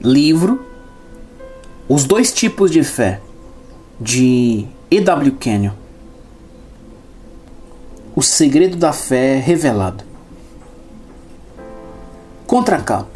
Livro Os Dois Tipos de Fé, de E.W. Kenyon. O segredo da fé revelado. Contracapa.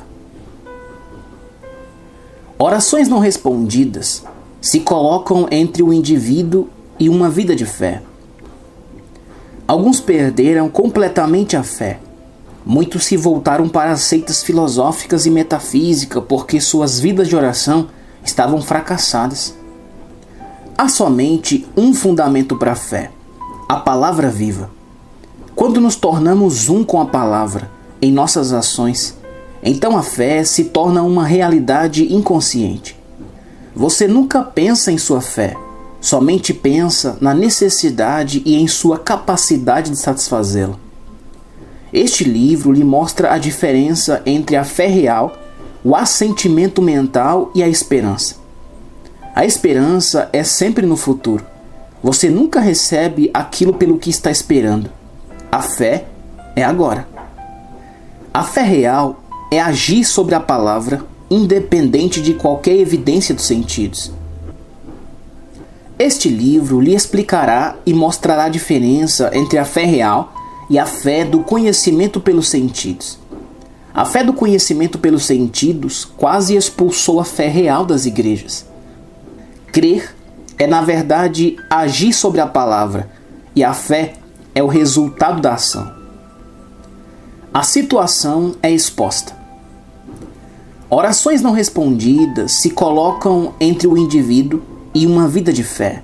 Orações não respondidas se colocam entre o indivíduo e uma vida de fé. Alguns perderam completamente a fé. Muitos se voltaram para as seitas filosóficas e metafísicas porque suas vidas de oração estavam fracassadas. Há somente um fundamento para a fé: a palavra viva. Quando nos tornamos um com a palavra em nossas ações, então a fé se torna uma realidade inconsciente. Você nunca pensa em sua fé, somente pensa na necessidade e em sua capacidade de satisfazê-la. Este livro lhe mostra a diferença entre a fé real, o assentimento mental e a esperança. A esperança é sempre no futuro. Você nunca recebe aquilo pelo que está esperando. A fé é agora. A fé real é agir sobre a palavra, independente de qualquer evidência dos sentidos. Este livro lhe explicará e mostrará a diferença entre a fé real e a fé do conhecimento pelos sentidos. A fé do conhecimento pelos sentidos quase expulsou a fé real das igrejas. Crer é, na verdade, agir sobre a palavra, e a fé é o resultado da ação. A situação é exposta. Orações não respondidas se colocam entre o indivíduo e uma vida de fé.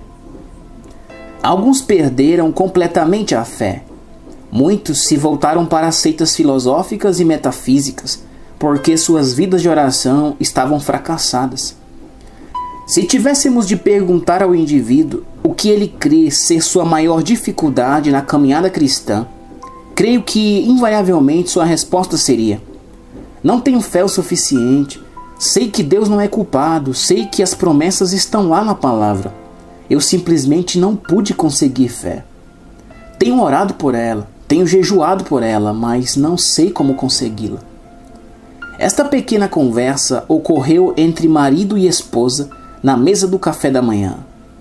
Alguns perderam completamente a fé. Muitos se voltaram para as seitas filosóficas e metafísicas porque suas vidas de oração estavam fracassadas. Se tivéssemos de perguntar ao indivíduo o que ele crê ser sua maior dificuldade na caminhada cristã, creio que invariavelmente sua resposta seria: não tenho fé o suficiente, sei que Deus não é culpado, sei que as promessas estão lá na palavra, eu simplesmente não pude conseguir fé. Tenho orado por ela, tenho jejuado por ela, mas não sei como consegui-la. Esta pequena conversa ocorreu entre marido e esposa na mesa do café da manhã.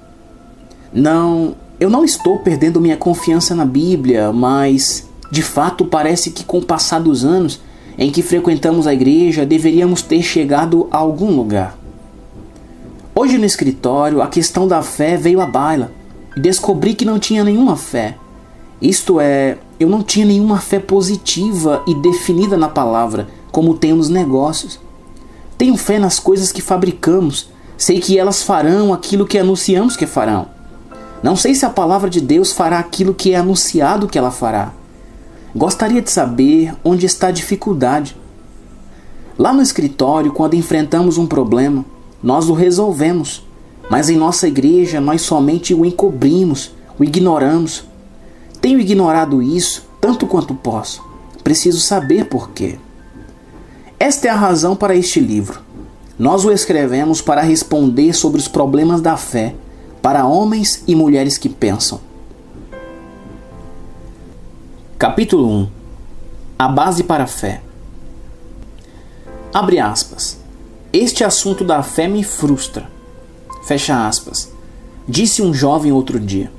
Não, eu não estou perdendo minha confiança na Bíblia, mas de fato parece que com o passar dos anos em que frequentamos a igreja deveríamos ter chegado a algum lugar. Hoje no escritório a questão da fé veio à baila e descobri que não tinha nenhuma fé. Isto é, eu não tinha nenhuma fé positiva e definida na palavra, como tenho nos negócios. Tenho fé nas coisas que fabricamos, sei que elas farão aquilo que anunciamos que farão. Não sei se a palavra de Deus fará aquilo que é anunciado que ela fará. Gostaria de saber onde está a dificuldade. Lá no escritório, quando enfrentamos um problema, nós o resolvemos, mas em nossa igreja nós somente o encobrimos, o ignoramos. Tenho ignorado isso tanto quanto posso. Preciso saber por quê. Esta é a razão para este livro. Nós o escrevemos para responder sobre os problemas da fé para homens e mulheres que pensam. Capítulo 1. A base para a fé. Abre aspas. Este assunto da fé me frustra. Fecha aspas. Disse um jovem outro dia.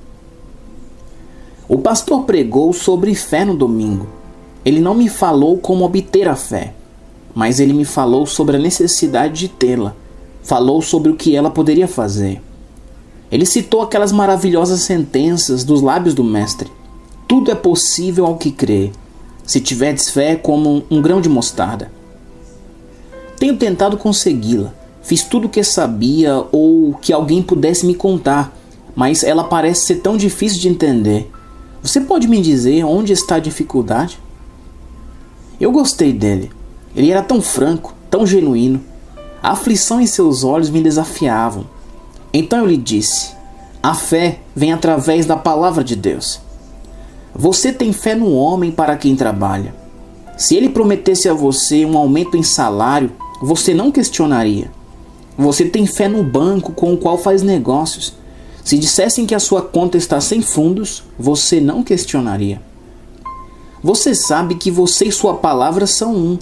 O pastor pregou sobre fé no domingo. Ele não me falou como obter a fé, mas ele me falou sobre a necessidade de tê-la. Falou sobre o que ela poderia fazer. Ele citou aquelas maravilhosas sentenças dos lábios do mestre. Tudo é possível ao que crê, se tiverdes fé como um grão de mostarda. Tenho tentado consegui-la. Fiz tudo o que sabia ou que alguém pudesse me contar, mas ela parece ser tão difícil de entender. Você pode me dizer onde está a dificuldade? Eu gostei dele. Ele era tão franco, tão genuíno. A aflição em seus olhos me desafiavam. Então eu lhe disse: a fé vem através da palavra de Deus. Você tem fé no homem para quem trabalha. Se ele prometesse a você um aumento em salário, você não questionaria. Você tem fé no banco com o qual faz negócios. Se dissessem que a sua conta está sem fundos, você não questionaria. Você sabe que você e sua palavra são um.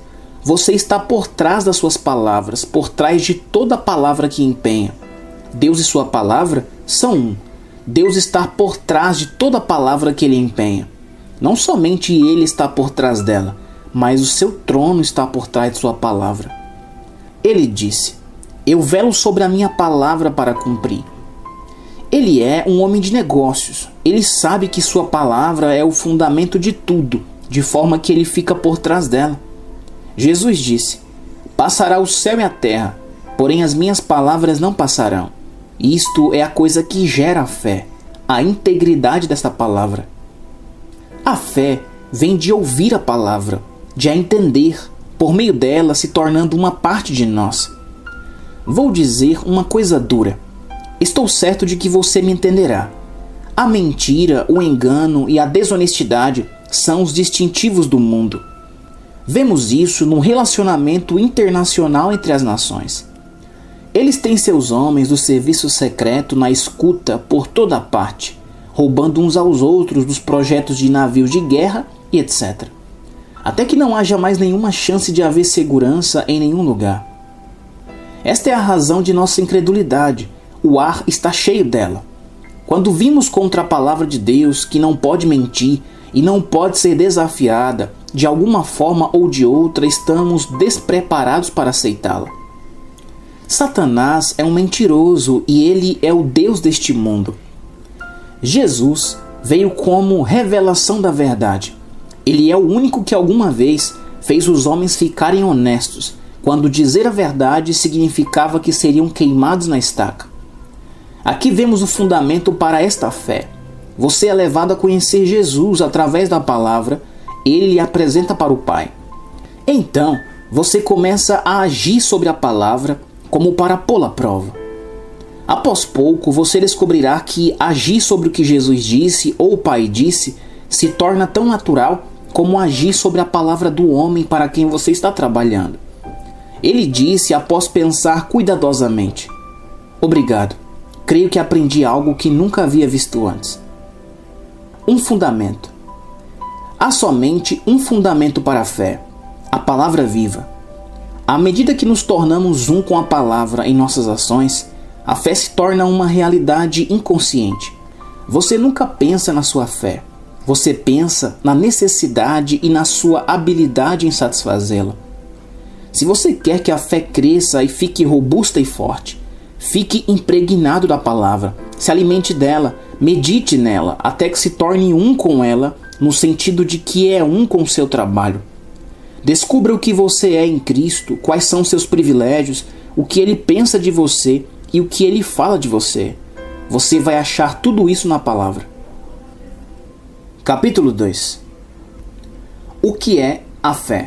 Você está por trás das suas palavras, por trás de toda palavra que empenha. Deus e sua palavra são um. Deus está por trás de toda palavra que ele empenha. Não somente ele está por trás dela, mas o seu trono está por trás de sua palavra. Ele disse: eu velo sobre a minha palavra para cumprir. Ele é um homem de negócios. Ele sabe que sua palavra é o fundamento de tudo, de forma que ele fica por trás dela. Jesus disse: passará o céu e a terra, porém as minhas palavras não passarão. Isto é a coisa que gera a fé, a integridade desta palavra. A fé vem de ouvir a palavra, de a entender, por meio dela se tornando uma parte de nós. Vou dizer uma coisa dura. Estou certo de que você me entenderá. A mentira, o engano e a desonestidade são os distintivos do mundo. Vemos isso no relacionamento internacional entre as nações. Eles têm seus homens do serviço secreto na escuta por toda parte, roubando uns aos outros dos projetos de navios de guerra e etc. Até que não haja mais nenhuma chance de haver segurança em nenhum lugar. Esta é a razão de nossa incredulidade. O ar está cheio dela. Quando vimos contra a palavra de Deus, que não pode mentir e não pode ser desafiada, de alguma forma ou de outra estamos despreparados para aceitá-la. Satanás é um mentiroso e ele é o Deus deste mundo. Jesus veio como revelação da verdade. Ele é o único que alguma vez fez os homens ficarem honestos, quando dizer a verdade significava que seriam queimados na estaca. Aqui vemos o fundamento para esta fé. Você é levado a conhecer Jesus através da palavra, ele lhe apresenta para o Pai. Então, você começa a agir sobre a palavra como para pô-la à prova. Após pouco, você descobrirá que agir sobre o que Jesus disse ou o Pai disse se torna tão natural como agir sobre a palavra do homem para quem você está trabalhando. Ele disse após pensar cuidadosamente: obrigado, creio que aprendi algo que nunca havia visto antes. Um fundamento. Há somente um fundamento para a fé: a palavra viva. À medida que nos tornamos um com a palavra em nossas ações, a fé se torna uma realidade inconsciente. Você nunca pensa na sua fé. Você pensa na necessidade e na sua habilidade em satisfazê-la. Se você quer que a fé cresça e fique robusta e forte, fique impregnado da palavra, se alimente dela, medite nela, até que se torne um com ela, no sentido de que é um com o seu trabalho. Descubra o que você é em Cristo, quais são seus privilégios, o que Ele pensa de você e o que Ele fala de você. Você vai achar tudo isso na palavra. Capítulo 2. O que é a fé?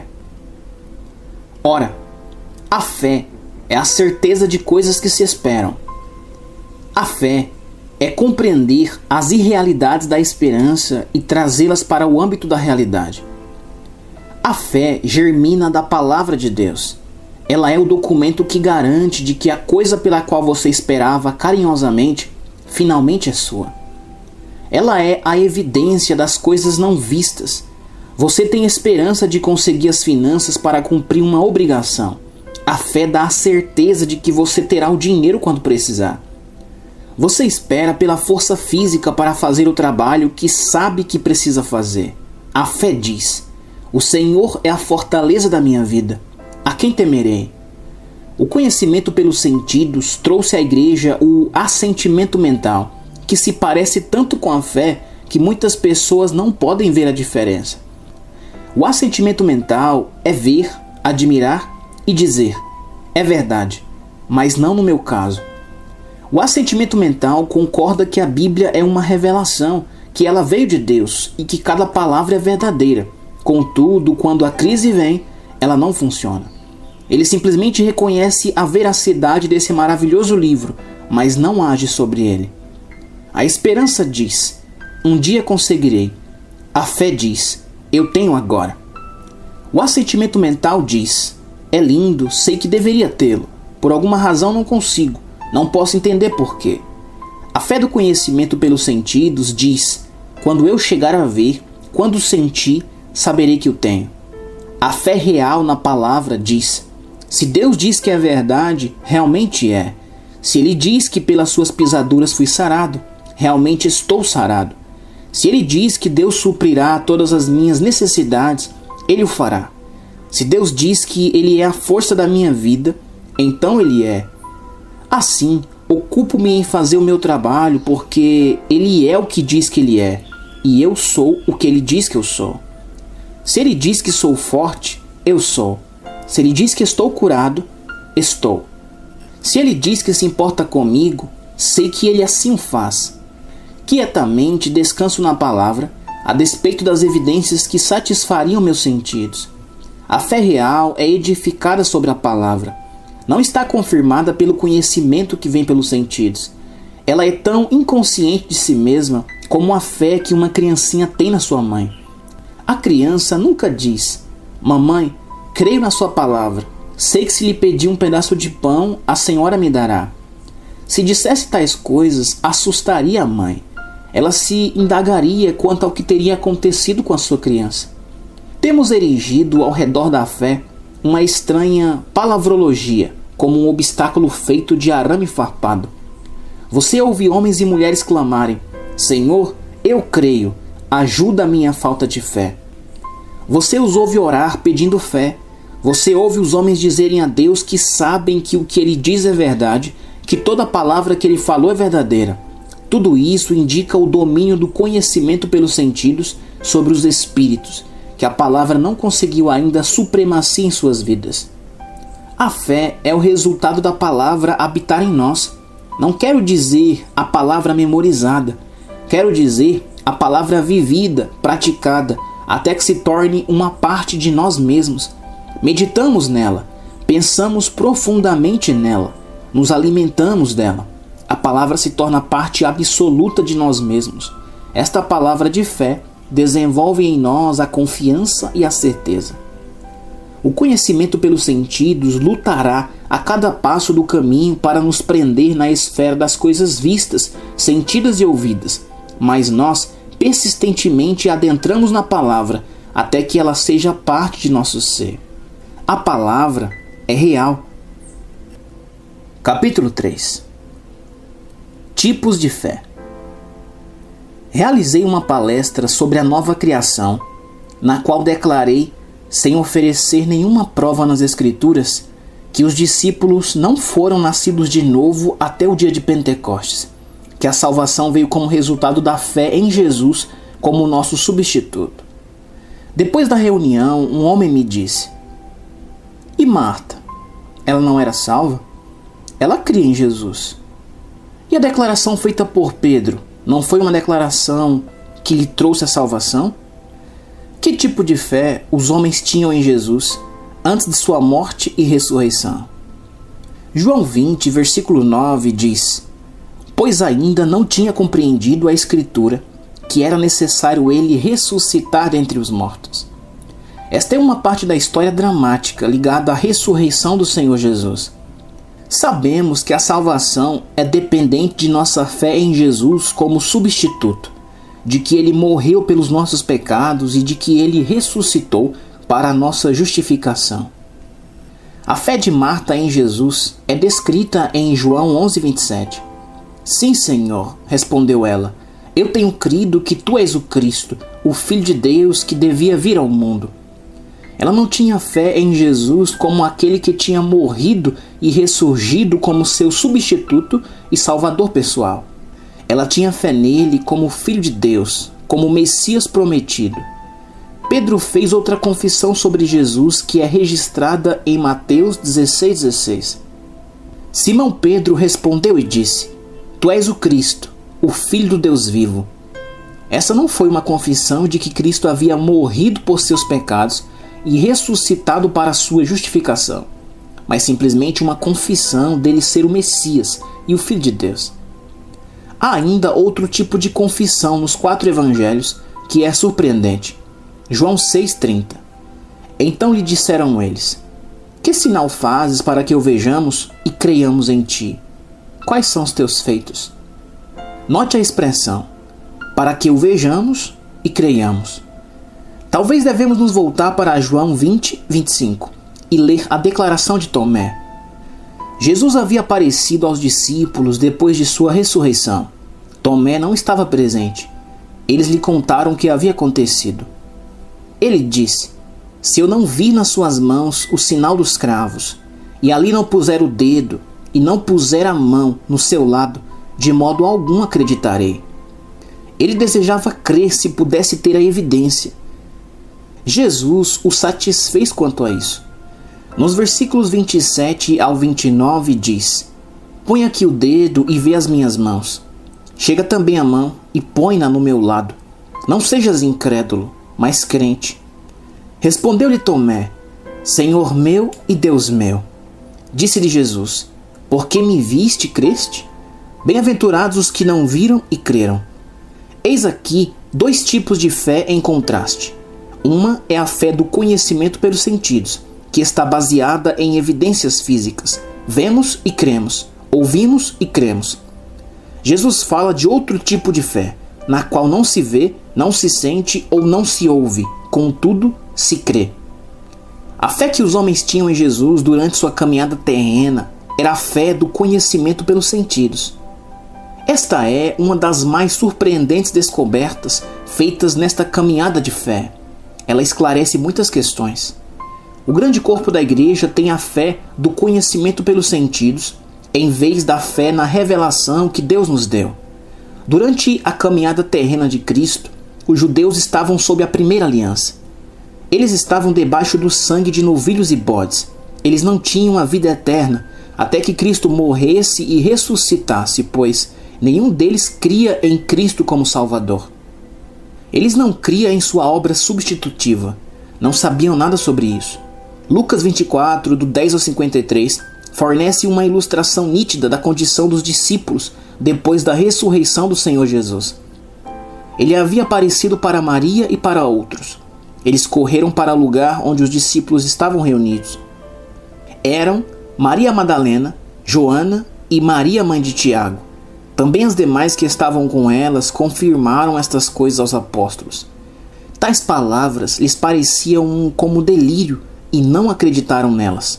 Ora, a fé é a certeza de coisas que se esperam. A fé é compreender as irrealidades da esperança e trazê-las para o âmbito da realidade. A fé germina da palavra de Deus. Ela é o documento que garante de que a coisa pela qual você esperava carinhosamente finalmente é sua. Ela é a evidência das coisas não vistas. Você tem esperança de conseguir as finanças para cumprir uma obrigação. A fé dá a certeza de que você terá o dinheiro quando precisar. Você espera pela força física para fazer o trabalho que sabe que precisa fazer. A fé diz: o Senhor é a fortaleza da minha vida. A quem temerei? O conhecimento pelos sentidos trouxe à igreja o assentimento mental, que se parece tanto com a fé que muitas pessoas não podem ver a diferença. O assentimento mental é ver, admirar e dizer: é verdade, mas não no meu caso. O assentimento mental concorda que a Bíblia é uma revelação, que ela veio de Deus e que cada palavra é verdadeira. Contudo, quando a crise vem, ela não funciona. Ele simplesmente reconhece a veracidade desse maravilhoso livro, mas não age sobre ele. A esperança diz: um dia conseguirei. A fé diz: eu tenho agora. O assentimento mental diz: é lindo, sei que deveria tê-lo. Por alguma razão não consigo, não posso entender porquê. A fé do conhecimento pelos sentidos diz: quando eu chegar a ver, quando sentir, saberei que o tenho. A fé real na palavra diz: se Deus diz que é verdade, realmente é. Se Ele diz que pelas suas pisaduras fui sarado, realmente estou sarado. Se Ele diz que Deus suprirá todas as minhas necessidades, Ele o fará. Se Deus diz que Ele é a força da minha vida, então Ele é. Assim, ocupo-me em fazer o meu trabalho, porque Ele é o que diz que Ele é, e eu sou o que Ele diz que eu sou. Se Ele diz que sou forte, eu sou. Se Ele diz que estou curado, estou. Se Ele diz que se importa comigo, sei que Ele assim o faz. Quietamente descanso na palavra, a despeito das evidências que satisfariam meus sentidos. A fé real é edificada sobre a palavra. Não está confirmada pelo conhecimento que vem pelos sentidos. Ela é tão inconsciente de si mesma como a fé que uma criancinha tem na sua mãe. A criança nunca diz: mamãe, creio na sua palavra. Sei que se lhe pedir um pedaço de pão, a senhora me dará. Se dissesse tais coisas, assustaria a mãe. Ela se indagaria quanto ao que teria acontecido com a sua criança. Temos erigido ao redor da fé uma estranha palavrologia, como um obstáculo feito de arame farpado. Você ouve homens e mulheres clamarem: Senhor, eu creio, ajuda a minha falta de fé. Você os ouve orar pedindo fé. Você ouve os homens dizerem a Deus que sabem que o que Ele diz é verdade, que toda palavra que Ele falou é verdadeira. Tudo isso indica o domínio do conhecimento pelos sentidos sobre os espíritos, que a palavra não conseguiu ainda supremacia em suas vidas. A fé é o resultado da palavra habitar em nós. Não quero dizer a palavra memorizada, quero dizer a palavra vivida, praticada, até que se torne uma parte de nós mesmos. Meditamos nela, pensamos profundamente nela, nos alimentamos dela. A palavra se torna parte absoluta de nós mesmos. Esta palavra de fé desenvolve em nós a confiança e a certeza. O conhecimento pelos sentidos lutará a cada passo do caminho para nos prender na esfera das coisas vistas, sentidas e ouvidas, mas nós persistentemente adentramos na palavra até que ela seja parte de nosso ser. A palavra é real. Capítulo 3. Tipos de fé. Realizei uma palestra sobre a nova criação, na qual declarei, sem oferecer nenhuma prova nas Escrituras, que os discípulos não foram nascidos de novo até o dia de Pentecostes, que a salvação veio como resultado da fé em Jesus como nosso substituto. Depois da reunião, um homem me disse: e Marta? Ela não era salva? Ela cria em Jesus. E a declaração feita por Pedro não foi uma declaração que lhe trouxe a salvação? Que tipo de fé os homens tinham em Jesus antes de sua morte e ressurreição? João 20, versículo 9 diz: pois ainda não tinha compreendido a Escritura que era necessário ele ressuscitar dentre os mortos. Esta é uma parte da história dramática ligada à ressurreição do Senhor Jesus. Sabemos que a salvação é dependente de nossa fé em Jesus como substituto, de que Ele morreu pelos nossos pecados e de que Ele ressuscitou para a nossa justificação. A fé de Marta em Jesus é descrita em João 11:27. Sim, Senhor, respondeu ela, eu tenho crido que Tu és o Cristo, o Filho de Deus que devia vir ao mundo. Ela não tinha fé em Jesus como aquele que tinha morrido e ressurgido como seu substituto e salvador pessoal. Ela tinha fé nele como Filho de Deus, como o Messias prometido. Pedro fez outra confissão sobre Jesus que é registrada em Mateus 16:16. Simão Pedro respondeu e disse: Tu és o Cristo, o Filho do Deus vivo. Essa não foi uma confissão de que Cristo havia morrido por seus pecados e ressuscitado para a sua justificação, mas simplesmente uma confissão dele ser o Messias e o Filho de Deus. Há ainda outro tipo de confissão nos 4 evangelhos que é surpreendente. João 6,30. Então lhe disseram eles: que sinal fazes para que o vejamos e creiamos em ti? Quais são os teus feitos? Note a expressão, para que o vejamos e creiamos. Talvez devemos nos voltar para João 20, 25 e ler a declaração de Tomé. Jesus havia aparecido aos discípulos depois de sua ressurreição. Tomé não estava presente. Eles lhe contaram o que havia acontecido. Ele disse: se eu não vir nas suas mãos o sinal dos cravos, e ali não puser o dedo, e não puser a mão no seu lado, de modo algum acreditarei. Ele desejava crer se pudesse ter a evidência. Jesus o satisfez quanto a isso. Nos versículos 27 ao 29 diz: põe aqui o dedo e vê as minhas mãos. Chega também a mão e põe-na no meu lado. Não sejas incrédulo, mas crente. Respondeu-lhe Tomé: Senhor meu e Deus meu. Disse-lhe Jesus: porque me viste, creste? Bem-aventurados os que não viram e creram. Eis aqui dois tipos de fé em contraste. Uma é a fé do conhecimento pelos sentidos, que está baseada em evidências físicas. Vemos e cremos, ouvimos e cremos. Jesus fala de outro tipo de fé, na qual não se vê, não se sente ou não se ouve, contudo se crê. A fé que os homens tinham em Jesus durante sua caminhada terrena era a fé do conhecimento pelos sentidos. Esta é uma das mais surpreendentes descobertas feitas nesta caminhada de fé. Ela esclarece muitas questões. O grande corpo da igreja tem a fé do conhecimento pelos sentidos, em vez da fé na revelação que Deus nos deu. Durante a caminhada terrena de Cristo, os judeus estavam sob a primeira aliança. Eles estavam debaixo do sangue de novilhos e bodes. Eles não tinham a vida eterna até que Cristo morresse e ressuscitasse, pois nenhum deles cria em Cristo como Salvador. Eles não criam em sua obra substitutiva. Não sabiam nada sobre isso. Lucas 24, do 10 ao 53, fornece uma ilustração nítida da condição dos discípulos depois da ressurreição do Senhor Jesus. Ele havia aparecido para Maria e para outros. Eles correram para o lugar onde os discípulos estavam reunidos. Eram Maria Madalena, Joana e Maria, mãe de Tiago. Também as demais que estavam com elas confirmaram estas coisas aos apóstolos. Tais palavras lhes pareciam como delírio e não acreditaram nelas.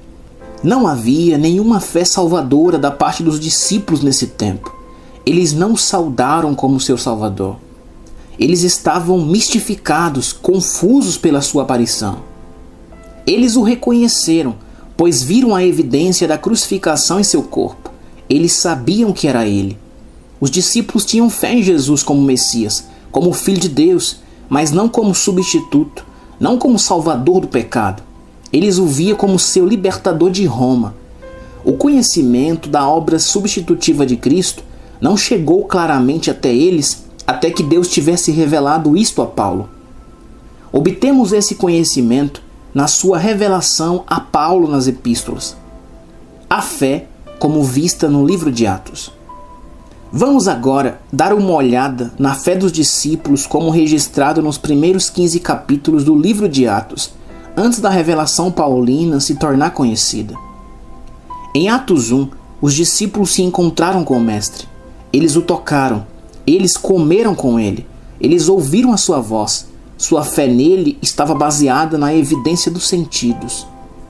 Não havia nenhuma fé salvadora da parte dos discípulos nesse tempo. Eles não o saudaram como seu Salvador. Eles estavam mistificados, confusos pela sua aparição. Eles o reconheceram, pois viram a evidência da crucificação em seu corpo. Eles sabiam que era ele. Os discípulos tinham fé em Jesus como Messias, como Filho de Deus, mas não como substituto, não como salvador do pecado. Eles o viam como seu libertador de Roma. O conhecimento da obra substitutiva de Cristo não chegou claramente até eles até que Deus tivesse revelado isto a Paulo. Obtemos esse conhecimento na sua revelação a Paulo nas epístolas. A fé como vista no livro de Atos. Vamos agora dar uma olhada na fé dos discípulos como registrado nos primeiros 15 capítulos do livro de Atos, antes da revelação paulina se tornar conhecida. Em Atos 1, os discípulos se encontraram com o Mestre. Eles o tocaram, eles comeram com ele, eles ouviram a sua voz. Sua fé nele estava baseada na evidência dos sentidos.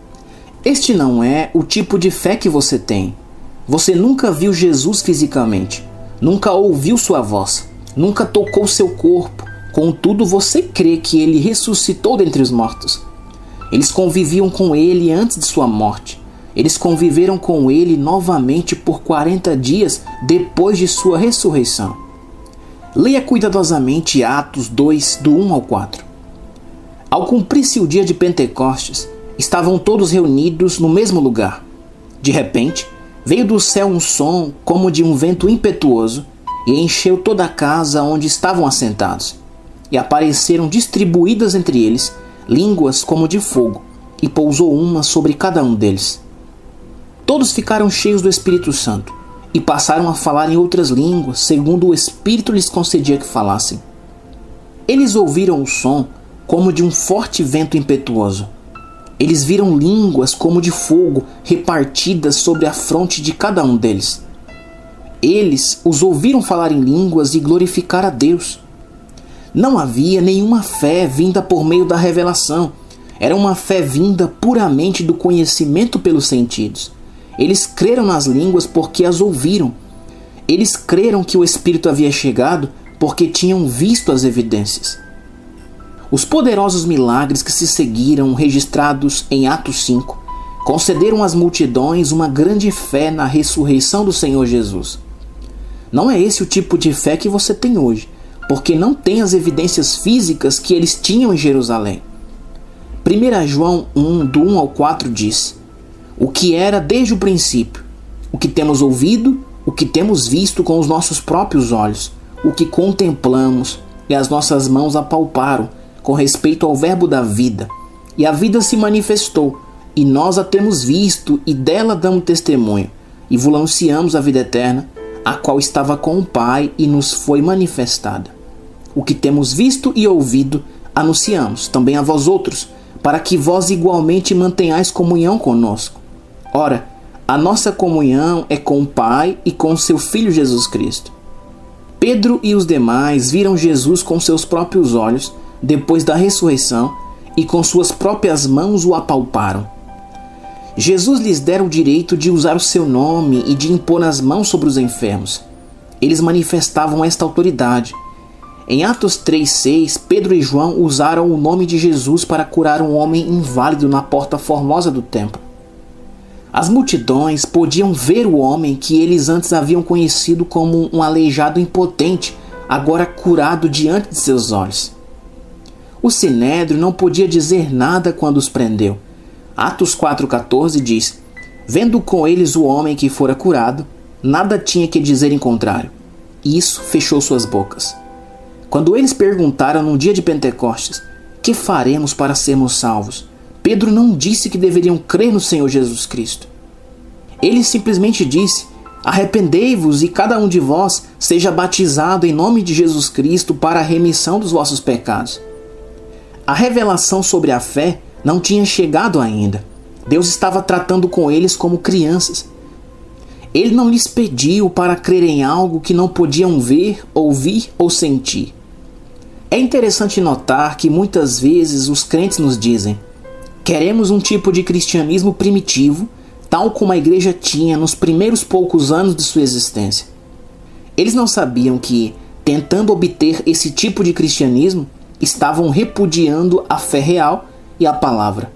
Este não é o tipo de fé que você tem. Você nunca viu Jesus fisicamente, nunca ouviu sua voz, nunca tocou seu corpo, contudo você crê que ele ressuscitou dentre os mortos. Eles conviviam com ele antes de sua morte. Eles conviveram com ele novamente por 40 dias depois de sua ressurreição. Leia cuidadosamente Atos 2, do 1 ao 4. Ao cumprir-se o dia de Pentecostes, estavam todos reunidos no mesmo lugar. De repente, veio do céu um som como de um vento impetuoso e encheu toda a casa onde estavam assentados. E apareceram distribuídas entre eles línguas como de fogo, e pousou uma sobre cada um deles. Todos ficaram cheios do Espírito Santo e passaram a falar em outras línguas, segundo o Espírito lhes concedia que falassem. Eles ouviram o som como de um forte vento impetuoso. Eles viram línguas como de fogo repartidas sobre a fronte de cada um deles. Eles os ouviram falar em línguas e glorificar a Deus. Não havia nenhuma fé vinda por meio da revelação. Era uma fé vinda puramente do conhecimento pelos sentidos. Eles creram nas línguas porque as ouviram. Eles creram que o Espírito havia chegado porque tinham visto as evidências. Os poderosos milagres que se seguiram, registrados em Atos 5, concederam às multidões uma grande fé na ressurreição do Senhor Jesus. Não é esse o tipo de fé que você tem hoje, porque não tem as evidências físicas que eles tinham em Jerusalém. 1 João 1, do 1 ao 4 diz: o que era desde o princípio, o que temos ouvido, o que temos visto com os nossos próprios olhos, o que contemplamos e as nossas mãos apalparam com respeito ao verbo da vida. E a vida se manifestou, e nós a temos visto, e dela damos testemunho, e vos anunciamos a vida eterna, a qual estava com o Pai e nos foi manifestada. O que temos visto e ouvido, anunciamos também a vós outros, para que vós igualmente mantenhais comunhão conosco. Ora, a nossa comunhão é com o Pai e com seu Filho Jesus Cristo. Pedro e os demais viram Jesus com seus próprios olhos, depois da ressurreição, e com suas próprias mãos o apalparam. Jesus lhes dera o direito de usar o seu nome e de impor as mãos sobre os enfermos. Eles manifestavam esta autoridade. Em Atos 3,6, Pedro e João usaram o nome de Jesus para curar um homem inválido na porta formosa do templo. As multidões podiam ver o homem que eles antes haviam conhecido como um aleijado impotente, agora curado diante de seus olhos. O sinédrio não podia dizer nada quando os prendeu. Atos 4,14 diz: vendo com eles o homem que fora curado, nada tinha que dizer em contrário. Isso fechou suas bocas. Quando eles perguntaram no dia de Pentecostes: que faremos para sermos salvos? Pedro não disse que deveriam crer no Senhor Jesus Cristo. Ele simplesmente disse: arrependei-vos e cada um de vós seja batizado em nome de Jesus Cristo para a remissão dos vossos pecados. A revelação sobre a fé não tinha chegado ainda. Deus estava tratando com eles como crianças. Ele não lhes pediu para crer em algo que não podiam ver, ouvir ou sentir. É interessante notar que muitas vezes os crentes nos dizem: queremos um tipo de cristianismo primitivo, tal como a igreja tinha nos primeiros poucos anos de sua existência. Eles não sabiam que, tentando obter esse tipo de cristianismo, estavam repudiando a fé real e a palavra.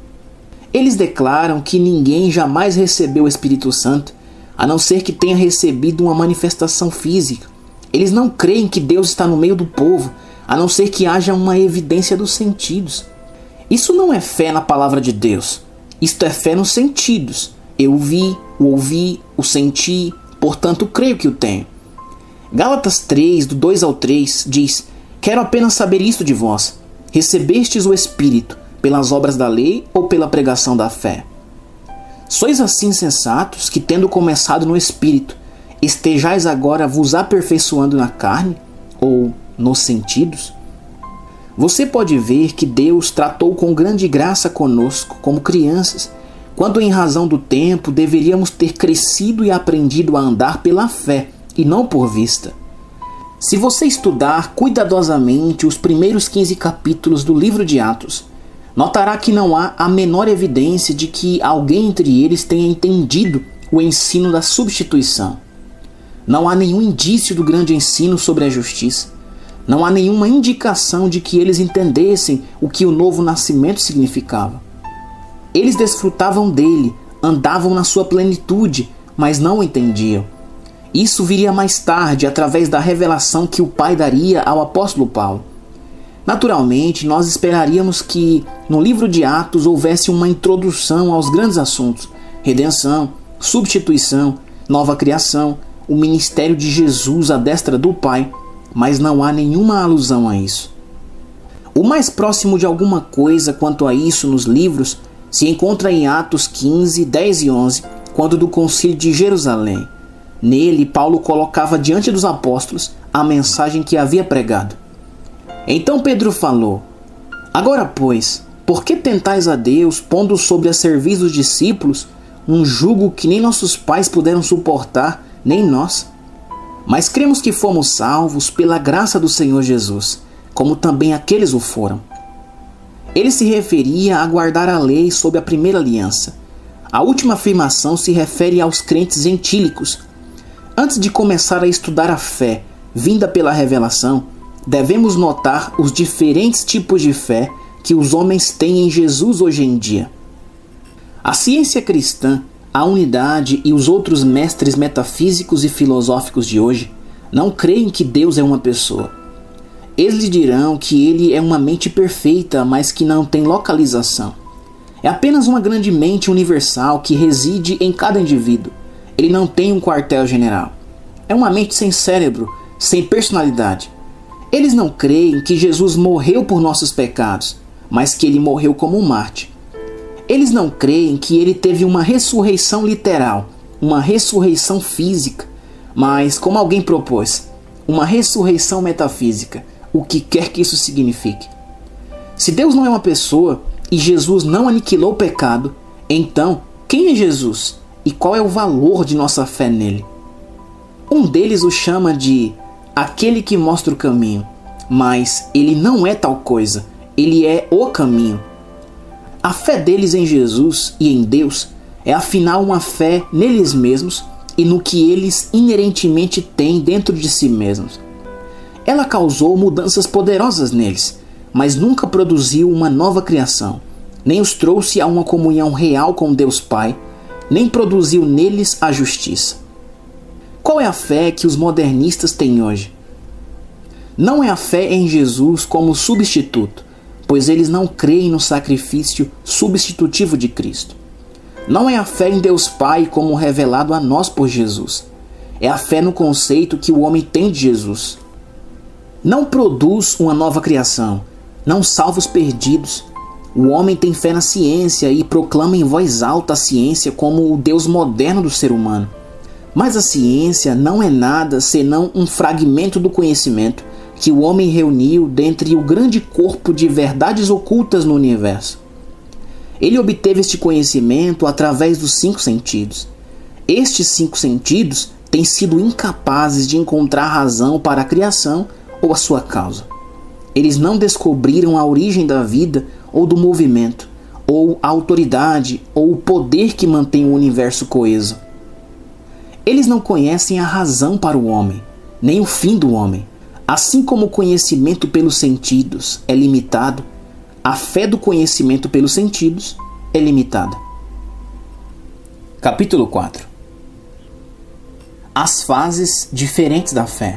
Eles declaram que ninguém jamais recebeu o Espírito Santo, a não ser que tenha recebido uma manifestação física. Eles não creem que Deus está no meio do povo, a não ser que haja uma evidência dos sentidos. Isso não é fé na palavra de Deus. Isto é fé nos sentidos. Eu vi, o ouvi, o senti, portanto creio que o tenho. Gálatas 3, do 2 ao 3, diz: quero apenas saber isto de vós: recebestes o Espírito pelas obras da lei ou pela pregação da fé? Sois assim sensatos que, tendo começado no Espírito, estejais agora vos aperfeiçoando na carne ou nos sentidos? Você pode ver que Deus tratou com grande graça conosco como crianças, quando em razão do tempo deveríamos ter crescido e aprendido a andar pela fé e não por vista. Se você estudar cuidadosamente os primeiros 15 capítulos do livro de Atos, notará que não há a menor evidência de que alguém entre eles tenha entendido o ensino da substituição. Não há nenhum indício do grande ensino sobre a justiça. Não há nenhuma indicação de que eles entendessem o que o novo nascimento significava. Eles desfrutavam dele, andavam na sua plenitude, mas não o entendiam. Isso viria mais tarde, através da revelação que o Pai daria ao apóstolo Paulo. Naturalmente, nós esperaríamos que no livro de Atos houvesse uma introdução aos grandes assuntos: redenção, substituição, nova criação, o ministério de Jesus à destra do Pai, mas não há nenhuma alusão a isso. O mais próximo de alguma coisa quanto a isso nos livros se encontra em Atos 15, 10 e 11, quando do concílio de Jerusalém. Nele, Paulo colocava diante dos apóstolos a mensagem que havia pregado. Então Pedro falou: agora, pois, por que tentais a Deus, pondo sobre a serviço dos discípulos um jugo que nem nossos pais puderam suportar, nem nós? Mas cremos que fomos salvos pela graça do Senhor Jesus, como também aqueles o foram. Ele se referia a guardar a lei sob a primeira aliança. A última afirmação se refere aos crentes gentílicos. Antes de começar a estudar a fé vinda pela revelação, devemos notar os diferentes tipos de fé que os homens têm em Jesus hoje em dia. A ciência cristã, a unidade e os outros mestres metafísicos e filosóficos de hoje não creem que Deus é uma pessoa. Eles dirão que ele é uma mente perfeita, mas que não tem localização. É apenas uma grande mente universal que reside em cada indivíduo. Ele não tem um quartel-general. É uma mente sem cérebro, sem personalidade. Eles não creem que Jesus morreu por nossos pecados, mas que ele morreu como um mártir. Eles não creem que ele teve uma ressurreição literal, uma ressurreição física, mas, como alguém propôs, uma ressurreição metafísica, o que quer que isso signifique. Se Deus não é uma pessoa e Jesus não aniquilou o pecado, então quem é Jesus e qual é o valor de nossa fé nele? Um deles o chama de aquele que mostra o caminho, mas ele não é tal coisa, ele é o caminho. A fé deles em Jesus e em Deus é afinal uma fé neles mesmos e no que eles inerentemente têm dentro de si mesmos. Ela causou mudanças poderosas neles, mas nunca produziu uma nova criação, nem os trouxe a uma comunhão real com Deus Pai, nem produziu neles a justiça. Qual é a fé que os modernistas têm hoje? Não é a fé em Jesus como substituto, pois eles não creem no sacrifício substitutivo de Cristo. Não é a fé em Deus Pai como revelado a nós por Jesus. É a fé no conceito que o homem tem de Jesus. Não produz uma nova criação, não salva os perdidos. O homem tem fé na ciência e proclama em voz alta a ciência como o Deus moderno do ser humano. Mas a ciência não é nada senão um fragmento do conhecimento que o homem reuniu dentre o grande corpo de verdades ocultas no universo. Ele obteve este conhecimento através dos 5 sentidos. Estes 5 sentidos têm sido incapazes de encontrar razão para a criação ou a sua causa. Eles não descobriram a origem da vida ou do movimento, ou a autoridade ou o poder que mantém o universo coeso. Eles não conhecem a razão para o homem, nem o fim do homem. Assim como o conhecimento pelos sentidos é limitado, a fé do conhecimento pelos sentidos é limitada. Capítulo 4. As fases diferentes da fé.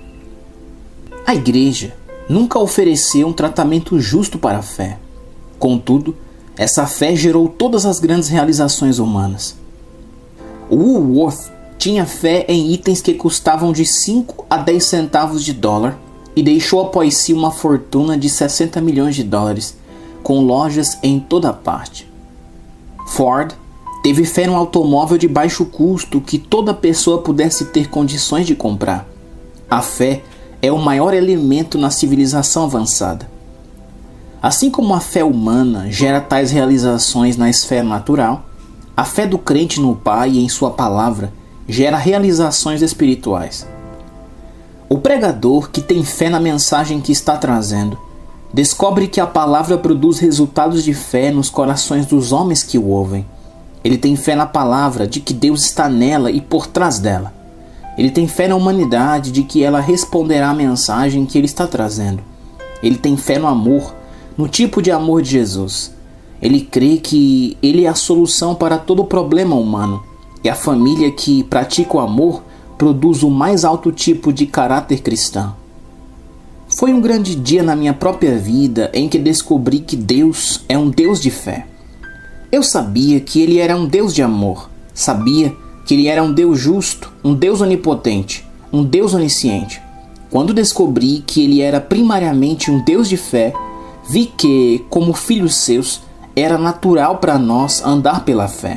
A Igreja nunca ofereceu um tratamento justo para a fé. Contudo, essa fé gerou todas as grandes realizações humanas. Woolworth tinha fé em itens que custavam de 5 a 10 centavos de dólar e deixou após si uma fortuna de 60 milhões de dólares, com lojas em toda parte. Ford teve fé num automóvel de baixo custo que toda pessoa pudesse ter condições de comprar. A fé é o maior elemento na civilização avançada. Assim como a fé humana gera tais realizações na esfera natural, a fé do crente no Pai e em sua palavra gera realizações espirituais. O pregador que tem fé na mensagem que está trazendo descobre que a palavra produz resultados de fé nos corações dos homens que o ouvem. Ele tem fé na palavra de que Deus está nela e por trás dela. Ele tem fé na humanidade de que ela responderá à mensagem que ele está trazendo. Ele tem fé no amor, no tipo de amor de Jesus. Ele crê que ele é a solução para todo problema humano. E a família que pratica o amor produz o mais alto tipo de caráter cristão. Foi um grande dia na minha própria vida em que descobri que Deus é um Deus de fé. Eu sabia que ele era um Deus de amor. Sabia que ele era um Deus justo, um Deus onipotente, um Deus onisciente. Quando descobri que ele era primariamente um Deus de fé, vi que, como filhos seus, era natural para nós andar pela fé.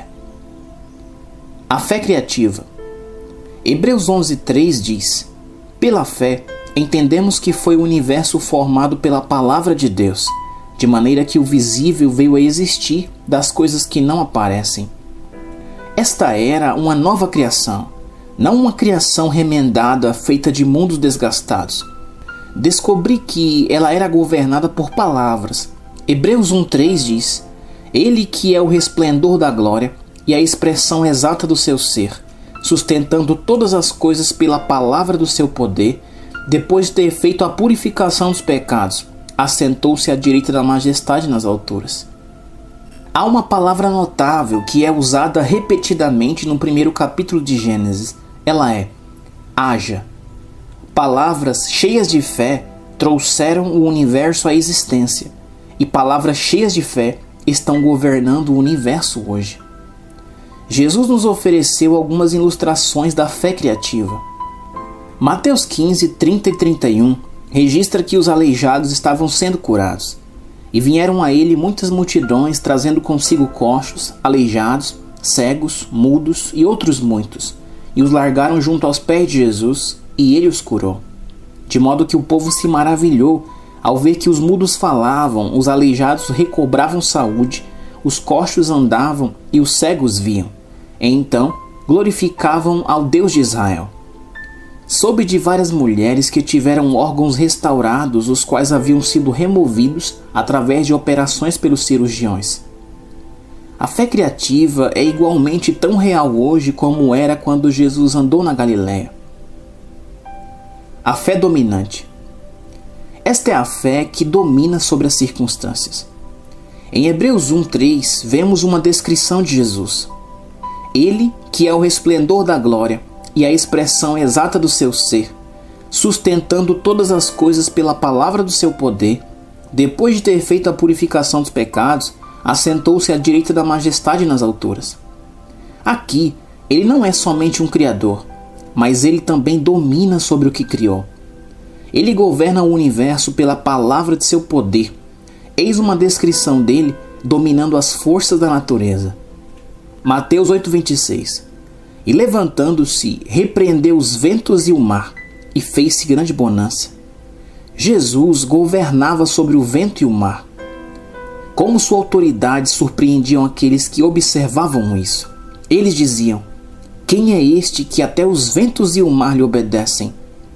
A fé criativa. Hebreus 11:3 diz: pela fé, entendemos que foi o universo formado pela palavra de Deus, de maneira que o visível veio a existir das coisas que não aparecem. Esta era uma nova criação, não uma criação remendada feita de mundos desgastados. descobri que ela era governada por palavras. Hebreus 1:3 diz: Ele que é o resplendor da glória e a expressão exata do seu ser, sustentando todas as coisas pela palavra do seu poder, depois de ter feito a purificação dos pecados, assentou-se à direita da majestade nas alturas. Há uma palavra notável que é usada repetidamente no primeiro capítulo de Gênesis. Ela é haja. Palavras cheias de fé trouxeram o universo à existência, e palavras cheias de fé estão governando o universo hoje. Jesus nos ofereceu algumas ilustrações da fé criativa. Mateus 15, 30 e 31 registra que os aleijados estavam sendo curados, e vieram a ele muitas multidões, trazendo consigo coxos, aleijados, cegos, mudos e outros muitos, e os largaram junto aos pés de Jesus, e ele os curou. De modo que o povo se maravilhou ao ver que os mudos falavam, os aleijados recobravam saúde, os coxos andavam e os cegos viam. E então glorificavam ao Deus de Israel. Soube de várias mulheres que tiveram órgãos restaurados, os quais haviam sido removidos através de operações pelos cirurgiões. A fé criativa é igualmente tão real hoje como era quando Jesus andou na Galileia. A fé dominante. Esta é a fé que domina sobre as circunstâncias. Em Hebreus 1:3 vemos uma descrição de Jesus. Ele, que é o resplendor da glória e a expressão exata do seu ser, sustentando todas as coisas pela palavra do seu poder, depois de ter feito a purificação dos pecados, assentou-se à direita da majestade nas alturas. Aqui, ele não é somente um criador, mas ele também domina sobre o que criou. Ele governa o universo pela palavra de seu poder. Eis uma descrição dele dominando as forças da natureza. Mateus 8:26. E levantando-se, repreendeu os ventos e o mar, e fez-se grande bonança. Jesus governava sobre o vento e o mar. Como sua autoridade surpreendiam aqueles que observavam isso. Eles diziam: quem é este que até os ventos e o mar lhe obedecem?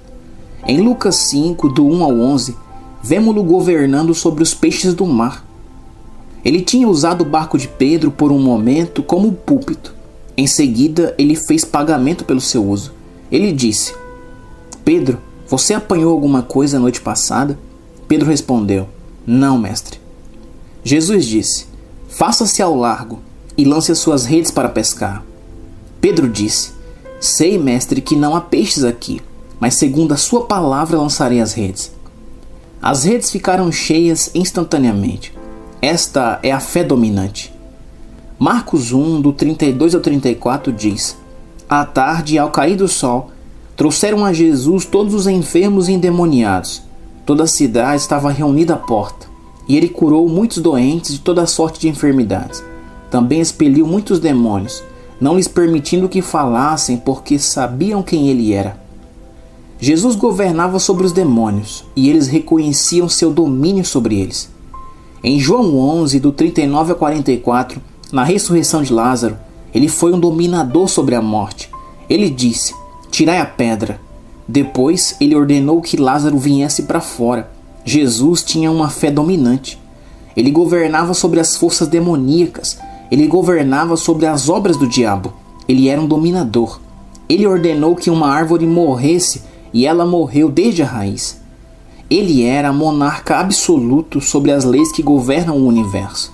Em Lucas 5, do 1 ao 11, vemo-lo governando sobre os peixes do mar. Ele tinha usado o barco de Pedro por um momento como púlpito. Em seguida, ele fez pagamento pelo seu uso. Ele disse: Pedro, você apanhou alguma coisa a noite passada? Pedro respondeu: não, mestre. Jesus disse: faça-se ao largo e lance as suas redes para pescar. Pedro disse: sei, mestre, que não há peixes aqui, mas segundo a sua palavra lançarei as redes. As redes ficaram cheias instantaneamente. Esta é a fé dominante. Marcos 1, do 32 ao 34 diz: à tarde, ao cair do sol, trouxeram a Jesus todos os enfermos e endemoniados. Toda a cidade estava reunida à porta, e ele curou muitos doentes de toda sorte de enfermidades. Também expeliu muitos demônios, não lhes permitindo que falassem, porque sabiam quem ele era. Jesus governava sobre os demônios, e eles reconheciam seu domínio sobre eles. Em João 11, do 39 a 44, na ressurreição de Lázaro, ele foi um dominador sobre a morte. Ele disse: tirai a pedra. Depois, ele ordenou que Lázaro viesse para fora. Jesus tinha uma fé dominante. Ele governava sobre as forças demoníacas. Ele governava sobre as obras do diabo. Ele era um dominador. Ele ordenou que uma árvore morresse, e ela morreu desde a raiz. Ele era monarca absoluto sobre as leis que governam o universo.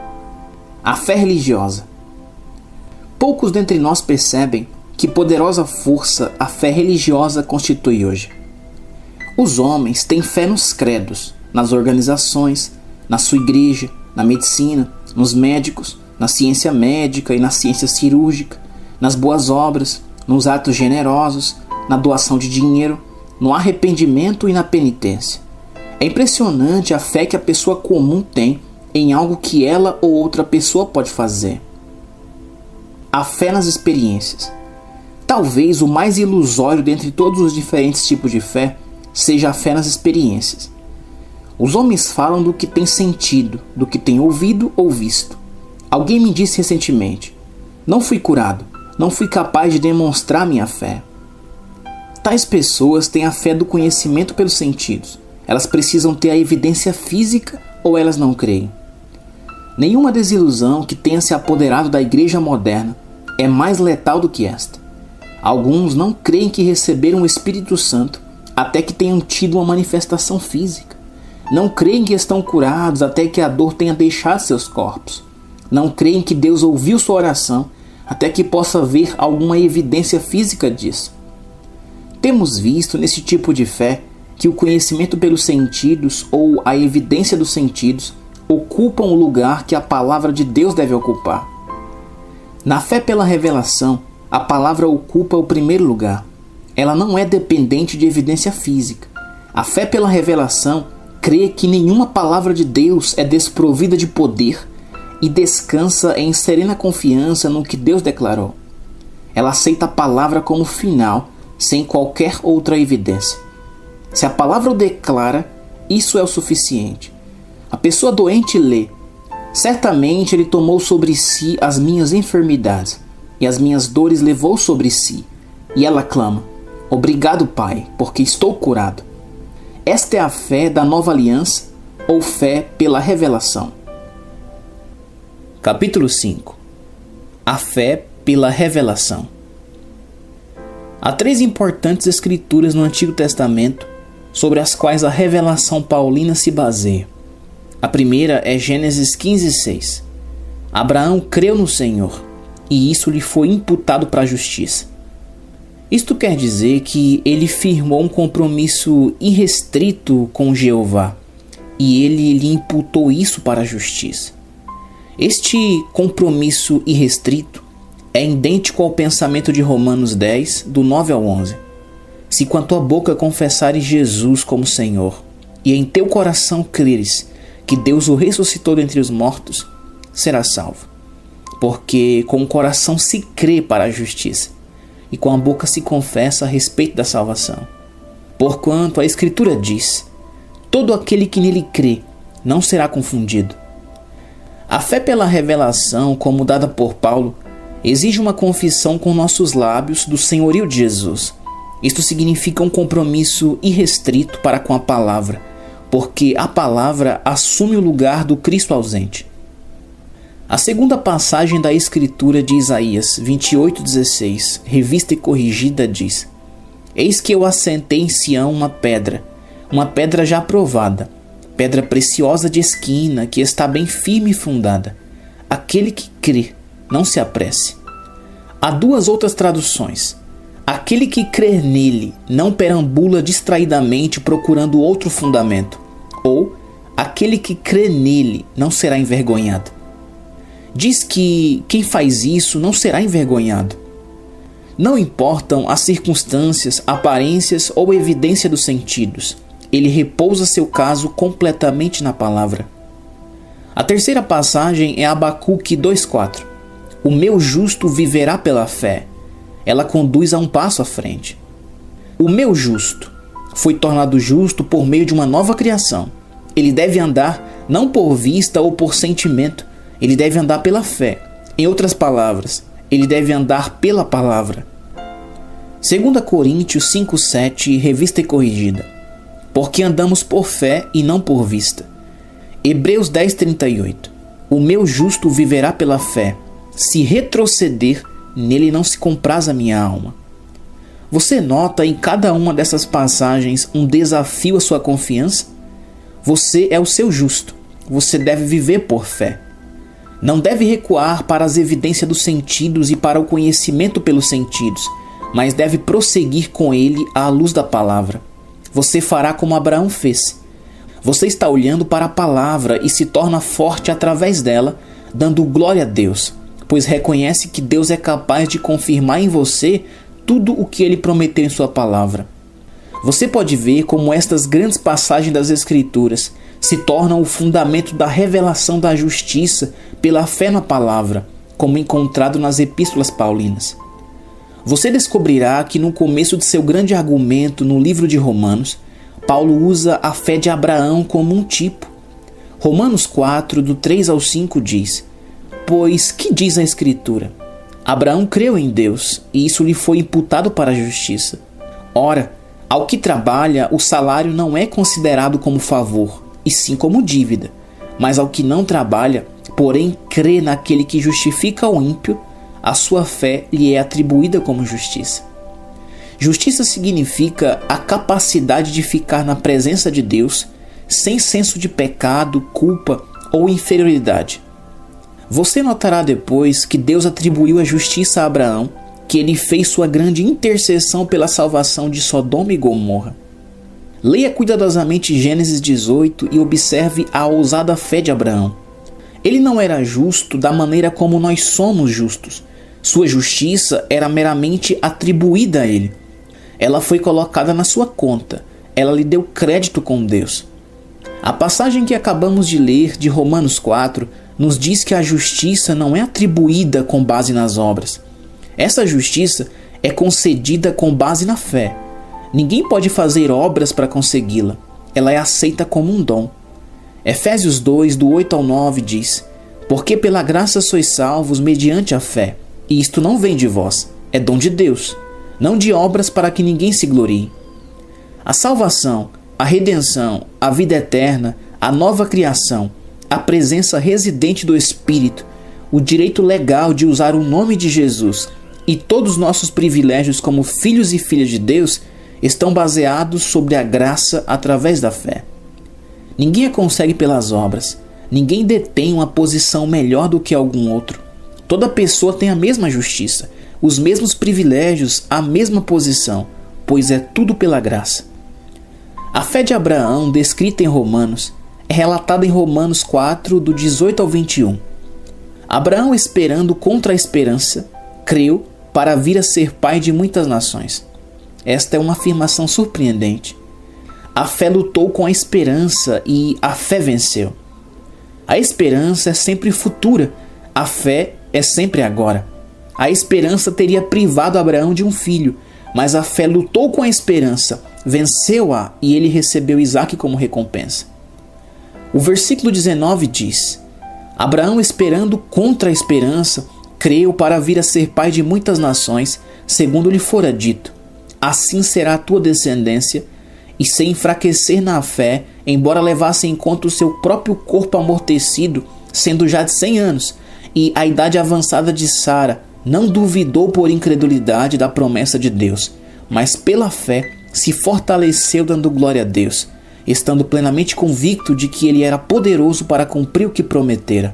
A fé religiosa. Poucos dentre nós percebem que poderosa força a fé religiosa constitui hoje. Os homens têm fé nos credos, nas organizações, na sua igreja, na medicina, nos médicos, na ciência médica e na ciência cirúrgica, nas boas obras, nos atos generosos, na doação de dinheiro, no arrependimento e na penitência. É impressionante a fé que a pessoa comum tem em algo que ela ou outra pessoa pode fazer. A fé nas experiências. Talvez o mais ilusório dentre todos os diferentes tipos de fé seja a fé nas experiências. Os homens falam do que tem sentido, do que tem ouvido ou visto. Alguém me disse recentemente: não fui curado, não fui capaz de demonstrar minha fé. Tais pessoas têm a fé do conhecimento pelos sentidos. Elas precisam ter a evidência física ou elas não creem. Nenhuma desilusão que tenha se apoderado da igreja moderna é mais letal do que esta. Alguns não creem que receberam o Espírito Santo até que tenham tido uma manifestação física. Não creem que estão curados até que a dor tenha deixado seus corpos. Não creem que Deus ouviu sua oração até que possa ver alguma evidência física disso. Temos visto nesse tipo de fé que o conhecimento pelos sentidos ou a evidência dos sentidos ocupam o lugar que a palavra de Deus deve ocupar. Na fé pela revelação, a palavra ocupa o primeiro lugar. Ela não é dependente de evidência física. A fé pela revelação crê que nenhuma palavra de Deus é desprovida de poder e descansa em serena confiança no que Deus declarou. Ela aceita a palavra como final, sem qualquer outra evidência. Se a palavra o declara, isso é o suficiente. A pessoa doente lê: certamente ele tomou sobre si as minhas enfermidades, e as minhas dores levou sobre si. E ela clama: obrigado, Pai, porque estou curado. Esta é a fé da nova aliança, ou fé pela revelação. Capítulo 5. A fé pela revelação. Há 3 importantes escrituras no Antigo Testamento sobre as quais a revelação paulina se baseia. A primeira é Gênesis 15:6. Abraão creu no Senhor, e isso lhe foi imputado para a justiça. Isto quer dizer que ele firmou um compromisso irrestrito com Jeová, e ele lhe imputou isso para a justiça. Este compromisso irrestrito é idêntico ao pensamento de Romanos 10, do 9 ao 11. Se com a tua boca confessares Jesus como Senhor, e em teu coração creres que Deus o ressuscitou dentre os mortos, serás salvo. Porque com o coração se crê para a justiça, e com a boca se confessa a respeito da salvação. Porquanto a Escritura diz: todo aquele que nele crê não será confundido. A fé pela revelação, como dada por Paulo, exige uma confissão com nossos lábios do senhorio de Jesus. Isto significa um compromisso irrestrito para com a palavra, porque a palavra assume o lugar do Cristo ausente. A segunda passagem da Escritura de Isaías 28:16, revista e corrigida, diz: eis que eu assentei em Sião uma pedra já provada, pedra preciosa de esquina, que está bem firme e fundada. Aquele que crê, não se apresse. Há 2 outras traduções. Aquele que crer nele não perambula distraidamente procurando outro fundamento. Ou, aquele que crê nele não será envergonhado. Diz que quem faz isso não será envergonhado. Não importam as circunstâncias, aparências ou evidência dos sentidos. Ele repousa seu caso completamente na palavra. A terceira passagem é Abacuque 2:4. O meu justo viverá pela fé. Ela conduz a um passo à frente. O meu justo foi tornado justo por meio de uma nova criação. Ele deve andar não por vista ou por sentimento. Ele deve andar pela fé. Em outras palavras, ele deve andar pela palavra. 2 Coríntios 5:7, revista e corrigida. Porque andamos por fé e não por vista. Hebreus 10:38. O meu justo viverá pela fé. Se retroceder, nele não se compraz a minha alma. Você nota em cada uma dessas passagens um desafio à sua confiança? Você é o seu justo. Você deve viver por fé. Não deve recuar para as evidências dos sentidos e para o conhecimento pelos sentidos, mas deve prosseguir com ele à luz da palavra. Você fará como Abraão fez. Você está olhando para a palavra e se torna forte através dela, dando glória a Deus, pois reconhece que Deus é capaz de confirmar em você tudo o que ele prometeu em sua palavra. Você pode ver como estas grandes passagens das Escrituras se tornam o fundamento da revelação da justiça pela fé na palavra, como encontrado nas epístolas paulinas. Você descobrirá que no começo de seu grande argumento no livro de Romanos, Paulo usa a fé de Abraão como um tipo. Romanos 4, do 3 ao 5 diz: pois que diz a Escritura? Abraão creu em Deus, e isso lhe foi imputado para a justiça. Ora, ao que trabalha, o salário não é considerado como favor, e sim como dívida. Mas ao que não trabalha, porém crê naquele que justifica o ímpio, a sua fé lhe é atribuída como justiça. Justiça significa a capacidade de ficar na presença de Deus sem senso de pecado, culpa ou inferioridade. Você notará depois que Deus atribuiu a justiça a Abraão, que ele fez sua grande intercessão pela salvação de Sodoma e Gomorra. Leia cuidadosamente Gênesis 18 e observe a ousada fé de Abraão. Ele não era justo da maneira como nós somos justos. Sua justiça era meramente atribuída a ele. Ela foi colocada na sua conta. Ela lhe deu crédito com Deus. A passagem que acabamos de ler, de Romanos 4, nos diz que a justiça não é atribuída com base nas obras. Essa justiça é concedida com base na fé. Ninguém pode fazer obras para consegui-la. Ela é aceita como um dom. Efésios 2, do 8 ao 9 diz: Porque pela graça sois salvos mediante a fé, e isto não vem de vós, é dom de Deus, não de obras para que ninguém se glorie. A salvação, a redenção, a vida eterna, a nova criação, a presença residente do Espírito, o direito legal de usar o nome de Jesus e todos os nossos privilégios como filhos e filhas de Deus estão baseados sobre a graça através da fé. Ninguém a consegue pelas obras. Ninguém detém uma posição melhor do que algum outro. Toda pessoa tem a mesma justiça, os mesmos privilégios, a mesma posição, pois é tudo pela graça. A fé de Abraão, descrita em Romanos, é relatada em Romanos 4, do 18 ao 21. Abraão, esperando contra a esperança, creu para vir a ser pai de muitas nações. Esta é uma afirmação surpreendente. A fé lutou com a esperança e a fé venceu. A esperança é sempre futura, a fé é sempre agora. A esperança teria privado Abraão de um filho, mas a fé lutou com a esperança, venceu-a e ele recebeu Isaque como recompensa. O versículo 19 diz: Abraão, esperando contra a esperança, creu para vir a ser pai de muitas nações, segundo lhe fora dito: Assim será a tua descendência, e sem enfraquecer na fé, embora levasse em conta o seu próprio corpo amortecido, sendo já de 100 anos, e a idade avançada de Sara, não duvidou por incredulidade da promessa de Deus, mas pela fé se fortaleceu dando glória a Deus, estando plenamente convicto de que ele era poderoso para cumprir o que prometera.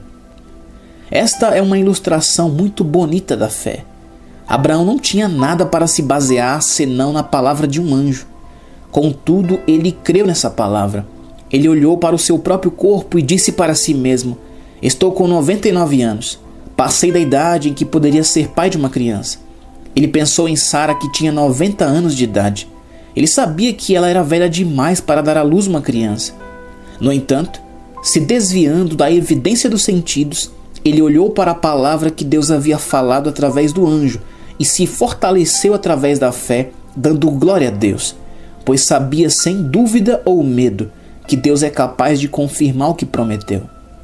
Esta é uma ilustração muito bonita da fé. Abraão não tinha nada para se basear senão na palavra de um anjo. Contudo, ele creu nessa palavra. Ele olhou para o seu próprio corpo e disse para si mesmo: Estou com 99 anos. Passei da idade em que poderia ser pai de uma criança. Ele pensou em Sara, que tinha 90 anos de idade. Ele sabia que ela era velha demais para dar à luz uma criança. No entanto, se desviando da evidência dos sentidos, ele olhou para a palavra que Deus havia falado através do anjo e se fortaleceu através da fé, dando glória a Deus, pois sabia sem dúvida ou medo que Deus é capaz de confirmar o que prometeu.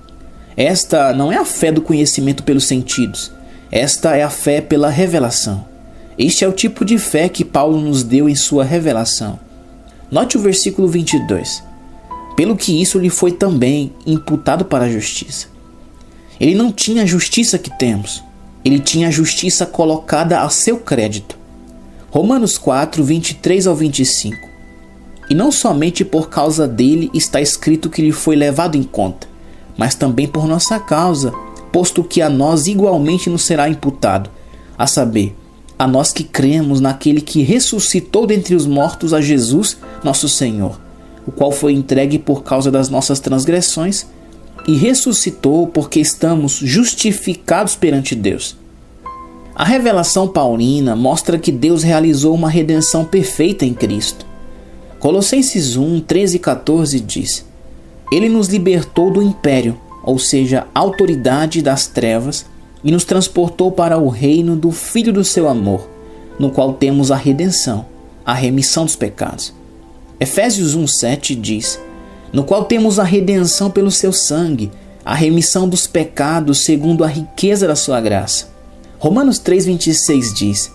Esta não é a fé do conhecimento pelos sentidos, esta é a fé pela revelação. Este é o tipo de fé que Paulo nos deu em sua revelação. Note o versículo 22. Pelo que isso lhe foi também imputado para a justiça. Ele não tinha a justiça que temos. Ele tinha a justiça colocada a seu crédito. Romanos 4, 23 ao 25. E não somente por causa dele está escrito que lhe foi levado em conta, mas também por nossa causa, posto que a nós igualmente nos será imputado, a saber, a nós que cremos naquele que ressuscitou dentre os mortos a Jesus, nosso Senhor, o qual foi entregue por causa das nossas transgressões e ressuscitou porque estamos justificados perante Deus. A revelação paulina mostra que Deus realizou uma redenção perfeita em Cristo. Colossenses 1, 13 e 14 diz: Ele nos libertou do império, ou seja, autoridade das trevas, e nos transportou para o reino do Filho do seu amor, no qual temos a redenção, a remissão dos pecados. Efésios 1, 7 diz: No qual temos a redenção pelo seu sangue, a remissão dos pecados segundo a riqueza da sua graça. Romanos 3, 26 diz: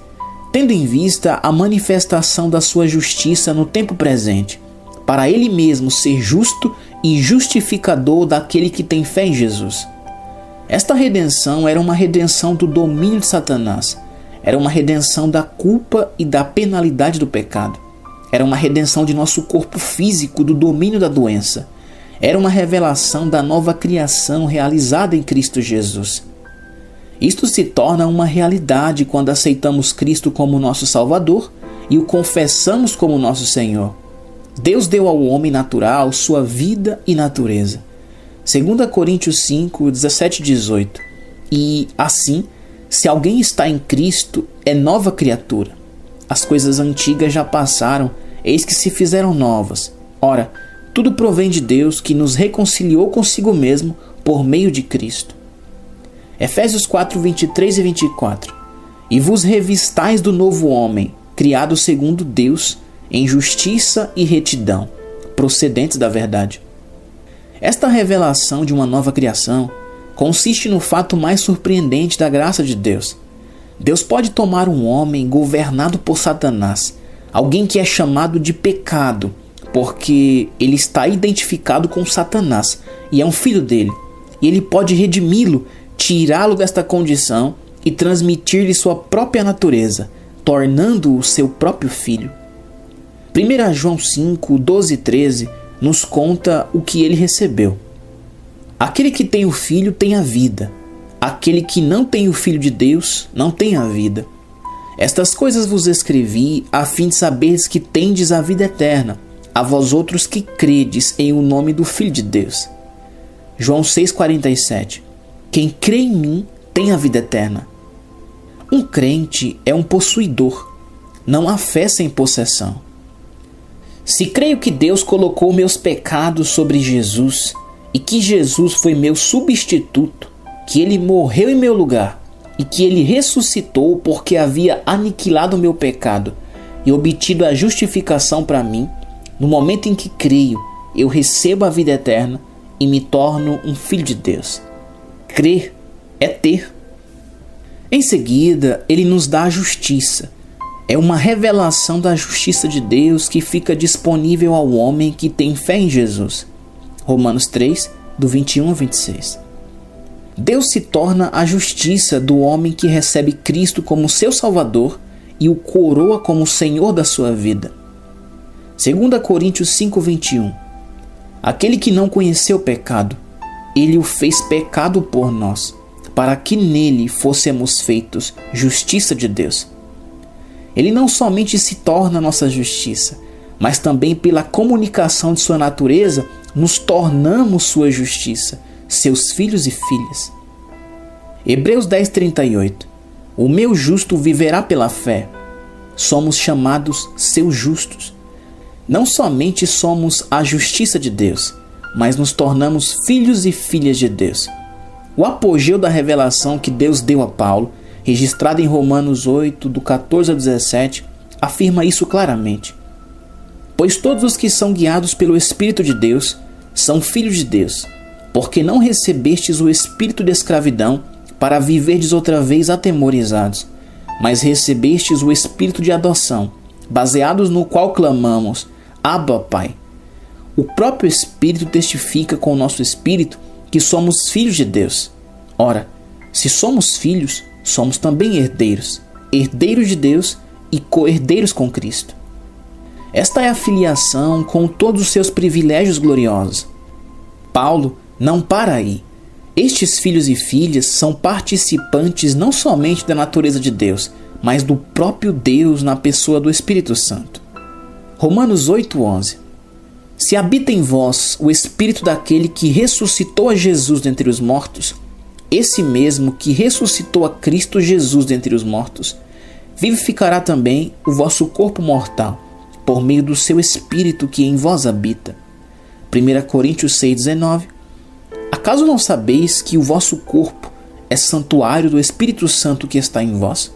tendo em vista a manifestação da sua justiça no tempo presente, para ele mesmo ser justo e justificador daquele que tem fé em Jesus. Esta redenção era uma redenção do domínio de Satanás, era uma redenção da culpa e da penalidade do pecado, era uma redenção de nosso corpo físico do domínio da doença, era uma revelação da nova criação realizada em Cristo Jesus. Isto se torna uma realidade quando aceitamos Cristo como nosso Salvador e o confessamos como nosso Senhor. Deus deu ao homem natural sua vida e natureza. 2 Coríntios 5, 17 e 18. E, assim, se alguém está em Cristo, é nova criatura. As coisas antigas já passaram, eis que se fizeram novas. Ora, tudo provém de Deus, que nos reconciliou consigo mesmo por meio de Cristo. Efésios 4, 23 e 24. E vos revistais do novo homem, criado segundo Deus, em justiça e retidão, procedentes da verdade. Esta revelação de uma nova criação consiste no fato mais surpreendente da graça de Deus. Deus pode tomar um homem governado por Satanás, alguém que é chamado de pecado, porque ele está identificado com Satanás e é um filho dele, e ele pode redimi-lo, tirá-lo desta condição e transmitir-lhe sua própria natureza, tornando-o seu próprio filho. 1 João 5, 12 e 13 nos conta o que ele recebeu. Aquele que tem o Filho tem a vida. Aquele que não tem o Filho de Deus não tem a vida. Estas coisas vos escrevi a fim de saberes que tendes a vida eterna, a vós outros que credes em o nome do Filho de Deus. João 6,47. Quem crê em mim tem a vida eterna. Um crente é um possuidor. Não há fé sem possessão. Se creio que Deus colocou meus pecados sobre Jesus e que Jesus foi meu substituto, que ele morreu em meu lugar e que ele ressuscitou porque havia aniquilado o meu pecado e obtido a justificação para mim, no momento em que creio, eu recebo a vida eterna e me torno um filho de Deus. Crer é ter. Em seguida, ele nos dá a justiça. É uma revelação da justiça de Deus que fica disponível ao homem que tem fé em Jesus. Romanos 3, do 21 a 26. Deus se torna a justiça do homem que recebe Cristo como seu Salvador e o coroa como Senhor da sua vida. 2 Coríntios 5, 21. Aquele que não conheceu o pecado, ele o fez pecado por nós, para que nele fôssemos feitos justiça de Deus. Ele não somente se torna nossa justiça, mas também pela comunicação de sua natureza, nos tornamos sua justiça, seus filhos e filhas. Hebreus 10, 38. O meu justo viverá pela fé. Somos chamados seus justos. Não somente somos a justiça de Deus, mas nos tornamos filhos e filhas de Deus. O apogeu da revelação que Deus deu a Paulo, registrado em Romanos 8, do 14 a 17, afirma isso claramente. Pois todos os que são guiados pelo Espírito de Deus são filhos de Deus, porque não recebestes o espírito de escravidão para viverdes outra vez atemorizados, mas recebestes o espírito de adoção, baseados no qual clamamos, Abba, Pai. O próprio Espírito testifica com o nosso espírito que somos filhos de Deus. Ora, se somos filhos, somos também herdeiros, herdeiros de Deus e co-herdeiros com Cristo. Esta é a filiação com todos os seus privilégios gloriosos. Paulo não para aí. Estes filhos e filhas são participantes não somente da natureza de Deus, mas do próprio Deus na pessoa do Espírito Santo. Romanos 8:11. Se habita em vós o Espírito daquele que ressuscitou a Jesus dentre os mortos, esse mesmo que ressuscitou a Cristo Jesus dentre os mortos, vivificará também o vosso corpo mortal, por meio do seu Espírito que em vós habita. 1 Coríntios 6:19. Acaso não sabeis que o vosso corpo é santuário do Espírito Santo que está em vós?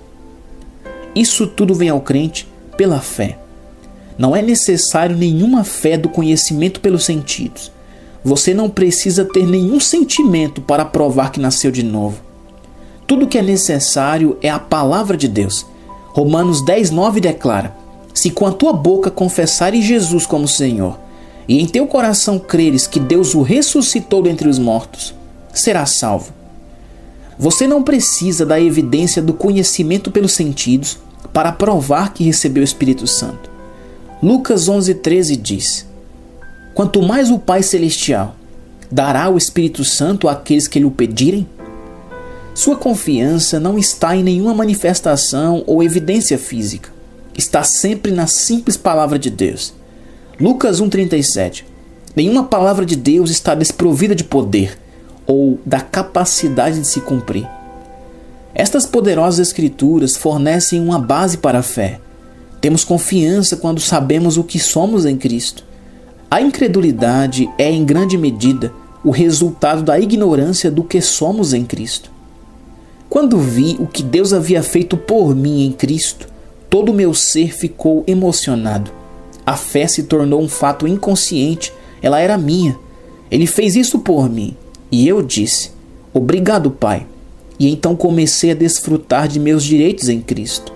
Isso tudo vem ao crente pela fé. Não é necessário nenhuma fé do conhecimento pelos sentidos. Você não precisa ter nenhum sentimento para provar que nasceu de novo. Tudo que é necessário é a palavra de Deus, Romanos 10:9 declara: se com a tua boca confessares Jesus como Senhor, e em teu coração creres que Deus o ressuscitou dentre os mortos, serás salvo. Você não precisa da evidência do conhecimento pelos sentidos para provar que recebeu o Espírito Santo. Lucas 11:13 diz: quanto mais o Pai Celestial dará o Espírito Santo àqueles que lhe o pedirem. Sua confiança não está em nenhuma manifestação ou evidência física. Está sempre na simples palavra de Deus. Lucas 1:37. Nenhuma palavra de Deus está desprovida de poder ou da capacidade de se cumprir. Estas poderosas escrituras fornecem uma base para a fé. Temos confiança quando sabemos o que somos em Cristo. A incredulidade é, em grande medida, o resultado da ignorância do que somos em Cristo. Quando vi o que Deus havia feito por mim em Cristo, todo o meu ser ficou emocionado. A fé se tornou um fato inconsciente, ela era minha. Ele fez isso por mim. E eu disse: obrigado, Pai. E então comecei a desfrutar de meus direitos em Cristo.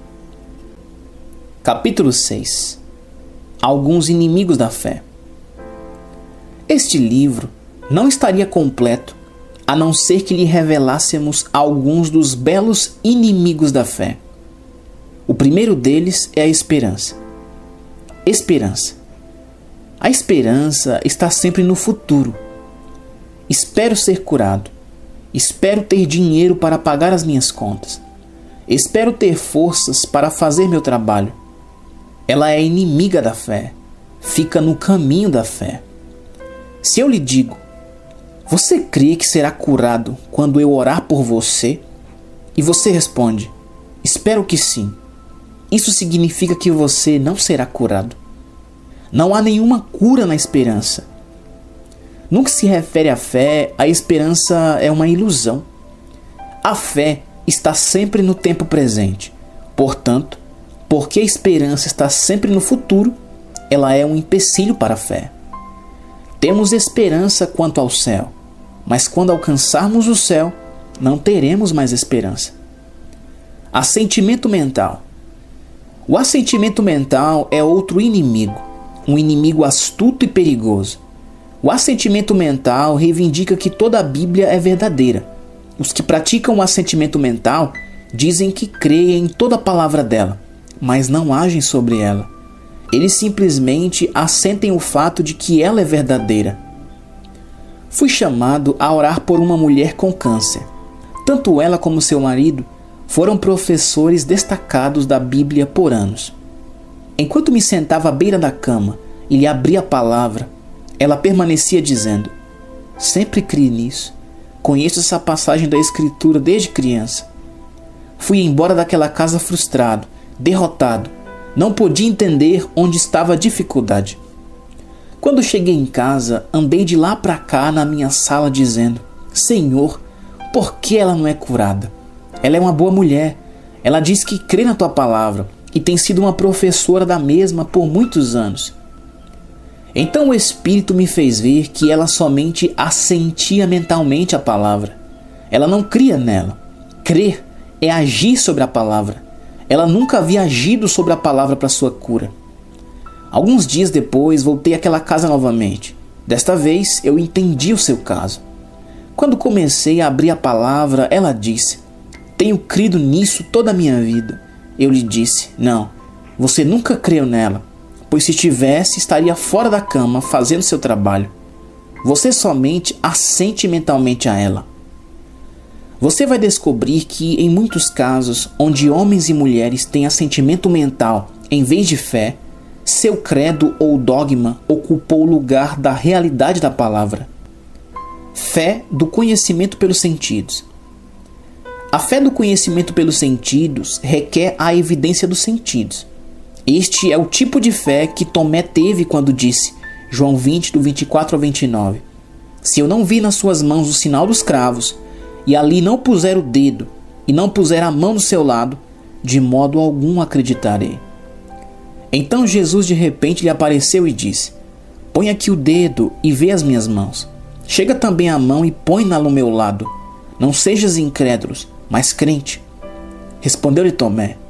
Capítulo 6. Alguns inimigos da fé. Este livro não estaria completo a não ser que lhe revelássemos alguns dos belos inimigos da fé. O primeiro deles é a esperança. Esperança. A esperança está sempre no futuro. Espero ser curado. Espero ter dinheiro para pagar as minhas contas. Espero ter forças para fazer meu trabalho. Ela é inimiga da fé. Fica no caminho da fé. Se eu lhe digo: você crê que será curado quando eu orar por você? E você responde: espero que sim. Isso significa que você não será curado. Não há nenhuma cura na esperança. No que se refere à fé, a esperança é uma ilusão. A fé está sempre no tempo presente. Portanto, porque a esperança está sempre no futuro, ela é um empecilho para a fé. Temos esperança quanto ao céu, mas quando alcançarmos o céu, não teremos mais esperança. Assentimento mental. O assentimento mental é outro inimigo, um inimigo astuto e perigoso. O assentimento mental reivindica que toda a Bíblia é verdadeira. Os que praticam o assentimento mental dizem que creem em toda a palavra dela, mas não agem sobre ela. Eles simplesmente assentem o fato de que ela é verdadeira. Fui chamado a orar por uma mulher com câncer. Tanto ela como seu marido foram professores destacados da Bíblia por anos. Enquanto me sentava à beira da cama e lhe abria a palavra, ela permanecia dizendo: sempre criei nisso. Conheço essa passagem da Escritura desde criança. Fui embora daquela casa frustrado, derrotado. Não podia entender onde estava a dificuldade. Quando cheguei em casa, andei de lá para cá na minha sala dizendo: Senhor, por que ela não é curada? Ela é uma boa mulher. Ela diz que crê na tua palavra e tem sido uma professora da mesma por muitos anos. Então o Espírito me fez ver que ela somente assentia mentalmente à palavra. Ela não cria nela. Crer é agir sobre a palavra. Ela nunca havia agido sobre a palavra para sua cura. Alguns dias depois, voltei àquela casa novamente. Desta vez, eu entendi o seu caso. Quando comecei a abrir a palavra, ela disse: tenho crido nisso toda a minha vida. Eu lhe disse: não, você nunca creu nela, pois se tivesse, estaria fora da cama fazendo seu trabalho. Você somente assente mentalmente a ela. Você vai descobrir que, em muitos casos, onde homens e mulheres têm assentimento mental em vez de fé, seu credo ou dogma ocupou o lugar da realidade da palavra. Fé do conhecimento pelos sentidos. A fé do conhecimento pelos sentidos requer a evidência dos sentidos. Este é o tipo de fé que Tomé teve quando disse, João 20, do 24 ao 29, se eu não vi nas suas mãos o sinal dos cravos, e ali não puser o dedo, e não puser a mão no seu lado, de modo algum acreditarei. Então Jesus de repente lhe apareceu e disse: põe aqui o dedo e vê as minhas mãos. Chega também a mão e põe-na no meu lado. Não sejas incrédulos, mas crente. Respondeu-lhe Tomé: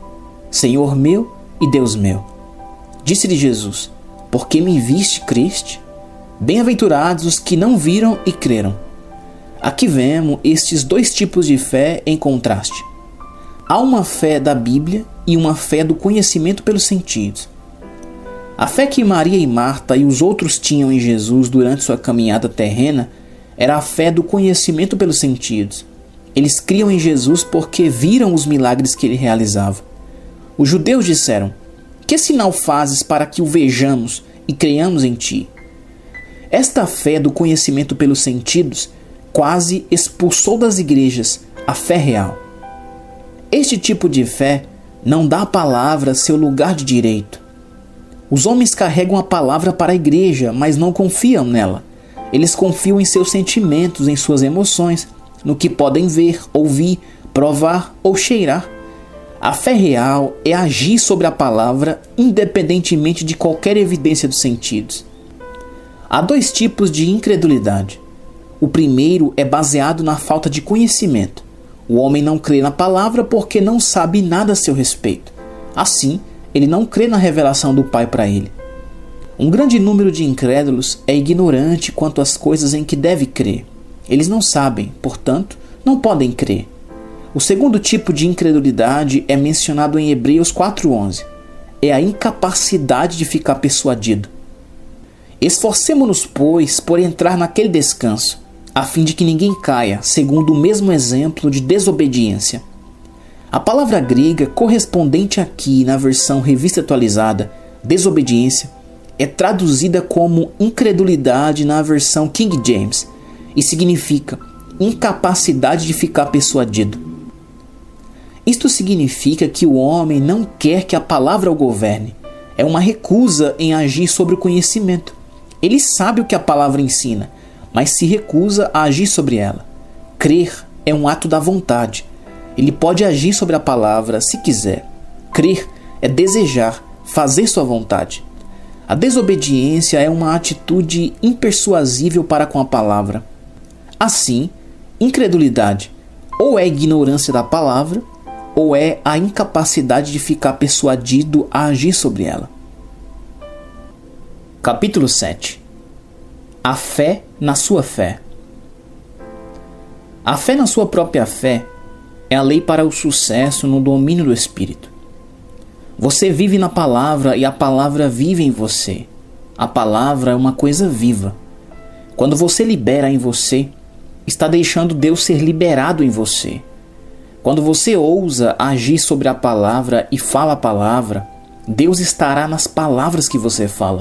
Senhor meu e Deus meu. Disse-lhe Jesus: porque me viste, creste? Bem-aventurados os que não viram e creram. Aqui vemos estes dois tipos de fé em contraste. Há uma fé da Bíblia e uma fé do conhecimento pelos sentidos. A fé que Maria e Marta e os outros tinham em Jesus durante sua caminhada terrena era a fé do conhecimento pelos sentidos. Eles criam em Jesus porque viram os milagres que ele realizava. Os judeus disseram: que sinal fazes para que o vejamos e creiamos em ti? Esta fé do conhecimento pelos sentidos quase expulsou das igrejas a fé real. Este tipo de fé não dá à palavra seu lugar de direito. Os homens carregam a palavra para a igreja, mas não confiam nela. Eles confiam em seus sentimentos, em suas emoções, no que podem ver, ouvir, provar ou cheirar. A fé real é agir sobre a palavra independentemente de qualquer evidência dos sentidos. Há dois tipos de incredulidade. O primeiro é baseado na falta de conhecimento. O homem não crê na palavra porque não sabe nada a seu respeito. Assim, ele não crê na revelação do Pai para ele. Um grande número de incrédulos é ignorante quanto às coisas em que deve crer. Eles não sabem, portanto, não podem crer. O segundo tipo de incredulidade é mencionado em Hebreus 4:11. É a incapacidade de ficar persuadido. Esforcemo-nos, pois, por entrar naquele descanso, a fim de que ninguém caia, segundo o mesmo exemplo de desobediência. A palavra grega correspondente aqui na versão Revista Atualizada, desobediência, é traduzida como incredulidade na versão King James e significa incapacidade de ficar persuadido. Isto significa que o homem não quer que a palavra o governe. É uma recusa em agir sobre o conhecimento. Ele sabe o que a palavra ensina, mas se recusa a agir sobre ela. Crer é um ato da vontade. Ele pode agir sobre a palavra se quiser. Crer é desejar, fazer sua vontade. A desobediência é uma atitude impersuasível para com a palavra. Assim, incredulidade ou é ignorância da palavra, ou é a incapacidade de ficar persuadido a agir sobre ela. Capítulo 7. A fé na sua fé. A fé na sua própria fé é a lei para o sucesso no domínio do Espírito. Você vive na palavra e a palavra vive em você. A palavra é uma coisa viva. Quando você libera em você, está deixando Deus ser liberado em você. Quando você ousa agir sobre a palavra e fala a palavra, Deus estará nas palavras que você fala.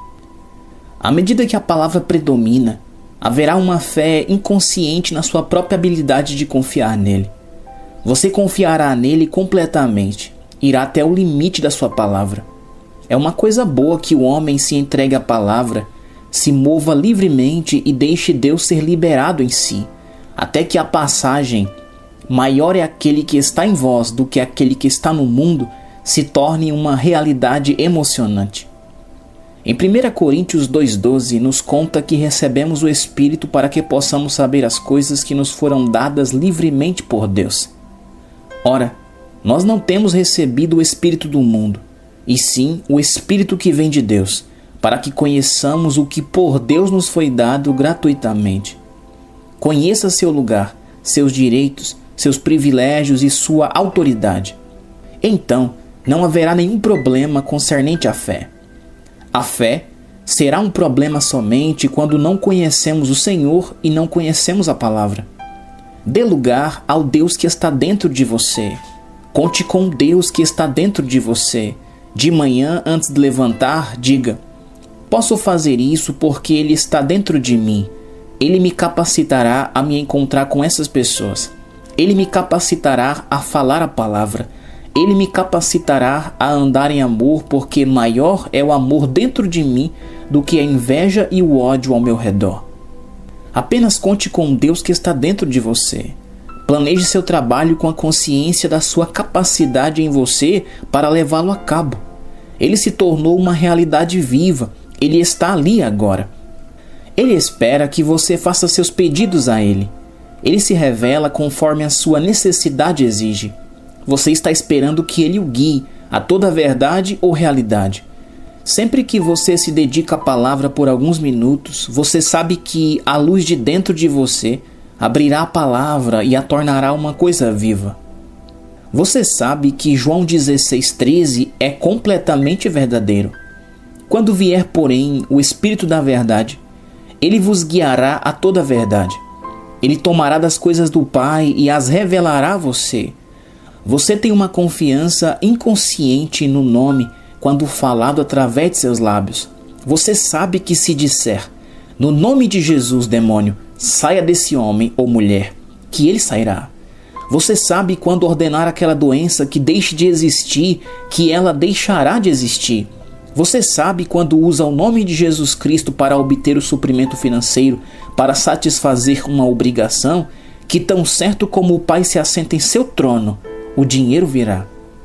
À medida que a palavra predomina, haverá uma fé inconsciente na sua própria habilidade de confiar nele. Você confiará nele completamente, irá até o limite da sua palavra. É uma coisa boa que o homem se entregue à palavra, se mova livremente e deixe Deus ser liberado em si, até que a passagem "maior é aquele que está em vós do que aquele que está no mundo" se torne uma realidade emocionante. Em 1 Coríntios 2,12 nos conta que recebemos o Espírito para que possamos saber as coisas que nos foram dadas livremente por Deus. Ora, nós não temos recebido o Espírito do mundo, e sim o Espírito que vem de Deus, para que conheçamos o que por Deus nos foi dado gratuitamente. Conheça seu lugar, seus direitos, seus privilégios e sua autoridade. Então, não haverá nenhum problema concernente à fé. A fé será um problema somente quando não conhecemos o Senhor e não conhecemos a palavra. Dê lugar ao Deus que está dentro de você. Conte com Deus que está dentro de você. De manhã, antes de levantar, diga: posso fazer isso porque Ele está dentro de mim. Ele me capacitará a me encontrar com essas pessoas. Ele me capacitará a falar a palavra. Ele me capacitará a andar em amor, porque maior é o amor dentro de mim do que a inveja e o ódio ao meu redor. Apenas conte com Deus que está dentro de você. Planeje seu trabalho com a consciência da sua capacidade em você para levá-lo a cabo. Ele se tornou uma realidade viva. Ele está ali agora. Ele espera que você faça seus pedidos a Ele. Ele se revela conforme a sua necessidade exige. Você está esperando que Ele o guie, a toda verdade ou realidade. Sempre que você se dedica à palavra por alguns minutos, você sabe que a luz de dentro de você abrirá a palavra e a tornará uma coisa viva. Você sabe que João 16,13 é completamente verdadeiro. Quando vier, porém, o Espírito da verdade, ele vos guiará a toda a verdade. Ele tomará das coisas do Pai e as revelará a você. Você tem uma confiança inconsciente no nome quando falado através de seus lábios. Você sabe que se disser, no nome de Jesus, demônio, saia desse homem ou mulher, que ele sairá. Você sabe quando ordenar aquela doença que deixe de existir, que ela deixará de existir. Você sabe quando usa o nome de Jesus Cristo para obter o suprimento financeiro, para satisfazer uma obrigação, que tão certo como o Pai se assenta em seu trono, o dinheiro virá.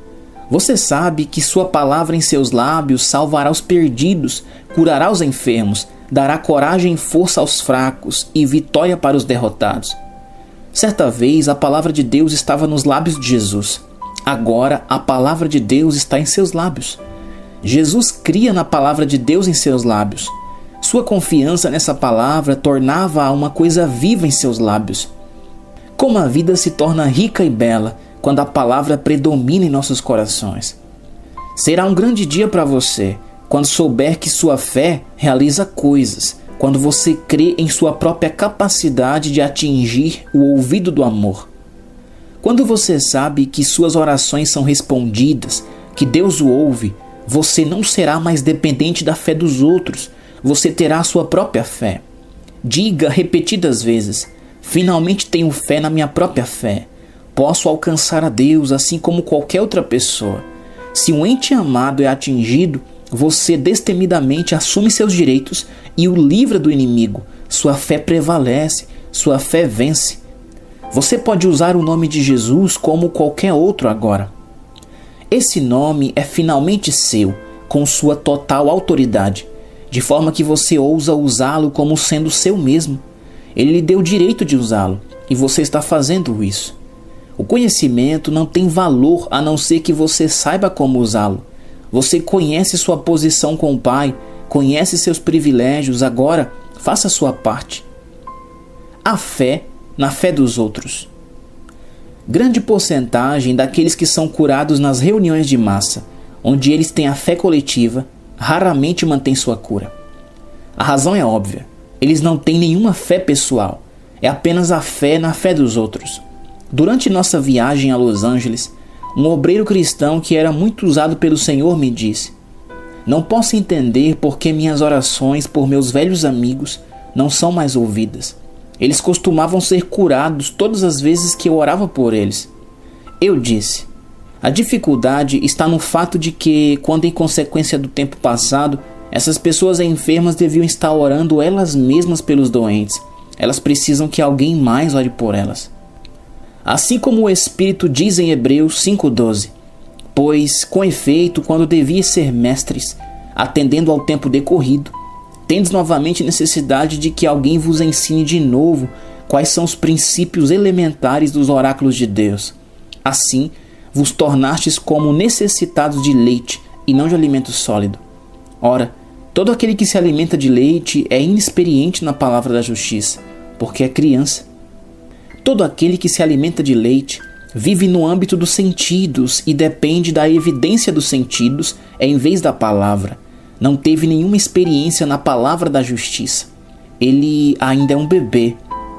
Você sabe que sua palavra em seus lábios salvará os perdidos, curará os enfermos, dará coragem e força aos fracos e vitória para os derrotados. Certa vez a palavra de Deus estava nos lábios de Jesus. Agora a palavra de Deus está em seus lábios. Jesus cria na palavra de Deus em seus lábios. Sua confiança nessa palavra tornava-a uma coisa viva em seus lábios. Como a vida se torna rica e bela quando a palavra predomina em nossos corações. Será um grande dia para você quando souber que sua fé realiza coisas, quando você crê em sua própria capacidade de atingir o ouvido do amor. Quando você sabe que suas orações são respondidas, que Deus o ouve, você não será mais dependente da fé dos outros, você terá a sua própria fé. Diga repetidas vezes, finalmente tenho fé na minha própria fé. Posso alcançar a Deus assim como qualquer outra pessoa. Se um ente amado é atingido, você destemidamente assume seus direitos e o livra do inimigo. Sua fé prevalece, sua fé vence. Você pode usar o nome de Jesus como qualquer outro agora. Esse nome é finalmente seu, com sua total autoridade, de forma que você ousa usá-lo como sendo seu mesmo. Ele lhe deu o direito de usá-lo, e você está fazendo isso. O conhecimento não tem valor a não ser que você saiba como usá-lo. Você conhece sua posição com o Pai, conhece seus privilégios, agora faça a sua parte. A fé na fé dos outros. Grande porcentagem daqueles que são curados nas reuniões de massa, onde eles têm a fé coletiva, raramente mantêm sua cura. A razão é óbvia. Eles não têm nenhuma fé pessoal. É apenas a fé na fé dos outros. Durante nossa viagem a Los Angeles, um obreiro cristão que era muito usado pelo Senhor me disse: não posso entender por que minhas orações por meus velhos amigos não são mais ouvidas. Eles costumavam ser curados todas as vezes que eu orava por eles. Eu disse: a dificuldade está no fato de que, quando em consequência do tempo passado, essas pessoas enfermas deviam estar orando elas mesmas pelos doentes. Elas precisam que alguém mais ore por elas. Assim como o Espírito diz em Hebreus 5,12: pois, com efeito, quando devias ser mestres, atendendo ao tempo decorrido, tendes novamente necessidade de que alguém vos ensine de novo quais são os princípios elementares dos oráculos de Deus. Assim, vos tornastes como necessitados de leite e não de alimento sólido. Ora, todo aquele que se alimenta de leite é inexperiente na palavra da justiça, porque é criança. Todo aquele que se alimenta de leite vive no âmbito dos sentidos e depende da evidência dos sentidos em vez da palavra. Não teve nenhuma experiência na palavra da justiça. Ele ainda é um bebê.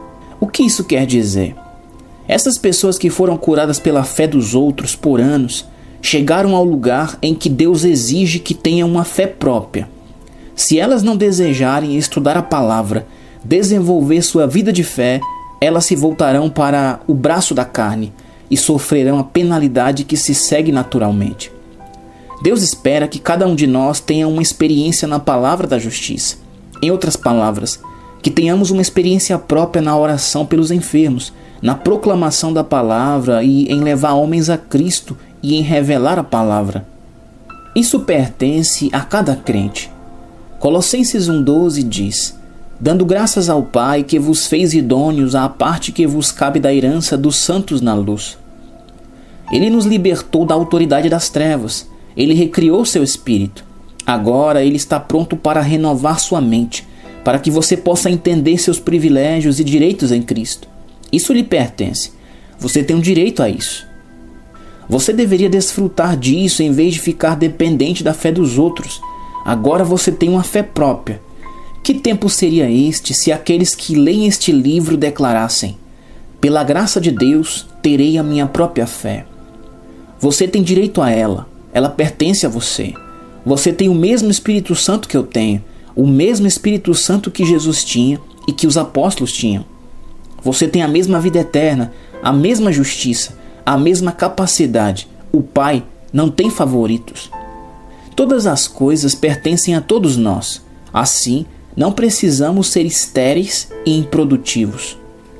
O que isso quer dizer? Essas pessoas que foram curadas pela fé dos outros por anos chegaram ao lugar em que Deus exige que tenham uma fé própria. Se elas não desejarem estudar a palavra, desenvolver sua vida de fé, elas se voltarão para o braço da carne e sofrerão a penalidade que se segue naturalmente. Deus espera que cada um de nós tenha uma experiência na palavra da justiça. Em outras palavras, que tenhamos uma experiência própria na oração pelos enfermos, na proclamação da palavra e em levar homens a Cristo e em revelar a palavra. Isso pertence a cada crente. Colossenses 1,12 diz: dando graças ao Pai que vos fez idôneos à parte que vos cabe da herança dos santos na luz. Ele nos libertou da autoridade das trevas Ele recriou seu espírito. Agora Ele está pronto para renovar sua mente, para que você possa entender seus privilégios e direitos em Cristo. Isso lhe pertence. Você tem um direito a isso. Você deveria desfrutar disso em vez de ficar dependente da fé dos outros. Agora você tem uma fé própria. Que tempo seria este se aqueles que leem este livro declarassem: pela graça de Deus, terei a minha própria fé. Você tem direito a ela. Ela pertence a você. Você tem o mesmo Espírito Santo que eu tenho, o mesmo Espírito Santo que Jesus tinha e que os apóstolos tinham. Você tem a mesma vida eterna, a mesma justiça, a mesma capacidade. O Pai não tem favoritos. Todas as coisas pertencem a todos nós. Assim, não precisamos ser estéreis e improdutivos.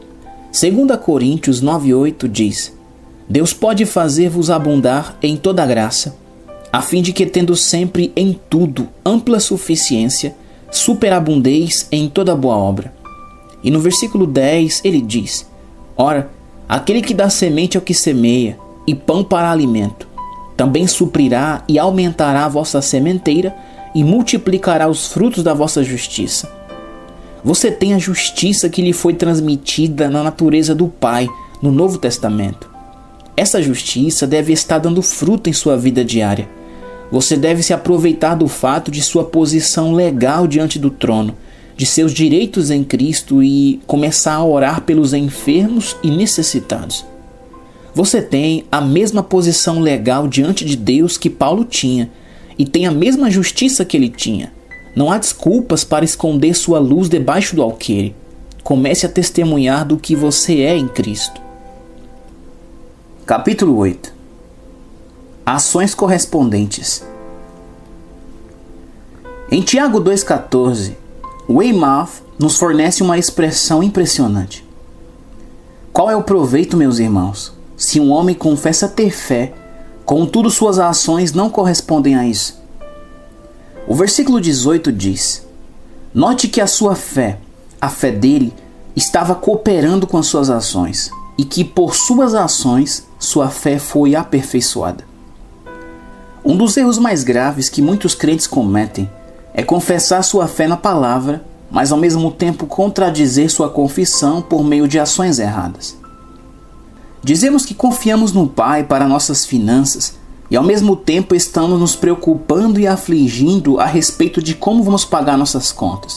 2 Coríntios 9:8 diz: Deus pode fazer-vos abundar em toda graça, a fim de que, tendo sempre em tudo ampla suficiência, superabundeis em toda boa obra. E no versículo 10 ele diz: Ora, aquele que dá semente ao que semeia e pão para alimento, também suprirá e aumentará a vossa sementeira e multiplicará os frutos da vossa justiça. Você tem a justiça que lhe foi transmitida na natureza do Pai no Novo Testamento. Essa justiça deve estar dando fruto em sua vida diária. Você deve se aproveitar do fato de sua posição legal diante do trono, de seus direitos em Cristo e começar a orar pelos enfermos e necessitados. Você tem a mesma posição legal diante de Deus que Paulo tinha e tem a mesma justiça que ele tinha. Não há desculpas para esconder sua luz debaixo do alqueire. Comece a testemunhar do que você é em Cristo. Capítulo 8. Ações correspondentes. Em Tiago 2,14, Weymouth nos fornece uma expressão impressionante. Qual é o proveito, meus irmãos, se um homem confessa ter fé, contudo suas ações não correspondem a isso? O versículo 18 diz: Note que a sua fé, a fé dele, estava cooperando com as suas ações, e que por suas ações sua fé foi aperfeiçoada. Um dos erros mais graves que muitos crentes cometem é confessar sua fé na palavra, mas ao mesmo tempo contradizer sua confissão por meio de ações erradas. Dizemos que confiamos no Pai para nossas finanças e ao mesmo tempo estamos nos preocupando e afligindo a respeito de como vamos pagar nossas contas.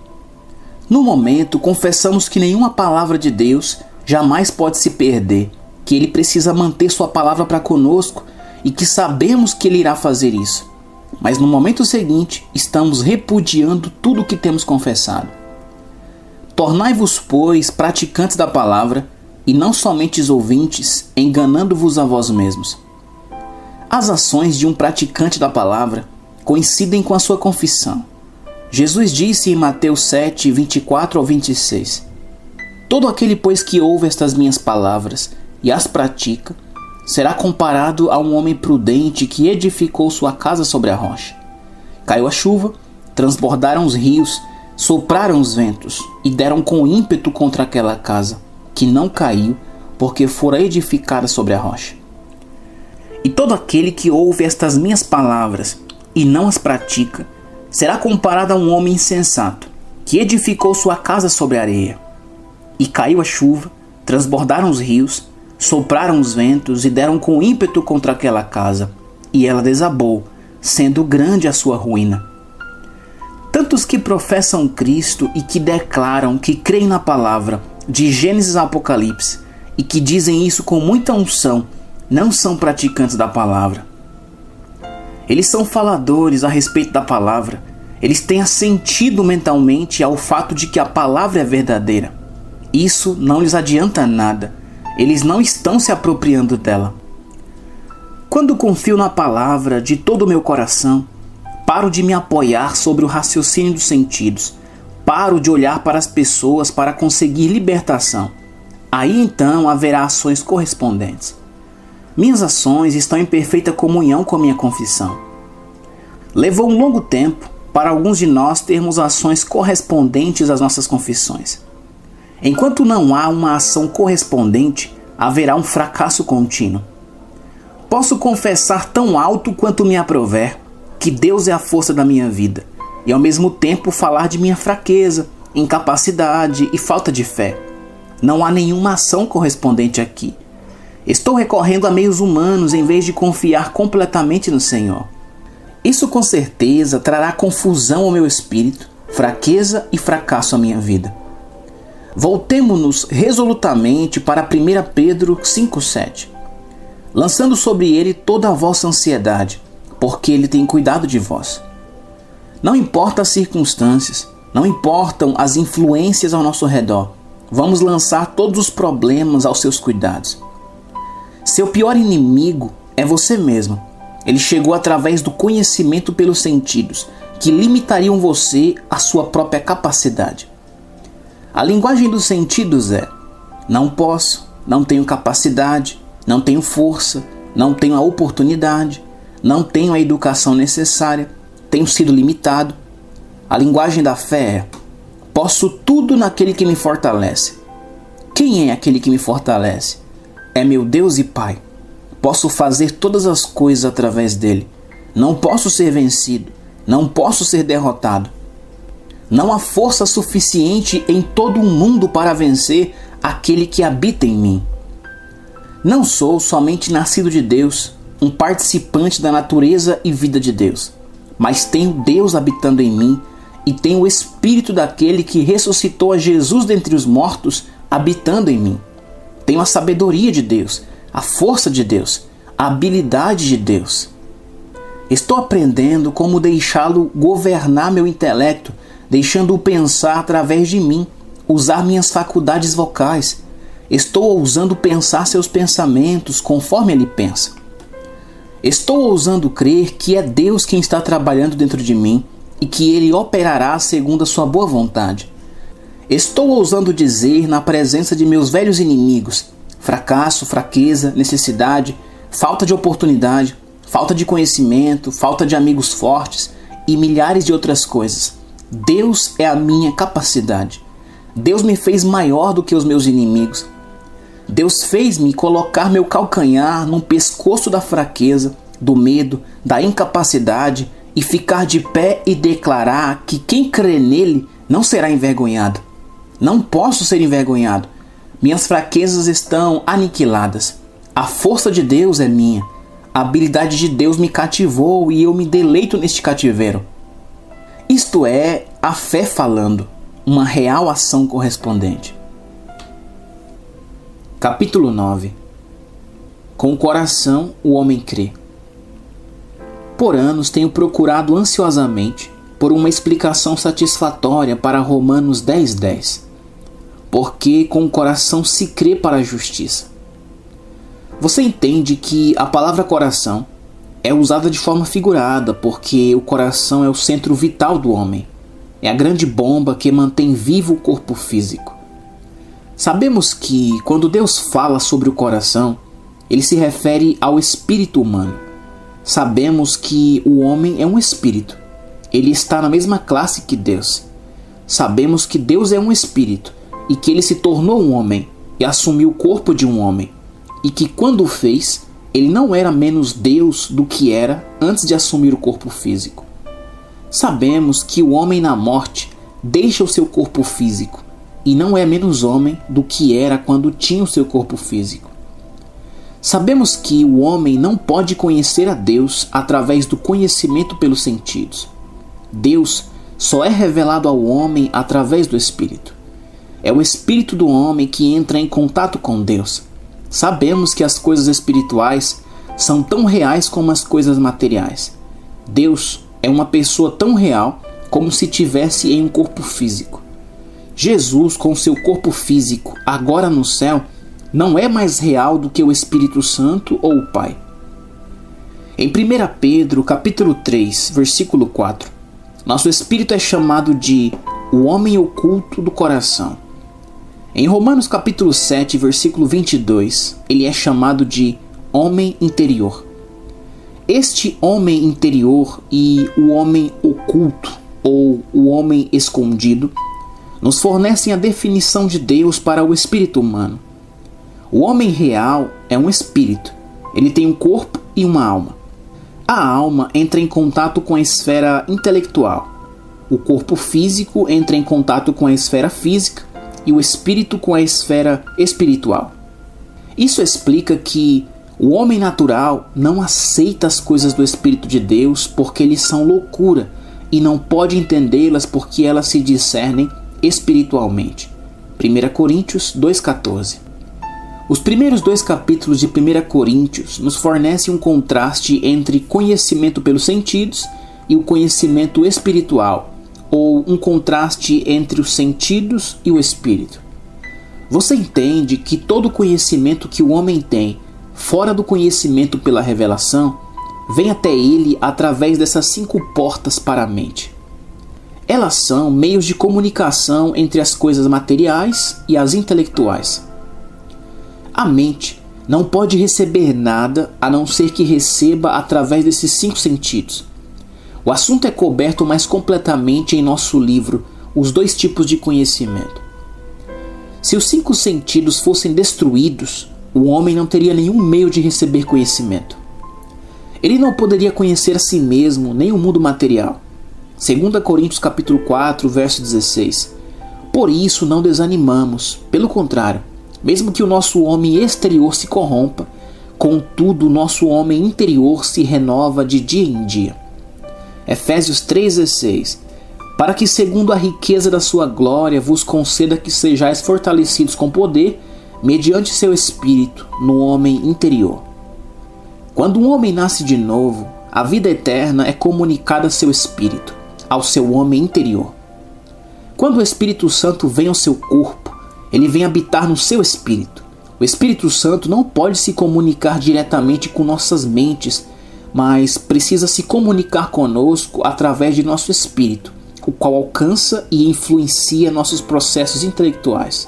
No momento, confessamos que nenhuma palavra de Deus jamais pode se perder, que Ele precisa manter sua palavra para conosco e que sabemos que Ele irá fazer isso. Mas no momento seguinte, estamos repudiando tudo o que temos confessado. Tornai-vos, pois, praticantes da palavra, e não somente os ouvintes, enganando-vos a vós mesmos. As ações de um praticante da palavra coincidem com a sua confissão. Jesus disse em Mateus 7, 24 ao 26, Todo aquele, pois, que ouve estas minhas palavras e as pratica, será comparado a um homem prudente que edificou sua casa sobre a rocha. Caiu a chuva, transbordaram os rios, sopraram os ventos e deram com ímpeto contra aquela casa, que não caiu, porque fora edificada sobre a rocha. E todo aquele que ouve estas minhas palavras e não as pratica, será comparado a um homem insensato, que edificou sua casa sobre a areia. E caiu a chuva, transbordaram os rios, sopraram os ventos e deram com ímpeto contra aquela casa, e ela desabou, sendo grande a sua ruína. Tantos que professam Cristo e que declaram que creem na palavra, de Gênesis a Apocalipse, e que dizem isso com muita unção, não são praticantes da palavra. Eles são faladores a respeito da palavra, eles têm assentido mentalmente ao fato de que a palavra é verdadeira. Isso não lhes adianta nada. Eles não estão se apropriando dela. Quando confio na palavra de todo o meu coração, paro de me apoiar sobre o raciocínio dos sentidos, paro de olhar para as pessoas para conseguir libertação. Aí então haverá ações correspondentes. Minhas ações estão em perfeita comunhão com a minha confissão. Levou um longo tempo para alguns de nós termos ações correspondentes às nossas confissões. Enquanto não há uma ação correspondente, haverá um fracasso contínuo. Posso confessar tão alto quanto me aprouver que Deus é a força da minha vida, e ao mesmo tempo falar de minha fraqueza, incapacidade e falta de fé. Não há nenhuma ação correspondente aqui. Estou recorrendo a meios humanos em vez de confiar completamente no Senhor. Isso com certeza trará confusão ao meu espírito, fraqueza e fracasso à minha vida. Voltemo-nos resolutamente para 1 Pedro 5,7. Lançando sobre ele toda a vossa ansiedade, porque ele tem cuidado de vós. Não importa as circunstâncias, não importam as influências ao nosso redor, vamos lançar todos os problemas aos seus cuidados. Seu pior inimigo é você mesmo. Ele chegou através do conhecimento pelos sentidos, que limitariam você à sua própria capacidade. A linguagem dos sentidos é: não posso, não tenho capacidade, não tenho força, não tenho a oportunidade, não tenho a educação necessária, tenho sido limitado. A linguagem da fé é: posso tudo naquele que me fortalece. Quem é aquele que me fortalece? É meu Deus e Pai. Posso fazer todas as coisas através dele. Não posso ser vencido, não posso ser derrotado. Não há força suficiente em todo o mundo para vencer aquele que habita em mim. Não sou somente nascido de Deus, um participante da natureza e vida de Deus, mas tenho Deus habitando em mim e tenho o Espírito daquele que ressuscitou a Jesus dentre os mortos habitando em mim. Tenho a sabedoria de Deus, a força de Deus, a habilidade de Deus. Estou aprendendo como deixá-lo governar meu intelecto, deixando-o pensar através de mim, usar minhas faculdades vocais. Estou ousando pensar seus pensamentos conforme ele pensa. Estou ousando crer que é Deus quem está trabalhando dentro de mim e que ele operará segundo a sua boa vontade. Estou ousando dizer na presença de meus velhos inimigos, fracasso, fraqueza, necessidade, falta de oportunidade, falta de conhecimento, falta de amigos fortes e milhares de outras coisas: Deus é a minha capacidade. Deus me fez maior do que os meus inimigos. Deus fez-me colocar meu calcanhar no pescoço da fraqueza, do medo, da incapacidade e ficar de pé e declarar que quem crê nele não será envergonhado. Não posso ser envergonhado. Minhas fraquezas estão aniquiladas. A força de Deus é minha. A habilidade de Deus me cativou e eu me deleito neste cativeiro. Isto é a fé falando, uma real ação correspondente. Capítulo 9. Com o coração o homem crê. Por anos tenho procurado ansiosamente por uma explicação satisfatória para Romanos 10:10. Porque com o coração se crê para a justiça. Você entende que a palavra coração é usada de forma figurada, porque o coração é o centro vital do homem. É a grande bomba que mantém vivo o corpo físico. Sabemos que, quando Deus fala sobre o coração, ele se refere ao espírito humano. Sabemos que o homem é um espírito. Ele está na mesma classe que Deus. Sabemos que Deus é um espírito e que ele se tornou um homem e assumiu o corpo de um homem. E que, quando o fez, ele não era menos Deus do que era antes de assumir o corpo físico. Sabemos que o homem na morte deixa o seu corpo físico e não é menos homem do que era quando tinha o seu corpo físico. Sabemos que o homem não pode conhecer a Deus através do conhecimento pelos sentidos. Deus só é revelado ao homem através do Espírito. É o Espírito do homem que entra em contato com Deus. Sabemos que as coisas espirituais são tão reais como as coisas materiais. Deus é uma pessoa tão real como se tivesse em um corpo físico. Jesus, com seu corpo físico, agora no céu, não é mais real do que o Espírito Santo ou o Pai. Em 1 Pedro, capítulo 3, versículo 4, nosso espírito é chamado de o homem oculto do coração. Em Romanos capítulo 7, versículo 22, ele é chamado de homem interior. Este homem interior e o homem oculto, ou o homem escondido, nos fornecem a definição de Deus para o espírito humano. O homem real é um espírito. Ele tem um corpo e uma alma. A alma entra em contato com a esfera intelectual. O corpo físico entra em contato com a esfera física e o espírito com a esfera espiritual. Isso explica que o homem natural não aceita as coisas do Espírito de Deus porque eles são loucura e não pode entendê-las porque elas se discernem espiritualmente. 1 Coríntios 2,14. Os primeiros 2 capítulos de 1 Coríntios nos fornecem um contraste entre conhecimento pelos sentidos e o conhecimento espiritual, ou um contraste entre os sentidos e o espírito. Você entende que todo conhecimento que o homem tem, fora do conhecimento pela revelação, vem até ele através dessas 5 portas para a mente. Elas são meios de comunicação entre as coisas materiais e as intelectuais. A mente não pode receber nada a não ser que receba através desses 5 sentidos. O assunto é coberto mais completamente em nosso livro, Os 2 tipos de conhecimento. Se os 5 sentidos fossem destruídos, o homem não teria nenhum meio de receber conhecimento. Ele não poderia conhecer a si mesmo, nem o mundo material. 2 Coríntios capítulo 4, verso 16. Por isso não desanimamos, pelo contrário, mesmo que o nosso homem exterior se corrompa, contudo o nosso homem interior se renova de dia em dia. Efésios 3,16. Para que segundo a riqueza da sua glória vos conceda que sejais fortalecidos com poder, mediante seu espírito, no homem interior. Quando um homem nasce de novo, a vida eterna é comunicada a seu espírito, ao seu homem interior. Quando o Espírito Santo vem ao seu corpo, ele vem habitar no seu espírito. O Espírito Santo não pode se comunicar diretamente com nossas mentes, mas precisa se comunicar conosco através de nosso espírito, o qual alcança e influencia nossos processos intelectuais.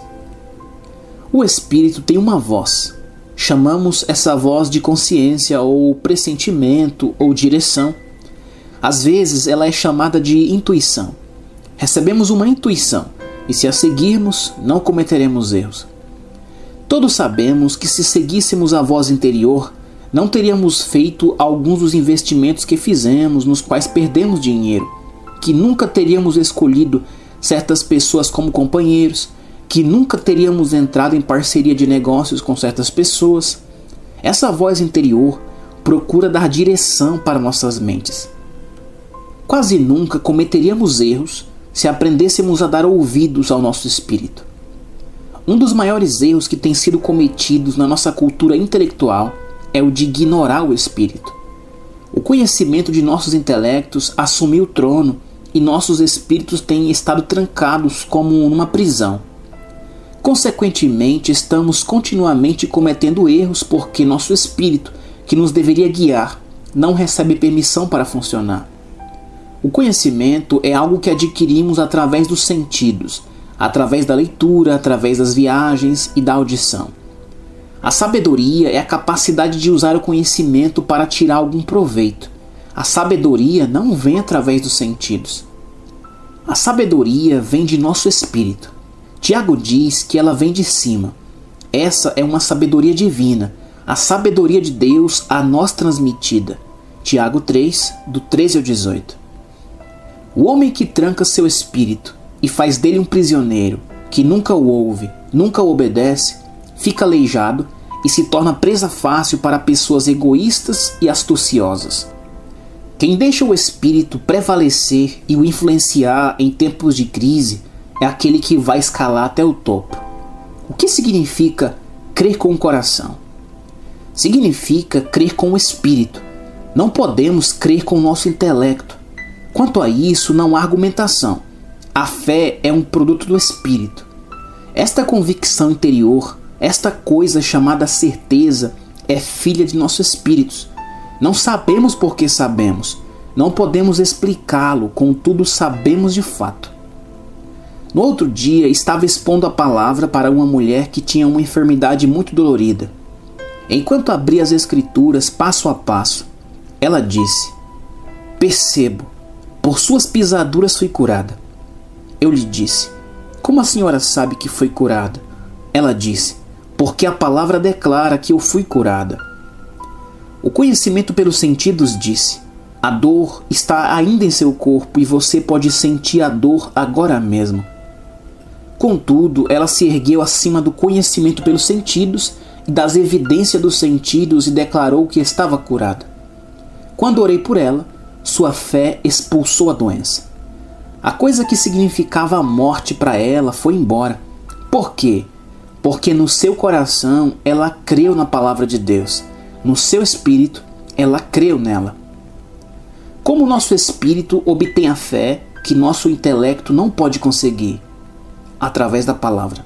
O espírito tem uma voz. Chamamos essa voz de consciência ou pressentimento ou direção. Às vezes ela é chamada de intuição. Recebemos uma intuição e se a seguirmos, não cometeremos erros. Todos sabemos que se seguíssemos a voz interior, não teríamos feito alguns dos investimentos que fizemos, nos quais perdemos dinheiro, que nunca teríamos escolhido certas pessoas como companheiros, que nunca teríamos entrado em parceria de negócios com certas pessoas. Essa voz interior procura dar direção para nossas mentes. Quase nunca cometeríamos erros se aprendêssemos a dar ouvidos ao nosso espírito. Um dos maiores erros que tem sido cometidos na nossa cultura intelectual é o de ignorar o espírito. O conhecimento de nossos intelectos assumiu o trono e nossos espíritos têm estado trancados como numa prisão. Consequentemente, estamos continuamente cometendo erros porque nosso espírito, que nos deveria guiar, não recebe permissão para funcionar. O conhecimento é algo que adquirimos através dos sentidos, através da leitura, através das viagens e da audição. A sabedoria é a capacidade de usar o conhecimento para tirar algum proveito. A sabedoria não vem através dos sentidos. A sabedoria vem de nosso espírito. Tiago diz que ela vem de cima. Essa é uma sabedoria divina, a sabedoria de Deus a nós transmitida. Tiago 3, do 13 ao 18. O homem que tranca seu espírito e faz dele um prisioneiro, que nunca o ouve, nunca o obedece, fica aleijado e se torna presa fácil para pessoas egoístas e astuciosas. Quem deixa o espírito prevalecer e o influenciar em tempos de crise é aquele que vai escalar até o topo. O que significa crer com o coração? Significa crer com o espírito. Não podemos crer com o nosso intelecto. Quanto a isso, não há argumentação. A fé é um produto do espírito. Esta convicção interior, esta coisa chamada certeza, é filha de nossos espíritos. Não sabemos porque sabemos. Não podemos explicá-lo, contudo sabemos de fato. No outro dia, estava expondo a palavra para uma mulher que tinha uma enfermidade muito dolorida. Enquanto abria as escrituras passo a passo, ela disse: "Percebo, por suas pisaduras fui curada." Eu lhe disse: "Como a senhora sabe que foi curada?" Ela disse: "Porque a palavra declara que eu fui curada." O conhecimento pelos sentidos disse: a dor está ainda em seu corpo e você pode sentir a dor agora mesmo. Contudo, ela se ergueu acima do conhecimento pelos sentidos e das evidências dos sentidos e declarou que estava curada. Quando orei por ela, sua fé expulsou a doença. A coisa que significava a morte para ela foi embora. Por quê? Porque no seu coração ela creu na palavra de Deus. No seu espírito, ela creu nela. Como nosso espírito obtém a fé que nosso intelecto não pode conseguir? Através da palavra.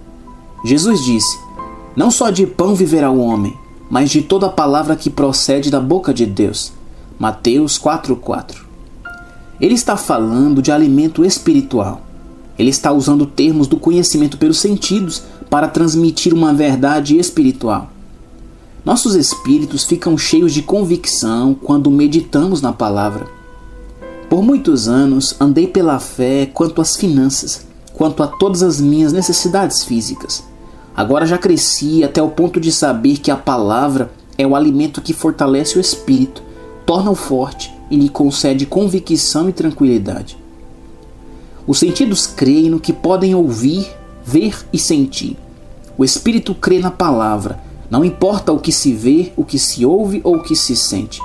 Jesus disse: não só de pão viverá o homem, mas de toda a palavra que procede da boca de Deus. Mateus 4:4. Ele está falando de alimento espiritual. Ele está usando termos do conhecimento pelos sentidos para transmitir uma verdade espiritual. Nossos espíritos ficam cheios de convicção quando meditamos na palavra. Por muitos anos andei pela fé quanto às finanças, quanto a todas as minhas necessidades físicas. Agora já cresci até o ponto de saber que a palavra é o alimento que fortalece o espírito, torna-o forte e lhe concede convicção e tranquilidade. Os sentidos creem no que podem ouvir, ver e sentir. O espírito crê na palavra, não importa o que se vê, o que se ouve ou o que se sente.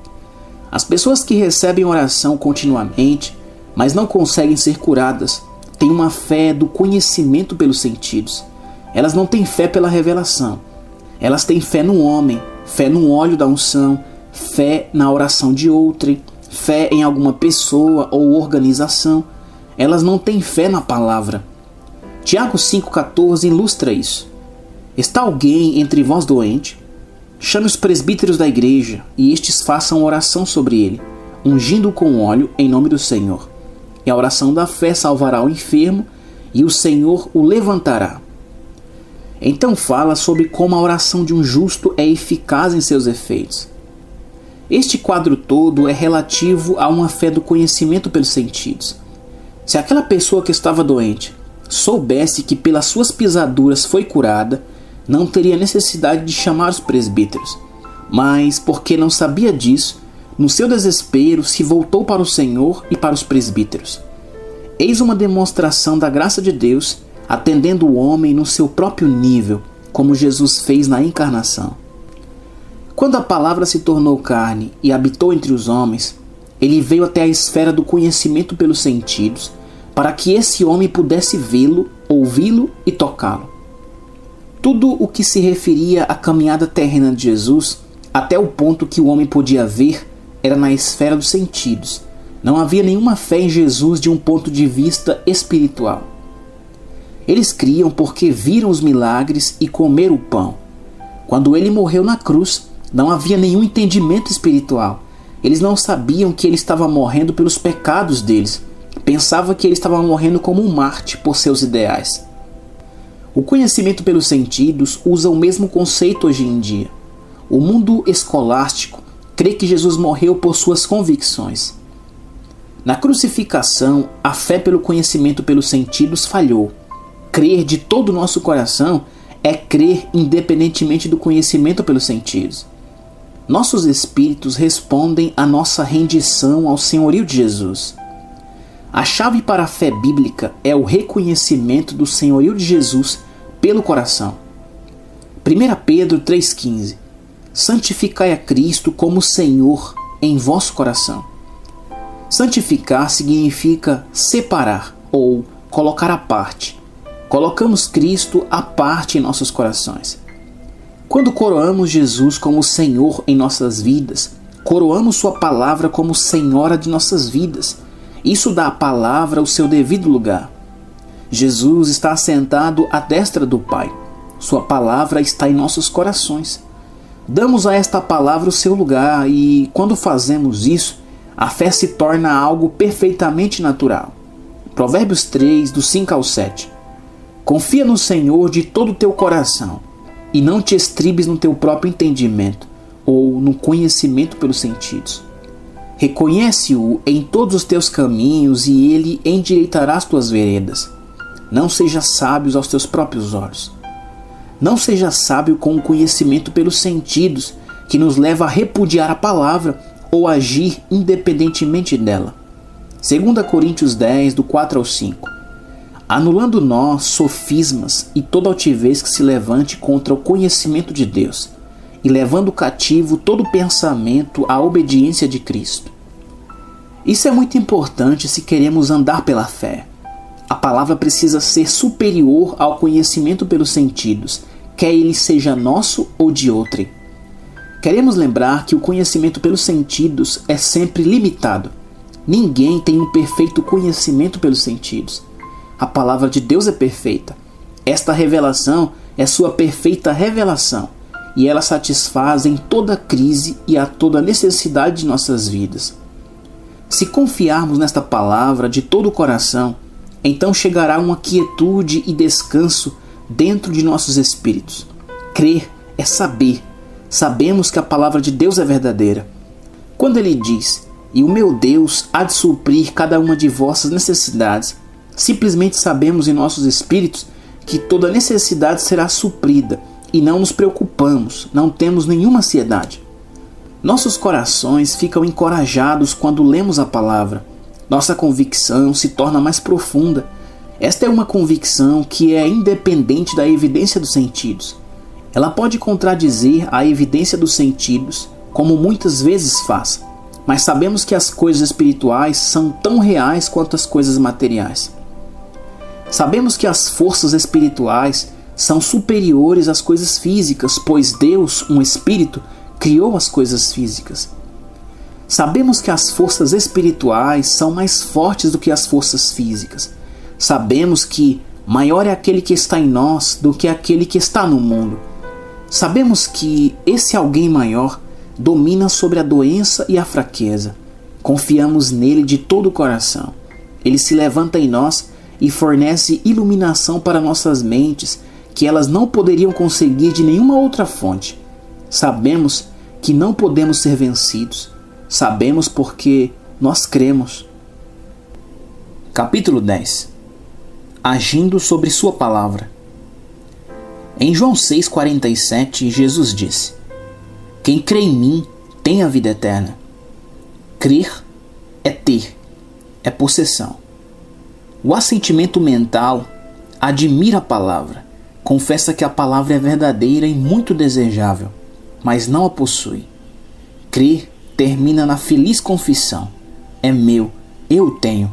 As pessoas que recebem oração continuamente, mas não conseguem ser curadas, têm uma fé do conhecimento pelos sentidos. Elas não têm fé pela revelação. Elas têm fé no homem, fé no óleo da unção, fé na oração de outrem, fé em alguma pessoa ou organização. Elas não têm fé na palavra. Tiago 5,14 ilustra isso. Está alguém entre vós doente? Chame os presbíteros da igreja e estes façam oração sobre ele, ungindo-o com óleo em nome do Senhor. E a oração da fé salvará o enfermo e o Senhor o levantará. Então fala sobre como a oração de um justo é eficaz em seus efeitos. Este quadro todo é relativo a uma fé do conhecimento pelos sentidos. Se aquela pessoa que estava doente soubesse que pelas suas pisaduras foi curada, não teria necessidade de chamar os presbíteros. Mas, porque não sabia disso, no seu desespero se voltou para o Senhor e para os presbíteros. Eis uma demonstração da graça de Deus, atendendo o homem no seu próprio nível, como Jesus fez na encarnação. Quando a palavra se tornou carne e habitou entre os homens, ele veio até a esfera do conhecimento pelos sentidos, para que esse homem pudesse vê-lo, ouvi-lo e tocá-lo. Tudo o que se referia à caminhada terrena de Jesus, até o ponto que o homem podia ver, era na esfera dos sentidos. Não havia nenhuma fé em Jesus de um ponto de vista espiritual. Eles criam porque viram os milagres e comeram o pão. Quando ele morreu na cruz, não havia nenhum entendimento espiritual. Eles não sabiam que ele estava morrendo pelos pecados deles. Pensavam que ele estava morrendo como um mártir por seus ideais. O conhecimento pelos sentidos usa o mesmo conceito hoje em dia. O mundo escolástico crê que Jesus morreu por suas convicções. Na crucificação, a fé pelo conhecimento pelos sentidos falhou. Crer de todo o nosso coração é crer independentemente do conhecimento pelos sentidos. Nossos espíritos respondem à nossa rendição ao senhorio de Jesus. A chave para a fé bíblica é o reconhecimento do senhorio de Jesus pelo coração. 1 Pedro 3,15. Santificai a Cristo como Senhor em vosso coração. Santificar significa separar ou colocar à parte. Colocamos Cristo à parte em nossos corações. Quando coroamos Jesus como Senhor em nossas vidas, coroamos sua palavra como Senhora de nossas vidas. Isso dá à palavra o seu devido lugar. Jesus está assentado à destra do Pai. Sua palavra está em nossos corações. Damos a esta palavra o seu lugar e, quando fazemos isso, a fé se torna algo perfeitamente natural. Provérbios 3, do 5 ao 7. Confia no Senhor de todo o teu coração e não te estribes no teu próprio entendimento ou no conhecimento pelos sentidos. Reconhece-o em todos os teus caminhos e ele endireitará as tuas veredas. Não sejas sábio aos teus próprios olhos. Não seja sábio com o conhecimento pelos sentidos, que nos leva a repudiar a palavra ou agir independentemente dela. 2 Coríntios 10, do 4 ao 5. Anulando nós sofismas e toda altivez que se levante contra o conhecimento de Deus, e levando cativo todo pensamento à obediência de Cristo. Isso é muito importante se queremos andar pela fé. A palavra precisa ser superior ao conhecimento pelos sentidos, quer ele seja nosso ou de outrem. Queremos lembrar que o conhecimento pelos sentidos é sempre limitado. Ninguém tem um perfeito conhecimento pelos sentidos. A palavra de Deus é perfeita. Esta revelação é sua perfeita revelação, e ela satisfaz em toda crise e a toda necessidade de nossas vidas. Se confiarmos nesta palavra de todo o coração, então chegará uma quietude e descanso dentro de nossos espíritos. Crer é saber. Sabemos que a palavra de Deus é verdadeira. Quando ele diz: "E o meu Deus há de suprir cada uma de vossas necessidades", simplesmente sabemos em nossos espíritos que toda necessidade será suprida e não nos preocupamos, não temos nenhuma ansiedade. Nossos corações ficam encorajados quando lemos a palavra. Nossa convicção se torna mais profunda. Esta é uma convicção que é independente da evidência dos sentidos. Ela pode contradizer a evidência dos sentidos, como muitas vezes faz, mas sabemos que as coisas espirituais são tão reais quanto as coisas materiais. Sabemos que as forças espirituais são superiores às coisas físicas, pois Deus, um Espírito, criou as coisas físicas. Sabemos que as forças espirituais são mais fortes do que as forças físicas. Sabemos que maior é aquele que está em nós do que aquele que está no mundo. Sabemos que esse alguém maior domina sobre a doença e a fraqueza. Confiamos nele de todo o coração. Ele se levanta em nós e fornece iluminação para nossas mentes que elas não poderiam conseguir de nenhuma outra fonte. Sabemos que não podemos ser vencidos. Sabemos porque nós cremos. Capítulo 10. Agindo sobre sua palavra. Em João 6,47, Jesus disse: "Quem crê em mim tem a vida eterna." Crer é ter, é possessão. O assentimento mental admira a palavra, confessa que a palavra é verdadeira e muito desejável, mas não a possui. Crer termina na feliz confissão: é meu, eu tenho.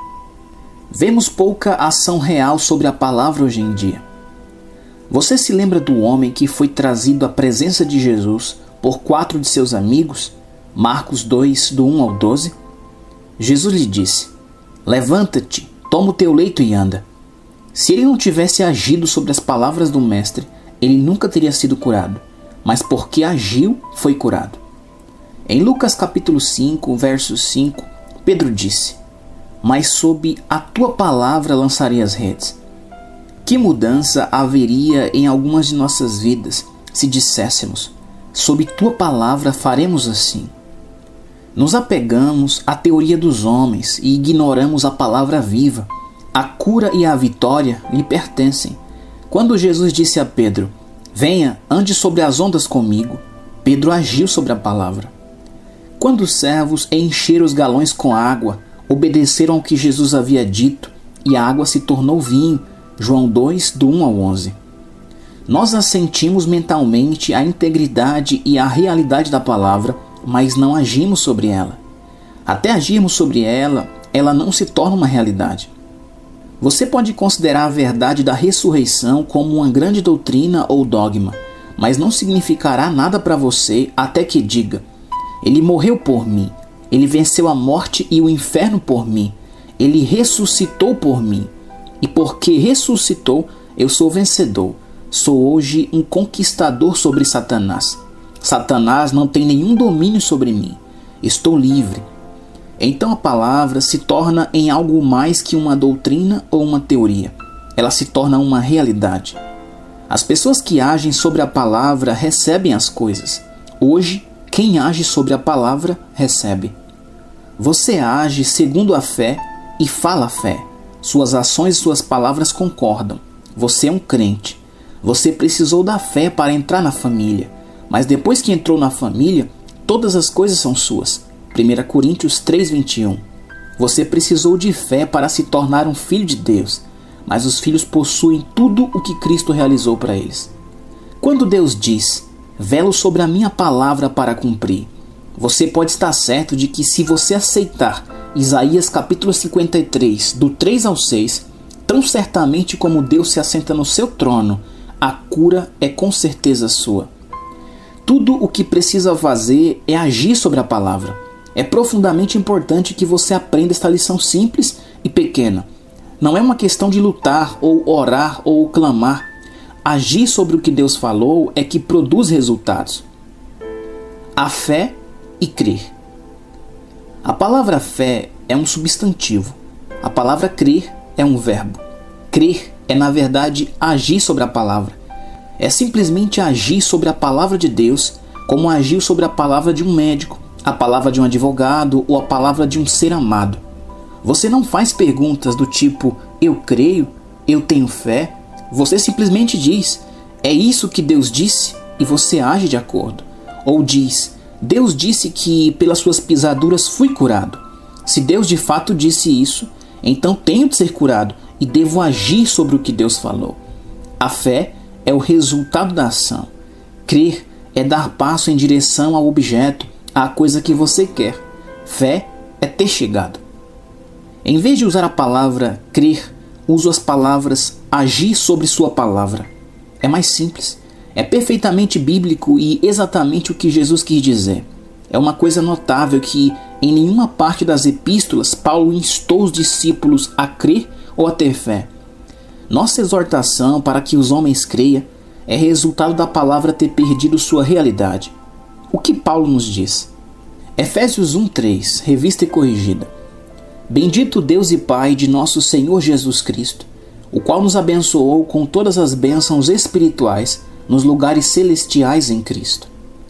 Vemos pouca ação real sobre a palavra hoje em dia. Você se lembra do homem que foi trazido à presença de Jesus por 4 de seus amigos? Marcos 2, do 1 ao 12. Jesus lhe disse: "Levanta-te, toma o teu leito e anda." Se ele não tivesse agido sobre as palavras do mestre, ele nunca teria sido curado, mas porque agiu, foi curado. Em Lucas capítulo 5, verso 5, Pedro disse: "Mas sob a tua palavra lançarei as redes." Que mudança haveria em algumas de nossas vidas se disséssemos: "Sob tua palavra faremos assim"? Nos apegamos à teoria dos homens e ignoramos a palavra viva. A cura e a vitória lhe pertencem. Quando Jesus disse a Pedro: "Venha, ande sobre as ondas comigo", Pedro agiu sobre a palavra. Quando os servos encheram os galões com água, obedeceram ao que Jesus havia dito e a água se tornou vinho. João 2, do 1 ao 11. Nós assentimos mentalmente a integridade e a realidade da palavra, mas não agimos sobre ela. Até agirmos sobre ela, ela não se torna uma realidade. Você pode considerar a verdade da ressurreição como uma grande doutrina ou dogma, mas não significará nada para você até que diga: "Ele morreu por mim, ele venceu a morte e o inferno por mim, ele ressuscitou por mim. E porque ressuscitou, eu sou vencedor. Sou hoje um conquistador sobre Satanás. Satanás não tem nenhum domínio sobre mim. Estou livre." Então a palavra se torna em algo mais que uma doutrina ou uma teoria. Ela se torna uma realidade. As pessoas que agem sobre a palavra recebem as coisas. Hoje, quem age sobre a palavra recebe. Você age segundo a fé e fala a fé. Suas ações e suas palavras concordam. Você é um crente. Você precisou da fé para entrar na família. Mas depois que entrou na família, todas as coisas são suas. 1 Coríntios 3:21. Você precisou de fé para se tornar um filho de Deus, mas os filhos possuem tudo o que Cristo realizou para eles. Quando Deus diz, velo sobre a minha palavra para cumprir, você pode estar certo de que se você aceitar Isaías capítulo 53, do 3 ao 6, tão certamente como Deus se assenta no seu trono, a cura é com certeza sua. Tudo o que precisa fazer é agir sobre a palavra. É profundamente importante que você aprenda esta lição simples e pequena. Não é uma questão de lutar, ou orar, ou clamar. Agir sobre o que Deus falou é que produz resultados. A fé e crer. A palavra fé é um substantivo. A palavra crer é um verbo. Crer é, na verdade, agir sobre a palavra. É simplesmente agir sobre a palavra de Deus, como agir sobre a palavra de um médico, a palavra de um advogado ou a palavra de um ser amado. Você não faz perguntas do tipo, eu creio, eu tenho fé. Você simplesmente diz, é isso que Deus disse, e você age de acordo. Ou diz, Deus disse que pelas suas pisaduras fui curado. Se Deus de fato disse isso, então tenho de ser curado e devo agir sobre o que Deus falou. A fé é o resultado da ação. Crer é dar passo em direção ao objeto, à coisa que você quer. Fé é ter chegado. Em vez de usar a palavra crer, uso as palavras agir sobre sua palavra. É mais simples. É perfeitamente bíblico e exatamente o que Jesus quis dizer. É uma coisa notável que em nenhuma parte das epístolas Paulo instou os discípulos a crer ou a ter fé. Nossa exortação para que os homens creiam é resultado da palavra ter perdido sua realidade. O que Paulo nos diz? Efésios 1:3, revista e corrigida. Bendito Deus e Pai de nosso Senhor Jesus Cristo, o qual nos abençoou com todas as bênçãos espirituais nos lugares celestiais em Cristo.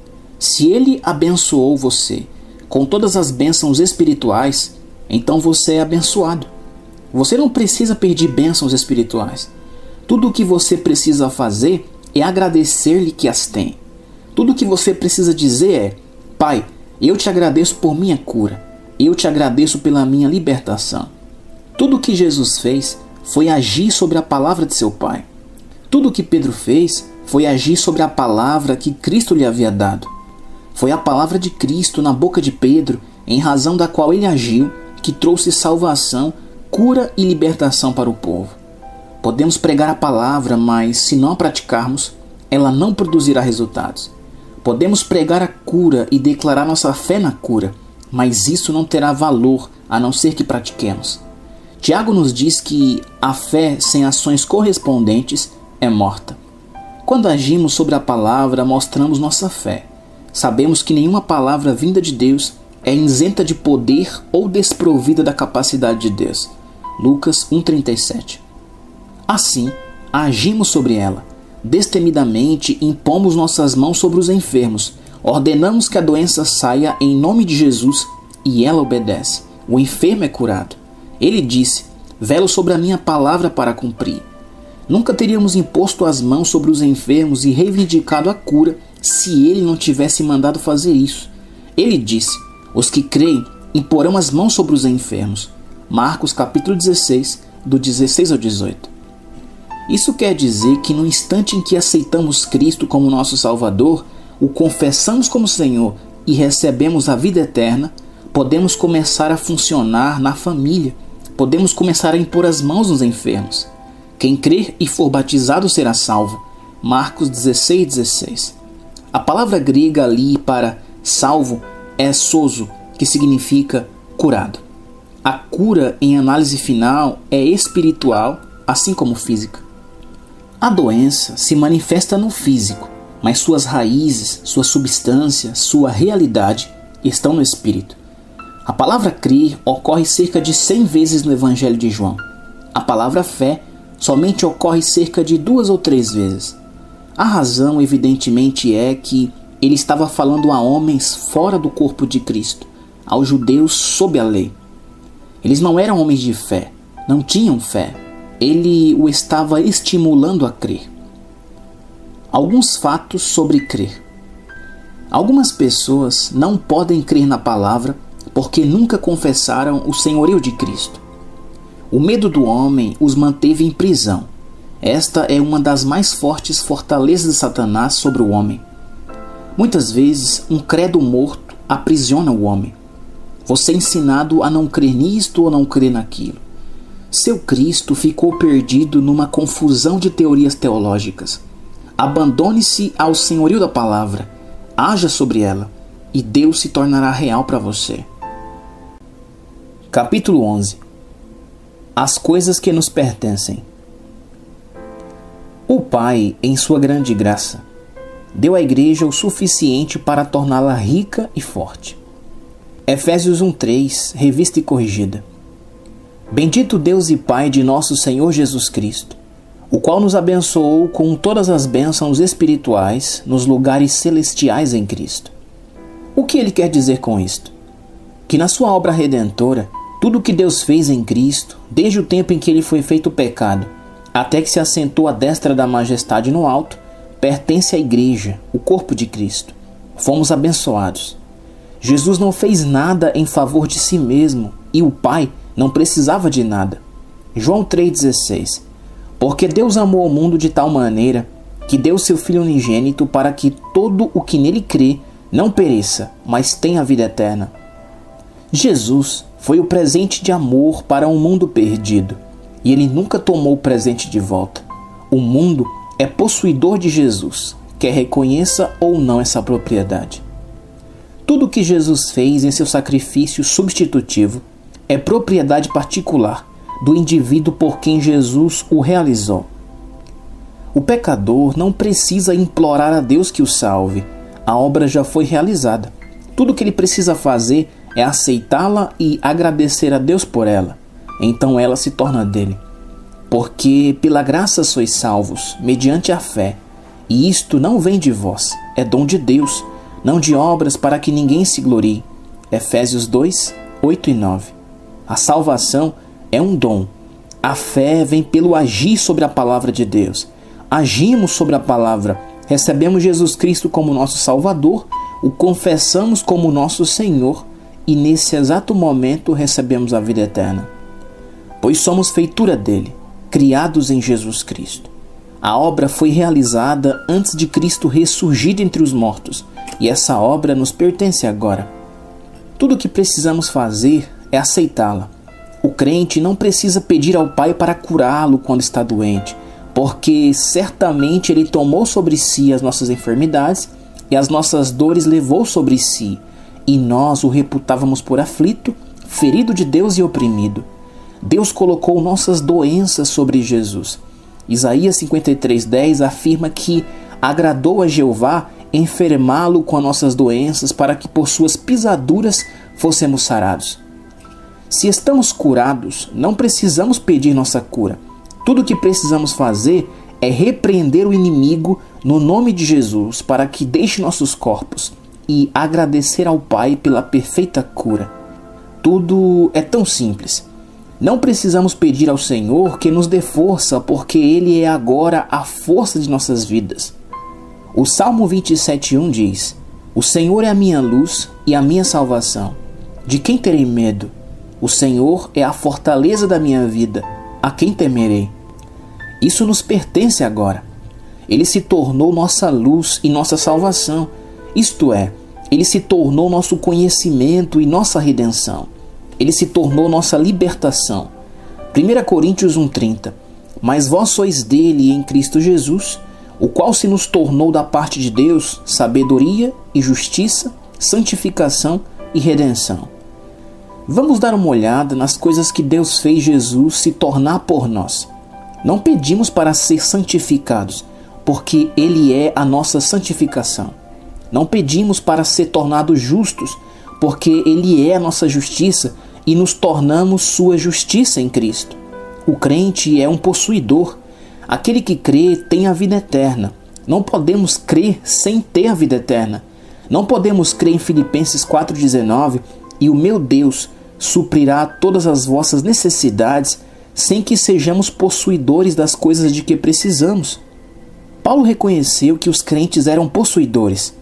Se Ele abençoou você com todas as bênçãos espirituais, então você é abençoado. Você não precisa pedir bênçãos espirituais. Tudo o que você precisa fazer é agradecer-lhe que as tem. Tudo o que você precisa dizer é, Pai, eu te agradeço por minha cura. Eu te agradeço pela minha libertação. Tudo o que Jesus fez foi agir sobre a palavra de seu Pai. Tudo o que Pedro fez foi agir sobre a palavra que Cristo lhe havia dado. Foi a palavra de Cristo na boca de Pedro, em razão da qual ele agiu, que trouxe salvação, cura e libertação para o povo. Podemos pregar a palavra, mas se não a praticarmos, ela não produzirá resultados. Podemos pregar a cura e declarar nossa fé na cura, mas isso não terá valor a não ser que pratiquemos. Tiago nos diz que a fé sem ações correspondentes é morta. Quando agimos sobre a palavra, mostramos nossa fé. Sabemos que nenhuma palavra vinda de Deus é isenta de poder ou desprovida da capacidade de Deus. Lucas 1:37. Assim, agimos sobre ela. Destemidamente impomos nossas mãos sobre os enfermos. Ordenamos que a doença saia em nome de Jesus e ela obedece. O enfermo é curado. Ele disse, velo sobre a minha palavra para cumprir. Nunca teríamos imposto as mãos sobre os enfermos e reivindicado a cura se ele não tivesse mandado fazer isso. Ele disse, os que creem imporão as mãos sobre os enfermos. Marcos capítulo 16, do 16 ao 18. Isso quer dizer que no instante em que aceitamos Cristo como nosso Salvador, o confessamos como Senhor e recebemos a vida eterna, podemos começar a funcionar na família, podemos começar a impor as mãos nos enfermos. Quem crer e for batizado será salvo. Marcos 16:16. A palavra grega ali para salvo é sozo, que significa curado. A cura, em análise final, é espiritual, assim como física. A doença se manifesta no físico, mas suas raízes, sua substância, sua realidade estão no espírito. A palavra crer ocorre cerca de 100 vezes no Evangelho de João. A palavra fé somente ocorre cerca de 2 ou 3 vezes. A razão, evidentemente, é que ele estava falando a homens fora do corpo de Cristo, aos judeus sob a lei. Eles não eram homens de fé, não tinham fé. Ele o estava estimulando a crer. Alguns fatos sobre crer. Algumas pessoas não podem crer na palavra porque nunca confessaram o senhorio de Cristo. O medo do homem os manteve em prisão. Esta é uma das mais fortes fortalezas de Satanás sobre o homem. Muitas vezes, um credo morto aprisiona o homem. Você é ensinado a não crer nisto ou não crer naquilo. Seu Cristo ficou perdido numa confusão de teorias teológicas. Abandone-se ao senhorio da palavra, haja sobre ela, e Deus se tornará real para você. Capítulo 11. As coisas que nos pertencem. O Pai, em sua grande graça, deu à igreja o suficiente para torná-la rica e forte. Efésios 1:3, revista e corrigida. Bendito Deus e Pai de nosso Senhor Jesus Cristo, o qual nos abençoou com todas as bênçãos espirituais nos lugares celestiais em Cristo. O que ele quer dizer com isto? Que na sua obra redentora, tudo o que Deus fez em Cristo, desde o tempo em que ele foi feito pecado, até que se assentou à destra da majestade no alto, pertence à igreja, o corpo de Cristo. Fomos abençoados. Jesus não fez nada em favor de si mesmo e o Pai não precisava de nada. João 3,16. Porque Deus amou o mundo de tal maneira que deu seu Filho unigênito para que todo o que nele crê não pereça, mas tenha a vida eterna. Jesus foi o presente de amor para um mundo perdido, e ele nunca tomou o presente de volta. O mundo é possuidor de Jesus, quer reconheça ou não essa propriedade. Tudo o que Jesus fez em seu sacrifício substitutivo é propriedade particular do indivíduo por quem Jesus o realizou. O pecador não precisa implorar a Deus que o salve. A obra já foi realizada. Tudo o que ele precisa fazer é aceitá-la e agradecer a Deus por ela. Então ela se torna dele. Porque pela graça sois salvos, mediante a fé. E isto não vem de vós, é dom de Deus, não de obras para que ninguém se glorie. Efésios 2, 8 e 9. A salvação é um dom. A fé vem pelo agir sobre a palavra de Deus. Agimos sobre a palavra, recebemos Jesus Cristo como nosso Salvador, o confessamos como nosso Senhor e nesse exato momento recebemos a vida eterna. Pois somos feitura dele, criados em Jesus Cristo. A obra foi realizada antes de Cristo ressurgir dentre os mortos e essa obra nos pertence agora. Tudo o que precisamos fazer é aceitá-la. O crente não precisa pedir ao Pai para curá-lo quando está doente, porque certamente ele tomou sobre si as nossas enfermidades e as nossas dores levou sobre si, e nós o reputávamos por aflito, ferido de Deus e oprimido. Deus colocou nossas doenças sobre Jesus. Isaías 53:10 afirma que agradou a Jeová enfermá-lo com as nossas doenças para que por suas pisaduras fôssemos sarados. Se estamos curados, não precisamos pedir nossa cura. Tudo o que precisamos fazer é repreender o inimigo no nome de Jesus para que deixe nossos corpos e agradecer ao Pai pela perfeita cura. Tudo é tão simples. Não precisamos pedir ao Senhor que nos dê força, porque Ele é agora a força de nossas vidas. O Salmo 27:1 diz: O Senhor é a minha luz e a minha salvação. De quem terei medo? O Senhor é a fortaleza da minha vida. A quem temerei? Isso nos pertence agora. Ele se tornou nossa luz e nossa salvação. Isto é, Ele se tornou nosso conhecimento e nossa redenção. Ele se tornou nossa libertação. 1 Coríntios 1:30. Mas vós sois dele em Cristo Jesus, o qual se nos tornou da parte de Deus sabedoria e justiça, santificação e redenção. Vamos dar uma olhada nas coisas que Deus fez Jesus se tornar por nós. Não pedimos para ser santificados, porque Ele é a nossa santificação. Não pedimos para ser tornados justos, porque Ele é a nossa justiça e nos tornamos sua justiça em Cristo. O crente é um possuidor. Aquele que crê tem a vida eterna. Não podemos crer sem ter a vida eterna. Não podemos crer em Filipenses 4:19 e o meu Deus suprirá todas as vossas necessidades sem que sejamos possuidores das coisas de que precisamos. Paulo reconheceu que os crentes eram possuidores.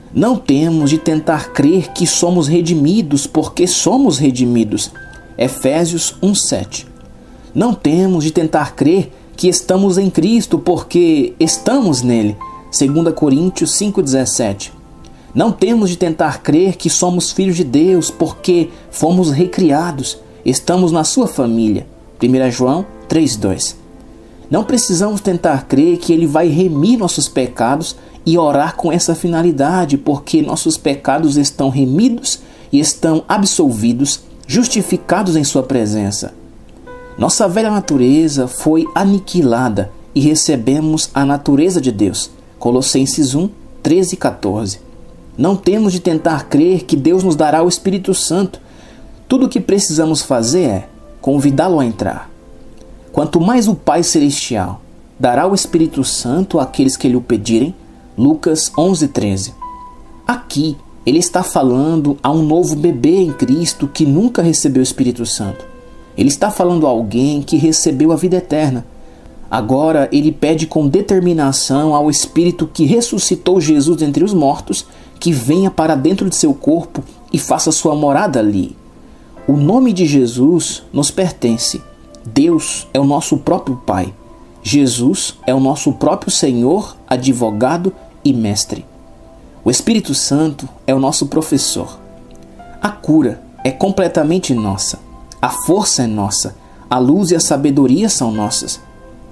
Não temos de tentar crer que somos redimidos porque somos redimidos. Efésios 1:7. Não temos de tentar crer que estamos em Cristo porque estamos nele. 2 Coríntios 5:17. Não temos de tentar crer que somos filhos de Deus porque fomos recriados, estamos na sua família. 1 João 3:2. Não precisamos tentar crer que Ele vai remir nossos pecados e orar com essa finalidade, porque nossos pecados estão remidos e estão absolvidos, justificados em sua presença. Nossa velha natureza foi aniquilada e recebemos a natureza de Deus. Colossenses 1:13 e 14. Não temos de tentar crer que Deus nos dará o Espírito Santo. Tudo o que precisamos fazer é convidá-lo a entrar. Quanto mais o Pai Celestial dará o Espírito Santo àqueles que lhe o pedirem, Lucas 11:13. Aqui ele está falando a um novo bebê em Cristo que nunca recebeu o Espírito Santo. Ele está falando a alguém que recebeu a vida eterna. Agora ele pede com determinação ao Espírito que ressuscitou Jesus dentre os mortos que venha para dentro de seu corpo e faça sua morada ali. O nome de Jesus nos pertence. Deus é o nosso próprio Pai. Jesus é o nosso próprio Senhor, advogado e mestre. O Espírito Santo é o nosso professor. A cura é completamente nossa. A força é nossa. A luz e a sabedoria são nossas.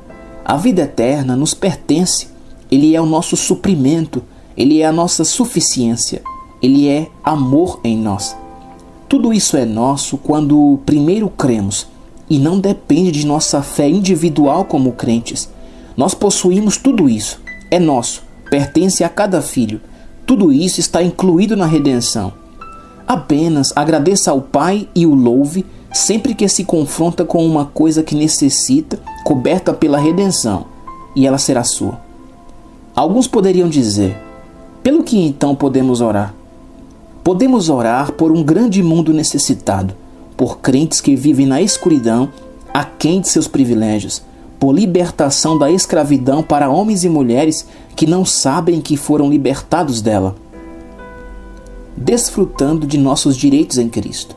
A vida eterna nos pertence. Ele é o nosso suprimento. Ele é a nossa suficiência. Ele é amor em nós. Tudo isso é nosso quando primeiro cremos e não depende de nossa fé individual como crentes. Nós possuímos tudo isso. É nosso. Pertence a cada filho. Tudo isso está incluído na redenção. Apenas agradeça ao Pai e o louve sempre que se confronta com uma coisa que necessita, coberta pela redenção, e ela será sua. Alguns poderiam dizer: pelo que então podemos orar? Podemos orar por um grande mundo necessitado, por crentes que vivem na escuridão, aquém de seus privilégios, por libertação da escravidão para homens e mulheres que não sabem que foram libertados dela, desfrutando de nossos direitos em Cristo.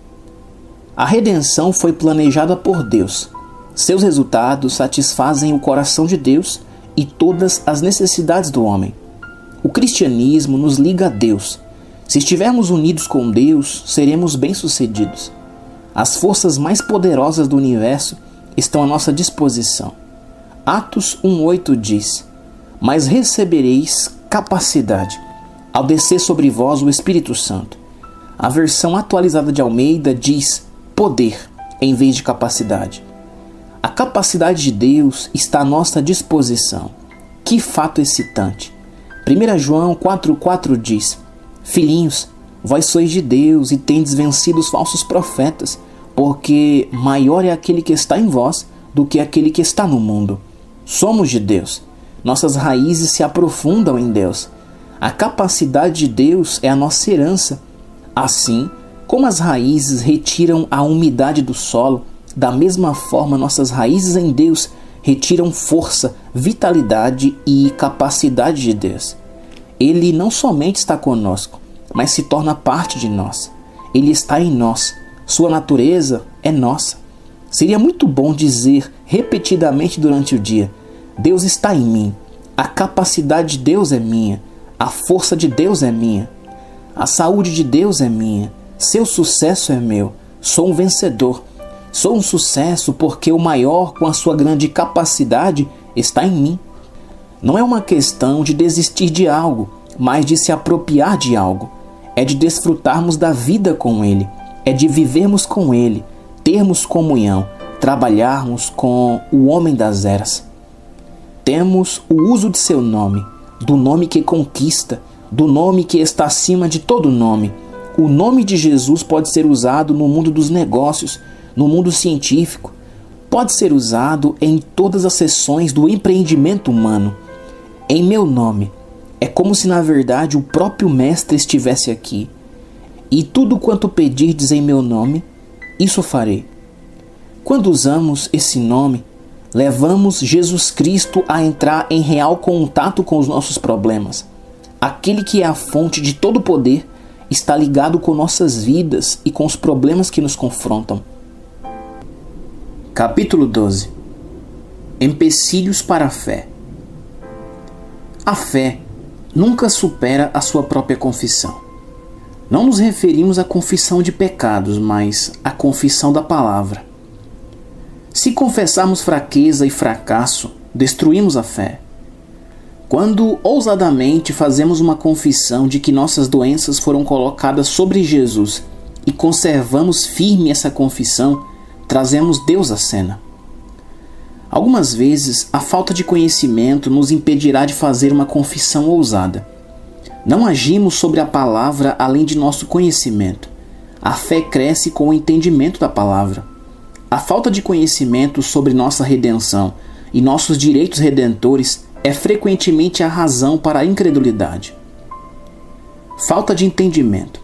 A redenção foi planejada por Deus. Seus resultados satisfazem o coração de Deus e todas as necessidades do homem. O cristianismo nos liga a Deus. Se estivermos unidos com Deus, seremos bem-sucedidos. As forças mais poderosas do universo estão à nossa disposição. Atos 1:8 diz: mas recebereis capacidade ao descer sobre vós o Espírito Santo. A versão atualizada de Almeida diz poder em vez de capacidade. A capacidade de Deus está à nossa disposição. Que fato excitante! 1 João 4:4 diz: filhinhos, vós sois de Deus e tendes vencido os falsos profetas, porque maior é aquele que está em vós do que aquele que está no mundo. Somos de Deus. Nossas raízes se aprofundam em Deus. A capacidade de Deus é a nossa herança. Assim, como as raízes retiram a umidade do solo, da mesma forma nossas raízes em Deus retiram força, vitalidade e capacidade de Deus. Ele não somente está conosco, mas se torna parte de nós. Ele está em nós. Sua natureza é nossa. Seria muito bom dizer repetidamente durante o dia: Deus está em mim. A capacidade de Deus é minha. A força de Deus é minha. A saúde de Deus é minha. Seu sucesso é meu. Sou um vencedor. Sou um sucesso porque o maior, com a sua grande capacidade, está em mim. Não é uma questão de desistir de algo, mas de se apropriar de algo. É de desfrutarmos da vida com Ele. É de vivermos com Ele, termos comunhão, trabalharmos com o homem das eras. Temos o uso de seu nome, do nome que conquista, do nome que está acima de todo nome. O nome de Jesus pode ser usado no mundo dos negócios, no mundo científico, pode ser usado em todas as seções do empreendimento humano. Em meu nome, é como se na verdade o próprio Mestre estivesse aqui. E tudo quanto pedirdes em meu nome, isso farei. Quando usamos esse nome, levamos Jesus Cristo a entrar em real contato com os nossos problemas. aquele que é a fonte de todo poder, está ligado com nossas vidas e com os problemas que nos confrontam. Capítulo 12. Empecilhos para a fé. A fé nunca supera a sua própria confissão. Não nos referimos à confissão de pecados, mas à confissão da palavra. Se confessarmos fraqueza e fracasso, destruímos a fé. Quando ousadamente fazemos uma confissão de que nossas doenças foram colocadas sobre Jesus e conservamos firme essa confissão, trazemos Deus à cena. Algumas vezes, a falta de conhecimento nos impedirá de fazer uma confissão ousada. Não agimos sobre a palavra além de nosso conhecimento. A fé cresce com o entendimento da palavra. A falta de conhecimento sobre nossa redenção e nossos direitos redentores é frequentemente a razão para a incredulidade. Falta de entendimento.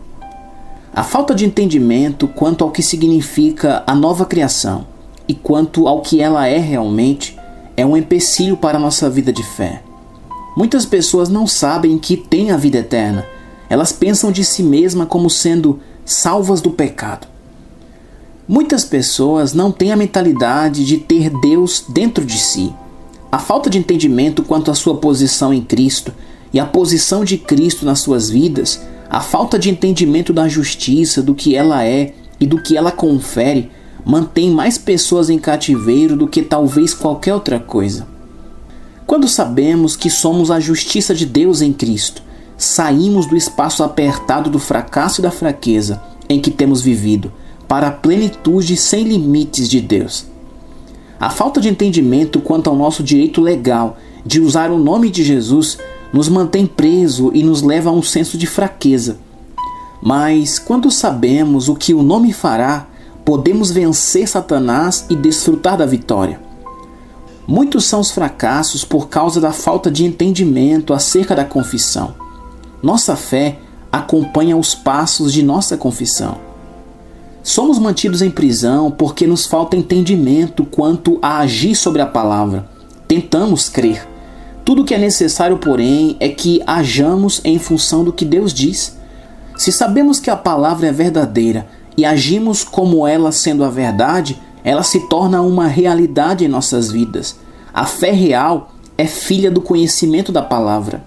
A falta de entendimento quanto ao que significa a nova criação e quanto ao que ela é realmente é um empecilho para a nossa vida de fé. Muitas pessoas não sabem que têm a vida eterna. Elas pensam de si mesmas como sendo salvas do pecado. Muitas pessoas não têm a mentalidade de ter Deus dentro de si. A falta de entendimento quanto à sua posição em Cristo e a posição de Cristo nas suas vidas, a falta de entendimento da justiça, do que ela é e do que ela confere, mantém mais pessoas em cativeiro do que talvez qualquer outra coisa. Quando sabemos que somos a justiça de Deus em Cristo, saímos do espaço apertado do fracasso e da fraqueza em que temos vivido, para a plenitude sem limites de Deus. A falta de entendimento quanto ao nosso direito legal de usar o nome de Jesus nos mantém preso e nos leva a um senso de fraqueza. Mas quando sabemos o que o nome fará, podemos vencer Satanás e desfrutar da vitória. Muitos são os fracassos por causa da falta de entendimento acerca da confissão. Nossa fé acompanha os passos de nossa confissão. Somos mantidos em prisão porque nos falta entendimento quanto a agir sobre a palavra. Tentamos crer. Tudo o que é necessário, porém, é que hajamos em função do que Deus diz. Se sabemos que a palavra é verdadeira e agimos como ela sendo a verdade, ela se torna uma realidade em nossas vidas. A fé real é filha do conhecimento da palavra.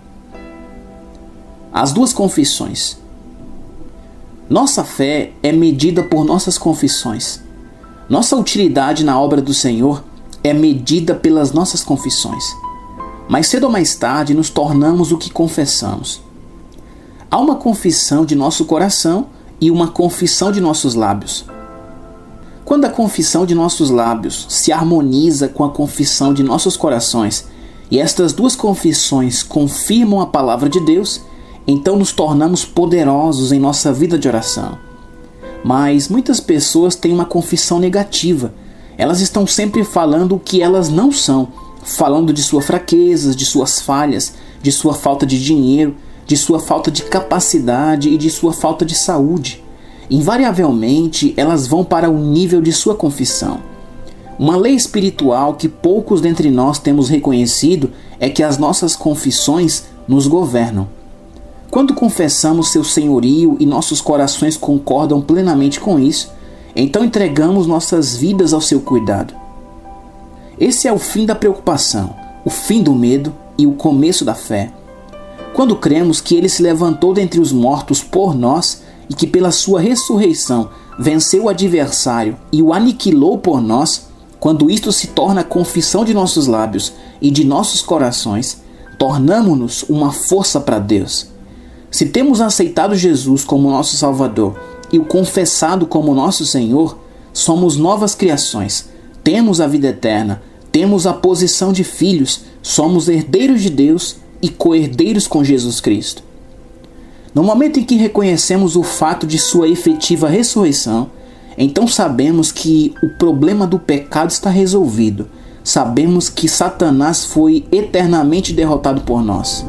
As duas confissões. Nossa fé é medida por nossas confissões. Nossa utilidade na obra do Senhor é medida pelas nossas confissões. Mais cedo ou mais tarde nos tornamos o que confessamos. Há uma confissão de nosso coração e uma confissão de nossos lábios. Quando a confissão de nossos lábios se harmoniza com a confissão de nossos corações e estas duas confissões confirmam a palavra de Deus, então nos tornamos poderosos em nossa vida de oração. Mas muitas pessoas têm uma confissão negativa. Elas estão sempre falando o que elas não são, falando de suas fraquezas, de suas falhas, de sua falta de dinheiro, de sua falta de capacidade e de sua falta de saúde. Invariavelmente, elas vão para o nível de sua confissão. Uma lei espiritual que poucos dentre nós temos reconhecido é que as nossas confissões nos governam. Quando confessamos seu senhorio e nossos corações concordam plenamente com isso, então entregamos nossas vidas ao seu cuidado. Esse é o fim da preocupação, o fim do medo e o começo da fé. Quando cremos que ele se levantou dentre os mortos por nós e que pela sua ressurreição venceu o adversário e o aniquilou por nós, quando isto se torna a confissão de nossos lábios e de nossos corações, tornamo-nos uma força para Deus. Se temos aceitado Jesus como nosso Salvador e o confessado como nosso Senhor, somos novas criações, temos a vida eterna, temos a posição de filhos, somos herdeiros de Deus e co-herdeiros com Jesus Cristo. No momento em que reconhecemos o fato de sua efetiva ressurreição, então sabemos que o problema do pecado está resolvido. Sabemos que Satanás foi eternamente derrotado por nós.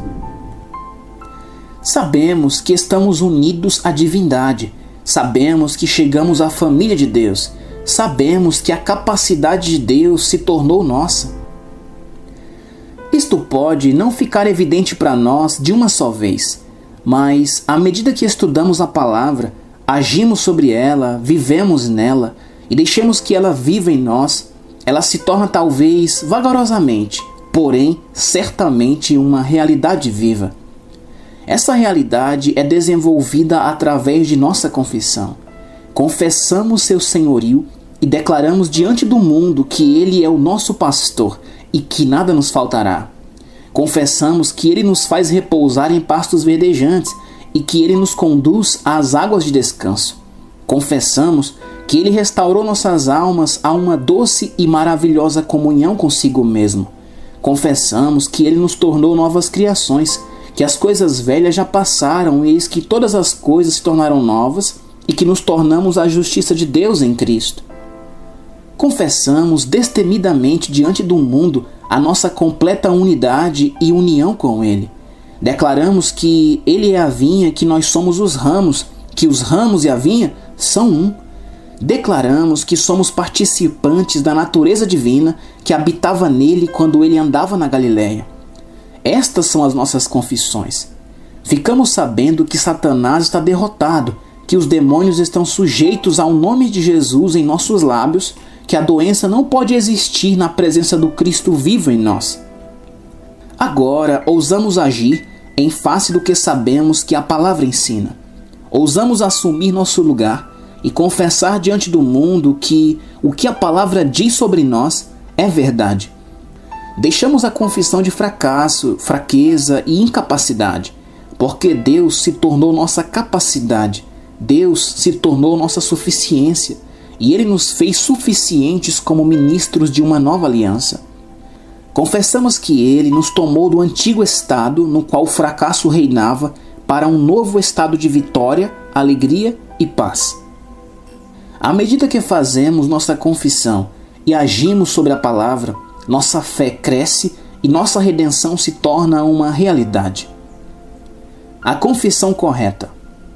Sabemos que estamos unidos à divindade. Sabemos que chegamos à família de Deus. Sabemos que a capacidade de Deus se tornou nossa. Isto pode não ficar evidente para nós de uma só vez, mas à medida que estudamos a palavra, agimos sobre ela, vivemos nela e deixamos que ela viva em nós, ela se torna talvez vagarosamente, porém certamente uma realidade viva. Essa realidade é desenvolvida através de nossa confissão. Confessamos seu senhorio e declaramos diante do mundo que ele é o nosso pastor e que nada nos faltará. Confessamos que ele nos faz repousar em pastos verdejantes e que ele nos conduz às águas de descanso. Confessamos que ele restaurou nossas almas a uma doce e maravilhosa comunhão consigo mesmo. Confessamos que ele nos tornou novas criações, que as coisas velhas já passaram e eis que todas as coisas se tornaram novas e que nos tornamos a justiça de Deus em Cristo. Confessamos destemidamente diante do mundo a nossa completa unidade e união com Ele. Declaramos que Ele é a vinha, que nós somos os ramos, que os ramos e a vinha são um. Declaramos que somos participantes da natureza divina que habitava nele quando ele andava na Galileia. Estas são as nossas confissões. Ficamos sabendo que Satanás está derrotado, que os demônios estão sujeitos ao nome de Jesus em nossos lábios, que a doença não pode existir na presença do Cristo vivo em nós. Agora ousamos agir em face do que sabemos que a palavra ensina. Ousamos assumir nosso lugar e confessar diante do mundo que o que a palavra diz sobre nós é verdade. Deixamos a confissão de fracasso, fraqueza e incapacidade, porque Deus se tornou nossa capacidade, Deus se tornou nossa suficiência, e Ele nos fez suficientes como ministros de uma nova aliança. Confessamos que Ele nos tomou do antigo estado no qual o fracasso reinava para um novo estado de vitória, alegria e paz. À medida que fazemos nossa confissão e agimos sobre a palavra, nossa fé cresce e nossa redenção se torna uma realidade. A confissão correta.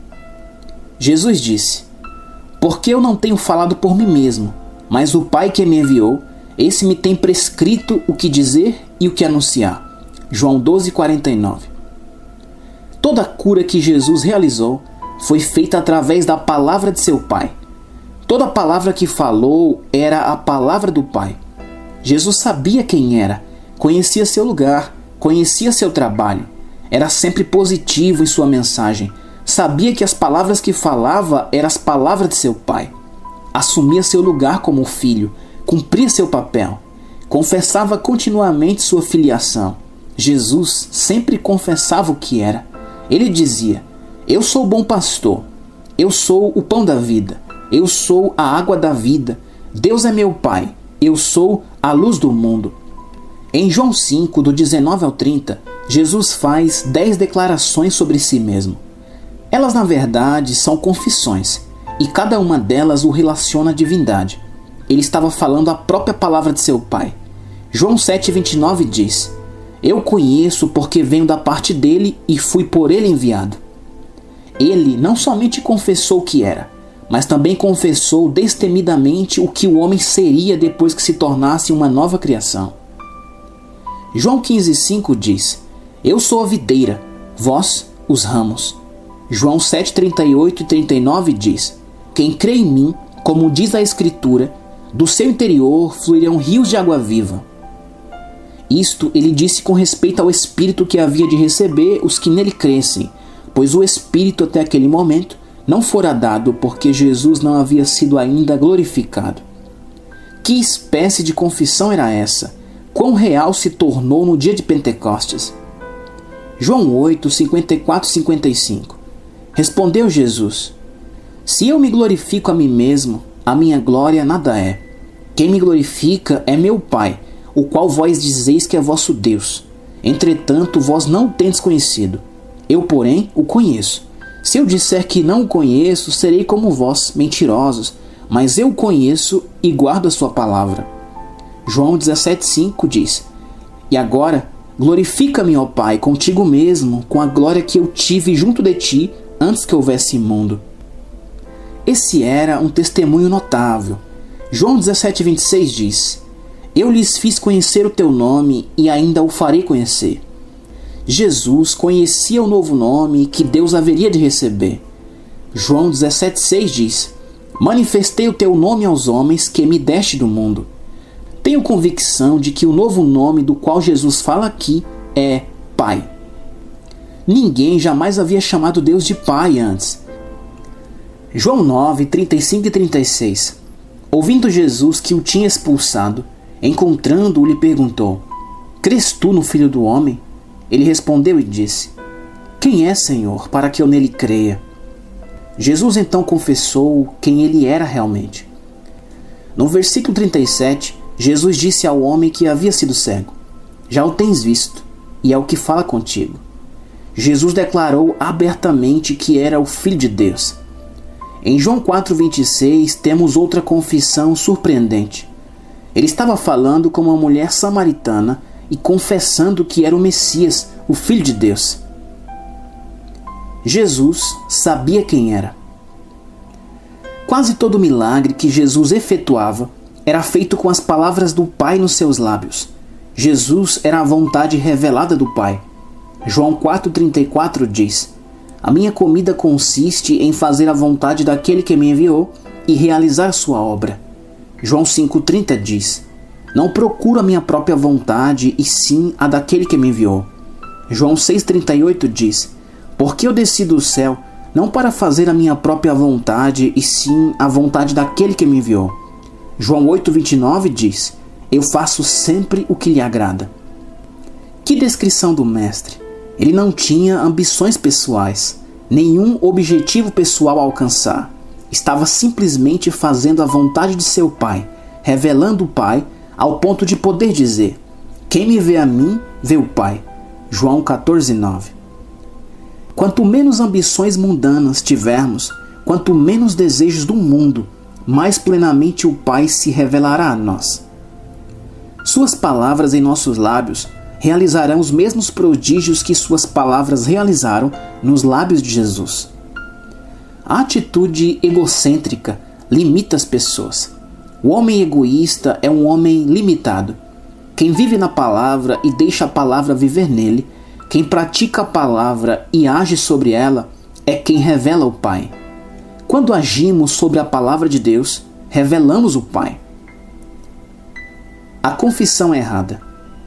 Jesus disse: porque eu não tenho falado por mim mesmo, mas o Pai que me enviou, esse me tem prescrito o que dizer e o que anunciar. João 12:49. Toda a cura que Jesus realizou foi feita através da palavra de seu Pai. Toda a palavra que falou era a palavra do Pai. Jesus sabia quem era, conhecia seu lugar, conhecia seu trabalho. Era sempre positivo em sua mensagem. Sabia que as palavras que falava eram as palavras de seu Pai. Assumia seu lugar como filho, cumpria seu papel. Confessava continuamente sua filiação. Jesus sempre confessava o que era. Ele dizia: eu sou o bom pastor, eu sou o pão da vida, eu sou a água da vida, Deus é meu Pai, eu sou a luz do mundo. Em João 5, do 19 ao 30, Jesus faz 10 declarações sobre si mesmo. Elas, na verdade, são confissões, e cada uma delas o relaciona à divindade. Ele estava falando a própria palavra de seu Pai. João 7,29 diz: eu o conheço porque venho da parte dele e fui por ele enviado. Ele não somente confessou o que era, mas também confessou destemidamente o que o homem seria depois que se tornasse uma nova criação. João 15,5 diz: eu sou a videira, vós os ramos. João 7,38 e 39 diz: quem crê em mim, como diz a Escritura, do seu interior fluirão rios de água viva. Isto ele disse com respeito ao Espírito que havia de receber os que nele crescem, pois o Espírito até aquele momento não fora dado porque Jesus não havia sido ainda glorificado. Que espécie de confissão era essa? Quão real se tornou no dia de Pentecostes? João 8, 54 e 55. Respondeu Jesus: se eu me glorifico a mim mesmo, a minha glória nada é. Quem me glorifica é meu Pai, o qual vós dizeis que é vosso Deus. Entretanto, vós não o tendes conhecido. Eu, porém, o conheço. Se eu disser que não o conheço, serei como vós, mentirosos, mas eu o conheço e guardo a sua palavra. João 17,5 diz: e agora, glorifica-me, ó Pai, contigo mesmo, com a glória que eu tive junto de ti, antes que houvesse mundo. Esse era um testemunho notável. João 17,26 diz: Eu lhes fiz conhecer o teu nome e ainda o farei conhecer. Jesus conhecia o novo nome que Deus haveria de receber. João 17,6 diz: manifestei o teu nome aos homens que me deste do mundo. Tenho convicção de que o novo nome do qual Jesus fala aqui é Pai. Ninguém jamais havia chamado Deus de Pai antes. João 9, 35 e 36. Ouvindo Jesus que o tinha expulsado, encontrando-o, lhe perguntou: crês tu no Filho do Homem? Ele respondeu e disse: quem é, Senhor, para que eu nele creia? Jesus então confessou quem ele era realmente. No versículo 37, Jesus disse ao homem que havia sido cego: já o tens visto, e é o que fala contigo. Jesus declarou abertamente que era o Filho de Deus. Em João 4,26 temos outra confissão surpreendente. Ele estava falando com uma mulher samaritana e confessando que era o Messias, o Filho de Deus. Jesus sabia quem era. Quase todo milagre que Jesus efetuava era feito com as palavras do Pai nos seus lábios. Jesus era a vontade revelada do Pai. João 4,34 diz: a minha comida consiste em fazer a vontade daquele que me enviou e realizar sua obra. João 5,30 diz: não procuro a minha própria vontade, e sim a daquele que me enviou. João 6,38 diz: porque eu desci do céu, não para fazer a minha própria vontade, e sim a vontade daquele que me enviou. João 8,29 diz: eu faço sempre o que lhe agrada. Que descrição do Mestre! Ele não tinha ambições pessoais, nenhum objetivo pessoal a alcançar. Estava simplesmente fazendo a vontade de seu Pai, revelando o Pai ao ponto de poder dizer: quem me vê a mim, vê o Pai. João 14,9. Quanto menos ambições mundanas tivermos, quanto menos desejos do mundo, mais plenamente o Pai se revelará a nós. Suas palavras em nossos lábios realizarão os mesmos prodígios que suas palavras realizaram nos lábios de Jesus. A atitude egocêntrica limita as pessoas. O homem egoísta é um homem limitado. Quem vive na palavra e deixa a palavra viver nele, quem pratica a palavra e age sobre ela, é quem revela o Pai. Quando agimos sobre a palavra de Deus, revelamos o Pai. A confissão errada.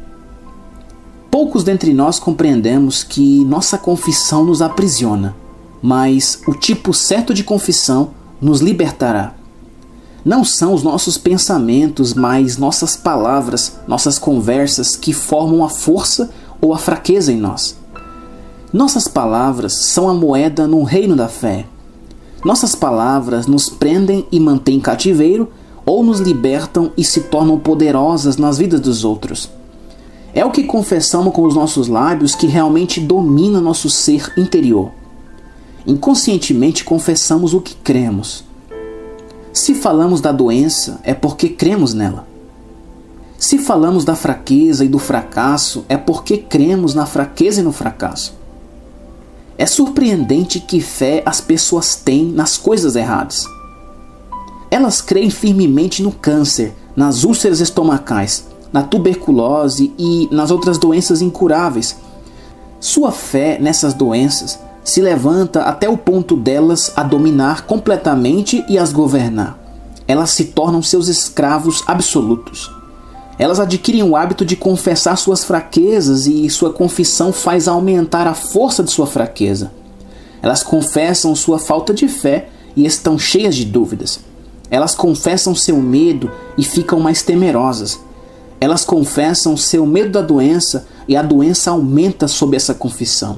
Poucos dentre nós compreendemos que nossa confissão nos aprisiona, mas o tipo certo de confissão nos libertará. Não são os nossos pensamentos, mas nossas palavras, nossas conversas que formam a força ou a fraqueza em nós. Nossas palavras são a moeda no reino da fé. Nossas palavras nos prendem e mantêm em cativeiro, ou nos libertam e se tornam poderosas nas vidas dos outros. É o que confessamos com os nossos lábios que realmente domina nosso ser interior. Inconscientemente confessamos o que cremos. Se falamos da doença, é porque cremos nela. Se falamos da fraqueza e do fracasso, é porque cremos na fraqueza e no fracasso. É surpreendente que fé as pessoas têm nas coisas erradas. Elas creem firmemente no câncer, nas úlceras estomacais, na tuberculose e nas outras doenças incuráveis. Sua fé nessas doenças se levanta até o ponto delas a dominar completamente e as governar. Elas se tornam seus escravos absolutos. Elas adquirem o hábito de confessar suas fraquezas e sua confissão faz aumentar a força de sua fraqueza. Elas confessam sua falta de fé e estão cheias de dúvidas. Elas confessam seu medo e ficam mais temerosas. Elas confessam seu medo da doença e a doença aumenta sob essa confissão.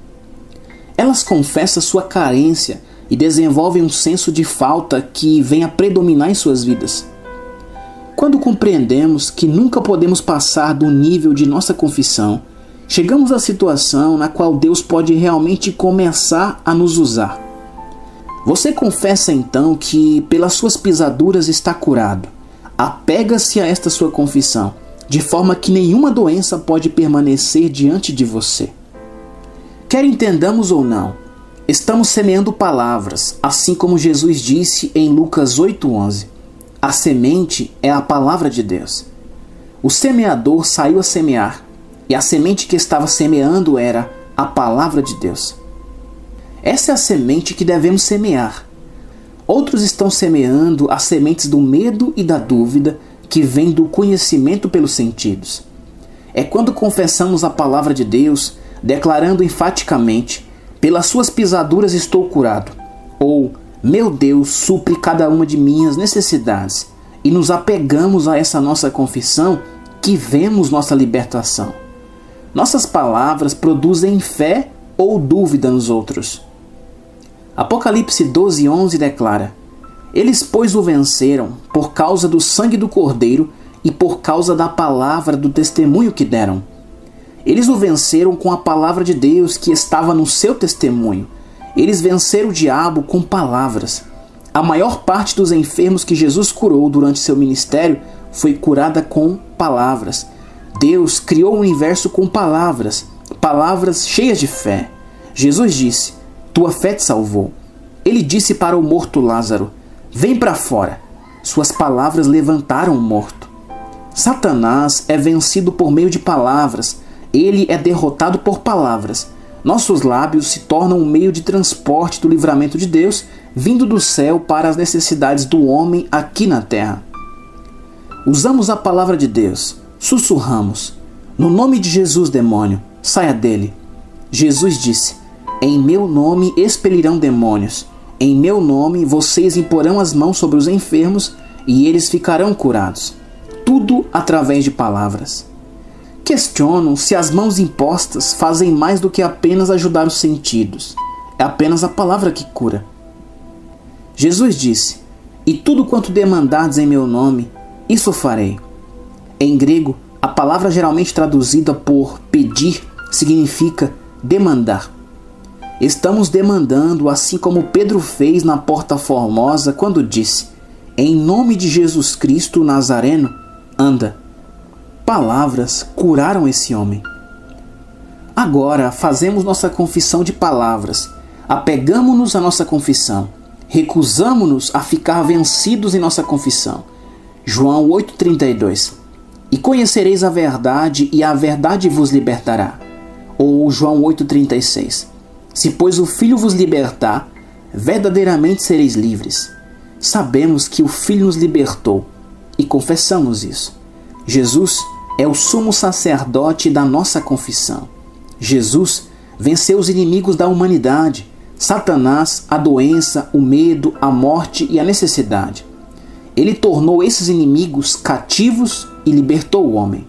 Elas confessam sua carência e desenvolvem um senso de falta que vem a predominar em suas vidas. Quando compreendemos que nunca podemos passar do nível de nossa confissão, chegamos à situação na qual Deus pode realmente começar a nos usar. Você confessa então que pelas suas pisaduras está curado. Apega-se a esta sua confissão, de forma que nenhuma doença pode permanecer diante de você. Quer entendamos ou não, estamos semeando palavras, assim como Jesus disse em Lucas 8,11. A semente é a palavra de Deus. O semeador saiu a semear, e a semente que estava semeando era a palavra de Deus. Essa é a semente que devemos semear. Outros estão semeando as sementes do medo e da dúvida que vêm do conhecimento pelos sentidos. É quando confessamos a palavra de Deus, declarando enfaticamente: pelas suas pisaduras estou curado, ou meu Deus supre cada uma de minhas necessidades, e nos apegamos a essa nossa confissão, que vemos nossa libertação. Nossas palavras produzem fé ou dúvida nos outros. Apocalipse 12:11 declara: eles, pois, o venceram por causa do sangue do Cordeiro e por causa da palavra do testemunho que deram. Eles o venceram com a palavra de Deus que estava no seu testemunho. Eles venceram o diabo com palavras. A maior parte dos enfermos que Jesus curou durante seu ministério foi curada com palavras. Deus criou o universo com palavras, palavras cheias de fé. Jesus disse: tua fé te salvou. Ele disse para o morto Lázaro: vem para fora. Suas palavras levantaram o morto. Satanás é vencido por meio de palavras. Ele é derrotado por palavras. Nossos lábios se tornam um meio de transporte do livramento de Deus, vindo do céu para as necessidades do homem aqui na terra. Usamos a palavra de Deus, sussurramos: no nome de Jesus, demônio, saia dele. Jesus disse: em meu nome expelirão demônios. Em meu nome vocês imporão as mãos sobre os enfermos e eles ficarão curados. Tudo através de palavras. Questionam se as mãos impostas fazem mais do que apenas ajudar os sentidos. É apenas a palavra que cura. Jesus disse: e tudo quanto demandardes em meu nome, isso farei. Em grego, a palavra geralmente traduzida por pedir significa demandar. Estamos demandando, assim como Pedro fez na Porta Formosa quando disse: em nome de Jesus Cristo Nazareno, anda. Palavras curaram esse homem. Agora fazemos nossa confissão de palavras. Apegamo-nos à nossa confissão. Recusamo-nos a ficar vencidos em nossa confissão. João 8,32. E conhecereis a verdade, e a verdade vos libertará. Ou João 8,36. Se, pois, o Filho vos libertar, verdadeiramente sereis livres. Sabemos que o Filho nos libertou e confessamos isso. Jesus é o sumo sacerdote da nossa confissão. Jesus venceu os inimigos da humanidade: Satanás, a doença, o medo, a morte e a necessidade. Ele tornou esses inimigos cativos e libertou o homem.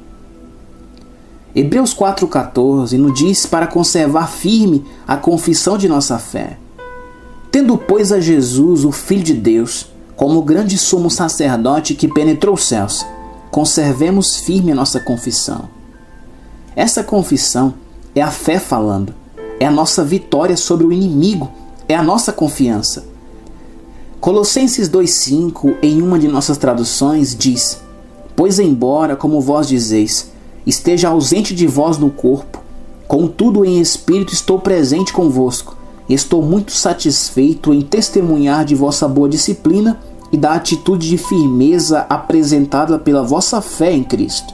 Hebreus 4,14 nos diz para conservar firme a confissão de nossa fé. Tendo, pois, a Jesus, o Filho de Deus, como grande sumo sacerdote que penetrou os céus, conservemos firme a nossa confissão. Essa confissão é a fé falando, é a nossa vitória sobre o inimigo, é a nossa confiança. Colossenses 2,5, em uma de nossas traduções, diz: pois embora, como vós dizeis, esteja ausente de vós no corpo, contudo em espírito estou presente convosco, e estou muito satisfeito em testemunhar de vossa boa disciplina e da atitude de firmeza apresentada pela vossa fé em Cristo.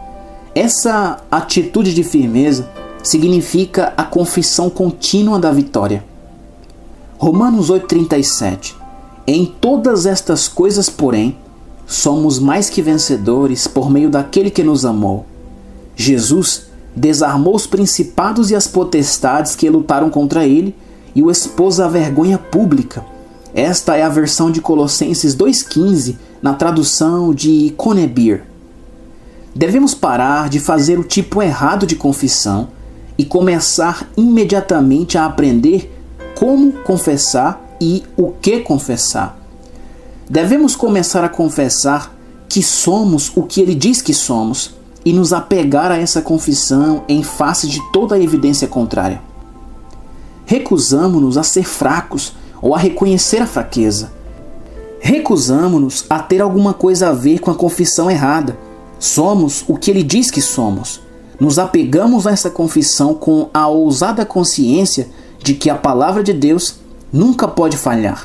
Essa atitude de firmeza significa a confissão contínua da vitória. Romanos 8,37. Em todas estas coisas, porém, somos mais que vencedores por meio daquele que nos amou. Jesus desarmou os principados e as potestades que lutaram contra ele e o expôs à vergonha pública. Esta é a versão de Colossenses 2,15 na tradução de Conebir. Devemos parar de fazer o tipo errado de confissão e começar imediatamente a aprender como confessar e o que confessar. Devemos começar a confessar que somos o que ele diz que somos e nos apegar a essa confissão em face de toda a evidência contrária. Recusamo-nos a ser fracos ou a reconhecer a fraqueza. Recusamo-nos a ter alguma coisa a ver com a confissão errada. Somos o que ele diz que somos. Nos apegamos a essa confissão com a ousada consciência de que a palavra de Deus nunca pode falhar.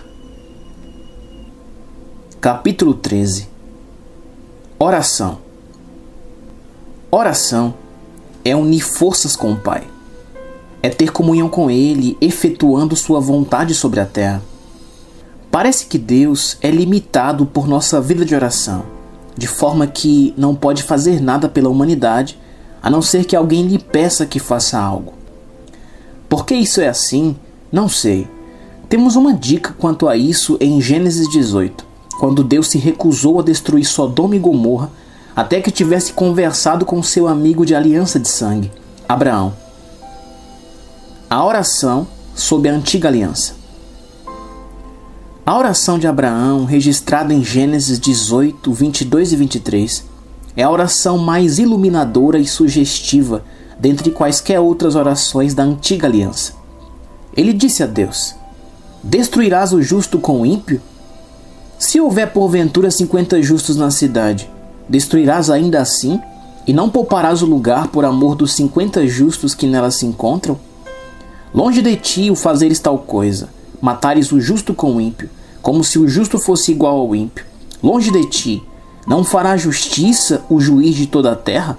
Capítulo 13. Oração. Oração é unir forças com o Pai. É ter comunhão com Ele, efetuando sua vontade sobre a terra. Parece que Deus é limitado por nossa vida de oração, de forma que não pode fazer nada pela humanidade, a não ser que alguém lhe peça que faça algo. Por que isso é assim? Não sei. Temos uma dica quanto a isso em Gênesis 18, quando Deus se recusou a destruir Sodoma e Gomorra até que tivesse conversado com seu amigo de aliança de sangue, Abraão. A oração sob a antiga aliança. A oração de Abraão, registrada em Gênesis 18, 22 e 23, é a oração mais iluminadora e sugestiva dentre quaisquer outras orações da antiga aliança. Ele disse a Deus: destruirás o justo com o ímpio? Se houver porventura 50 justos na cidade, destruirás ainda assim, e não pouparás o lugar por amor dos 50 justos que nela se encontram? Longe de ti o fazeres tal coisa, matares o justo com o ímpio, como se o justo fosse igual ao ímpio. Longe de ti, não fará justiça o juiz de toda a terra?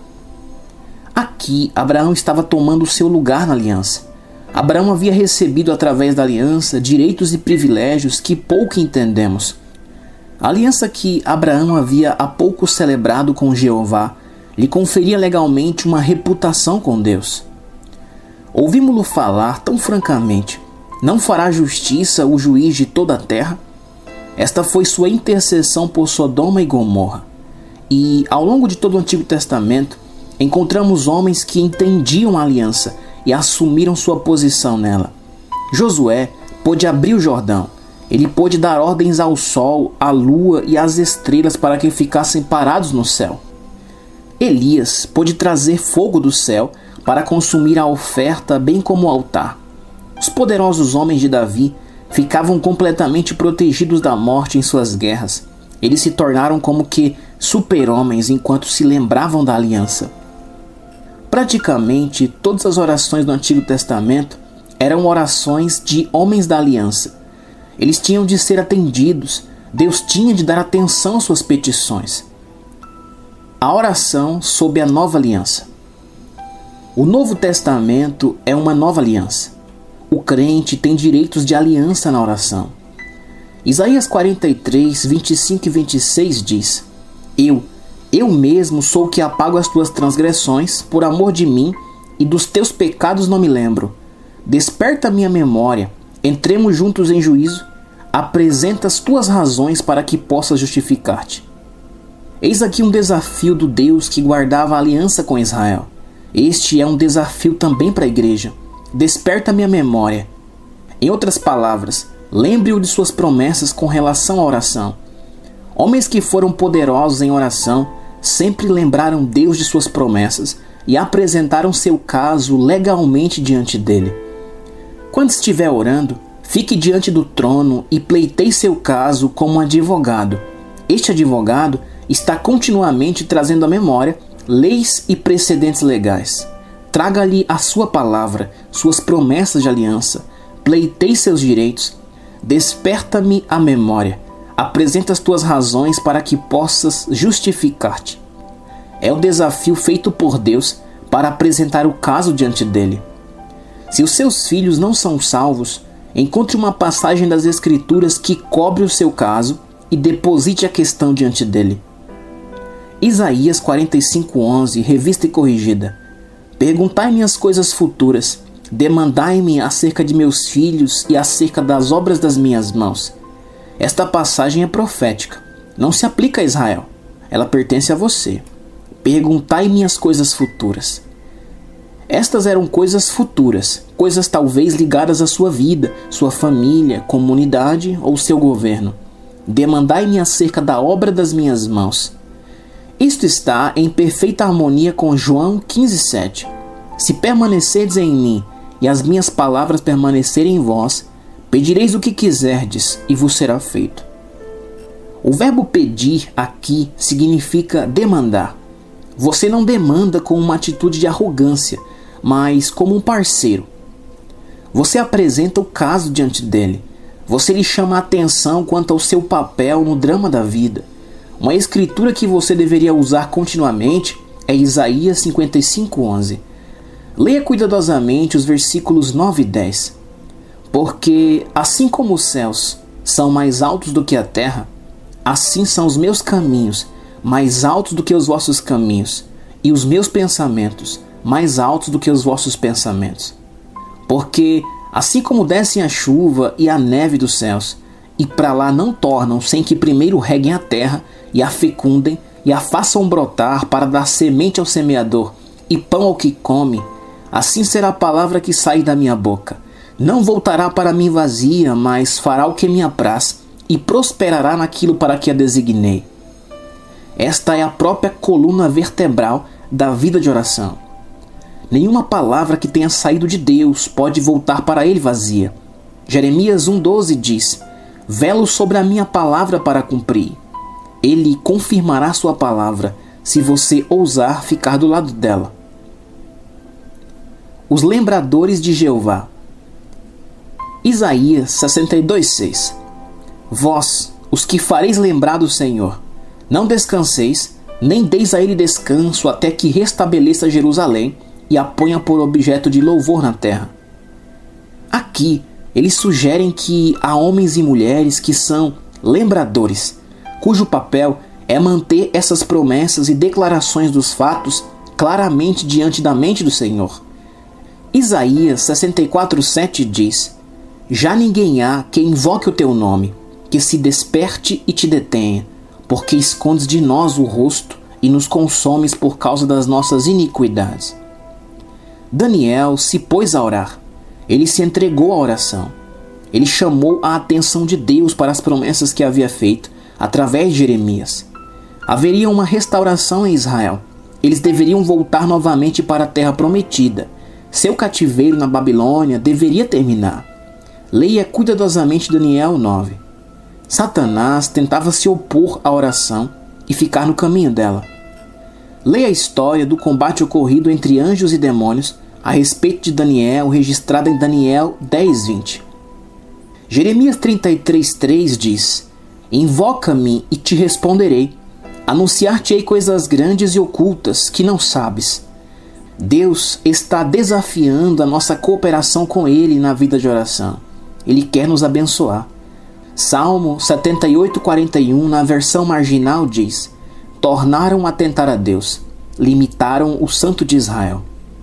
Aqui, Abraão estava tomando o seu lugar na aliança. Abraão havia recebido através da aliança direitos e privilégios que pouco entendemos. A aliança que Abraão havia há pouco celebrado com Jeová lhe conferia legalmente uma reputação com Deus. Ouvimos-lo falar tão francamente: não fará justiça o juiz de toda a terra? Esta foi sua intercessão por Sodoma e Gomorra. E, ao longo de todo o Antigo Testamento, encontramos homens que entendiam a aliança e assumiram sua posição nela. Josué pôde abrir o Jordão. Ele pôde dar ordens ao sol, à lua e às estrelas para que ficassem parados no céu. Elias pôde trazer fogo do céu para consumir a oferta, bem como o altar. Os poderosos homens de Davi ficavam completamente protegidos da morte em suas guerras. Eles se tornaram como que super-homens enquanto se lembravam da aliança. Praticamente todas as orações do Antigo Testamento eram orações de homens da aliança. Eles tinham de ser atendidos. Deus tinha de dar atenção às suas petições. A oração sob a nova aliança. O Novo Testamento é uma nova aliança. O crente tem direitos de aliança na oração. Isaías 43, 25 e 26 diz: Eu mesmo sou o que apago as tuas transgressões, por amor de mim, e dos teus pecados não me lembro. Desperta minha memória, entremos juntos em juízo, apresenta as tuas razões para que possas justificar-te. Eis aqui um desafio do Deus que guardava a aliança com Israel. Este é um desafio também para a igreja. Desperta minha memória. Em outras palavras, lembre-o de suas promessas com relação à oração. Homens que foram poderosos em oração sempre lembraram Deus de suas promessas e apresentaram seu caso legalmente diante dele. Quando estiver orando, fique diante do trono e pleiteie seu caso como um advogado. Este advogado está continuamente trazendo à memória leis e precedentes legais. Traga-lhe a sua palavra, suas promessas de aliança, pleiteie seus direitos. Desperta-me a memória, apresenta as tuas razões para que possas justificar-te. É o desafio feito por Deus para apresentar o caso diante dele. Se os seus filhos não são salvos, encontre uma passagem das Escrituras que cobre o seu caso e deposite a questão diante dele. Isaías 45:11, revista e corrigida. Perguntai-me as coisas futuras, demandai-me acerca de meus filhos e acerca das obras das minhas mãos. Esta passagem é profética, não se aplica a Israel, ela pertence a você. Perguntai-me as coisas futuras. Estas eram coisas futuras, coisas talvez ligadas à sua vida, sua família, comunidade ou seu governo. Demandai-me acerca da obra das minhas mãos. Isto está em perfeita harmonia com João 15:7. Se permanecerdes em mim e as minhas palavras permanecerem em vós, pedireis o que quiserdes e vos será feito. O verbo pedir aqui significa demandar. Você não demanda com uma atitude de arrogância, mas como um parceiro. Você apresenta o caso diante dele. Você lhe chama a atenção quanto ao seu papel no drama da vida. Uma escritura que você deveria usar continuamente é Isaías 55:11. Leia cuidadosamente os versículos 9 e 10. Porque assim como os céus são mais altos do que a terra, assim são os meus caminhos mais altos do que os vossos caminhos, e os meus pensamentos mais altos do que os vossos pensamentos. Porque assim como descem a chuva e a neve dos céus, e para lá não tornam sem que primeiro reguem a terra, e a fecundem, e a façam brotar para dar semente ao semeador, e pão ao que come, assim será a palavra que sai da minha boca. Não voltará para mim vazia, mas fará o que me apraz, e prosperará naquilo para que a designei. Esta é a própria coluna vertebral da vida de oração. Nenhuma palavra que tenha saído de Deus pode voltar para ele vazia. Jeremias 1:12 diz: Velo sobre a minha palavra para cumprir. Ele confirmará sua palavra, se você ousar ficar do lado dela. Os lembradores de Jeová. Isaías 62:6. Vós, os que fareis lembrar do Senhor, não descanseis, nem deis a ele descanso até que restabeleça Jerusalém e a ponha por objeto de louvor na terra. Aqui, eles sugerem que há homens e mulheres que são lembradores, cujo papel é manter essas promessas e declarações dos fatos claramente diante da mente do Senhor. Isaías 64:7 diz: Já ninguém há que invoque o teu nome, que se desperte e te detenha, porque escondes de nós o rosto e nos consomes por causa das nossas iniquidades. Daniel se pôs a orar. Ele se entregou à oração. Ele chamou a atenção de Deus para as promessas que havia feito através de Jeremias. Haveria uma restauração em Israel. Eles deveriam voltar novamente para a terra prometida. Seu cativeiro na Babilônia deveria terminar. Leia cuidadosamente Daniel 9. Satanás tentava se opor à oração e ficar no caminho dela. Leia a história do combate ocorrido entre anjos e demônios a respeito de Daniel, registrada em Daniel 10:20. Jeremias 33:3 diz: Invoca-me e te responderei, anunciar-te-ei coisas grandes e ocultas que não sabes. Deus está desafiando a nossa cooperação com Ele na vida de oração. Ele quer nos abençoar. Salmo 78:41, na versão marginal, diz: Tornaram a tentar a Deus, limitaram o Santo de Israel.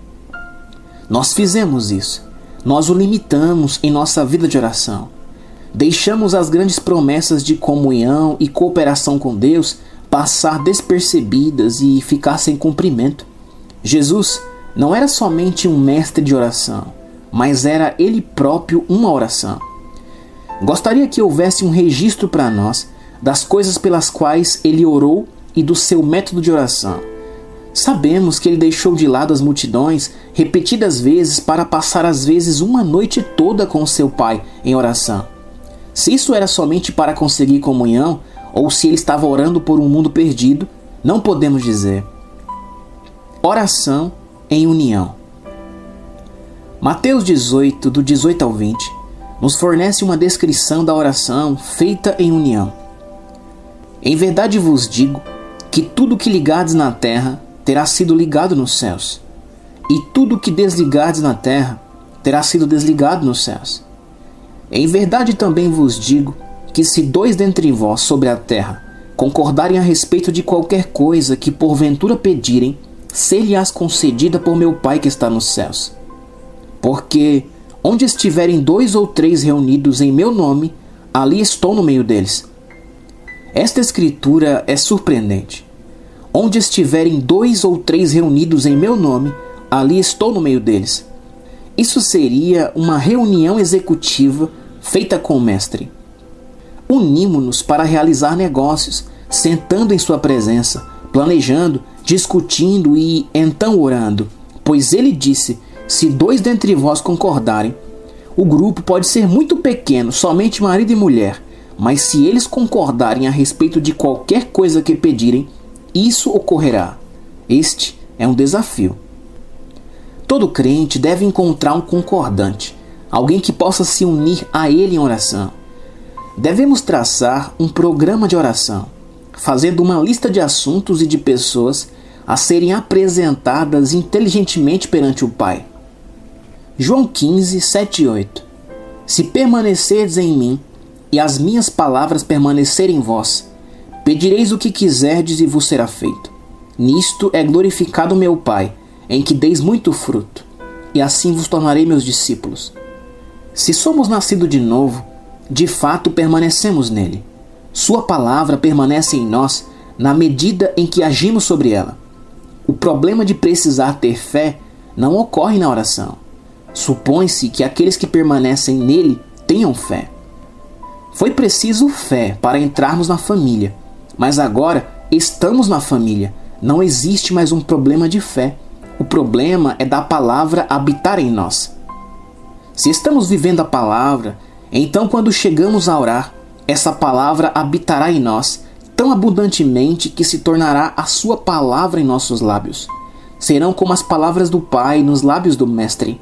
Nós fizemos isso. Nós o limitamos em nossa vida de oração. Deixamos as grandes promessas de comunhão e cooperação com Deus passar despercebidas e ficar sem cumprimento. Jesus não era somente um mestre de oração, mas era ele próprio uma oração. Gostaria que houvesse um registro para nós das coisas pelas quais ele orou e do seu método de oração. Sabemos que ele deixou de lado as multidões repetidas vezes para passar às vezes uma noite toda com seu Pai em oração. Se isso era somente para conseguir comunhão, ou se ele estava orando por um mundo perdido, não podemos dizer. Oração em união. Mateus 18, do 18 ao 20, nos fornece uma descrição da oração feita em união. Em verdade vos digo que tudo que ligardes na terra terá sido ligado nos céus, e tudo que desligardes na terra terá sido desligado nos céus. Em verdade também vos digo que se dois dentre vós sobre a terra concordarem a respeito de qualquer coisa que porventura pedirem, ser-lhe-ás concedida por meu Pai que está nos céus. Porque onde estiverem 2 ou 3 reunidos em meu nome, ali estou no meio deles. Esta escritura é surpreendente. Onde estiverem 2 ou 3 reunidos em meu nome, ali estou no meio deles. Isso seria uma reunião executiva feita com o Mestre. Unimo-nos para realizar negócios, sentando em sua presença, planejando, discutindo e então orando. Pois ele disse: se 2 dentre vós concordarem, o grupo pode ser muito pequeno, somente marido e mulher, mas se eles concordarem a respeito de qualquer coisa que pedirem, isso ocorrerá. Este é um desafio. Todo crente deve encontrar um concordante, alguém que possa se unir a ele em oração. Devemos traçar um programa de oração, fazendo uma lista de assuntos e de pessoas a serem apresentadas inteligentemente perante o Pai. João 15, 7 e 8. Se permanecerdes em mim, e as minhas palavras permanecerem em vós, pedireis o que quiserdes e vos será feito. Nisto é glorificado meu Pai, em que deis muito fruto, e assim vos tornarei meus discípulos. Se somos nascidos de novo, de fato permanecemos nele. Sua palavra permanece em nós na medida em que agimos sobre ela. O problema de precisar ter fé não ocorre na oração. Supõe-se que aqueles que permanecem nele tenham fé. Foi preciso fé para entrarmos na família, mas agora estamos na família. Não existe mais um problema de fé. O problema é da palavra habitar em nós. Se estamos vivendo a palavra, então quando chegamos a orar, essa palavra habitará em nós tão abundantemente que se tornará a sua palavra em nossos lábios. Serão como as palavras do Pai nos lábios do Mestre.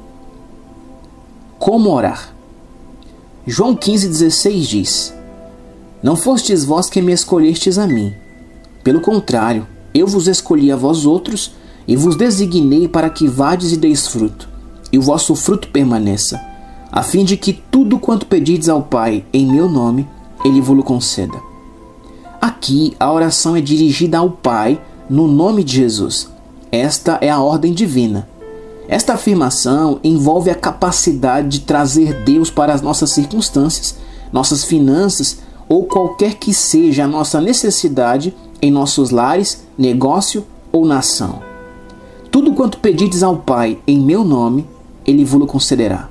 Como orar? João 15,16 diz: Não fostes vós que me escolhestes a mim. Pelo contrário, eu vos escolhi a vós outros e vos designei para que vades e deis fruto, e o vosso fruto permaneça, a fim de que tudo quanto pedirdes ao Pai em meu nome, Ele vos conceda. Aqui a oração é dirigida ao Pai no nome de Jesus. Esta é a ordem divina. Esta afirmação envolve a capacidade de trazer Deus para as nossas circunstâncias, nossas finanças ou qualquer que seja a nossa necessidade em nossos lares, negócio ou nação. Tudo quanto pedirdes ao Pai em meu nome, Ele vos concederá.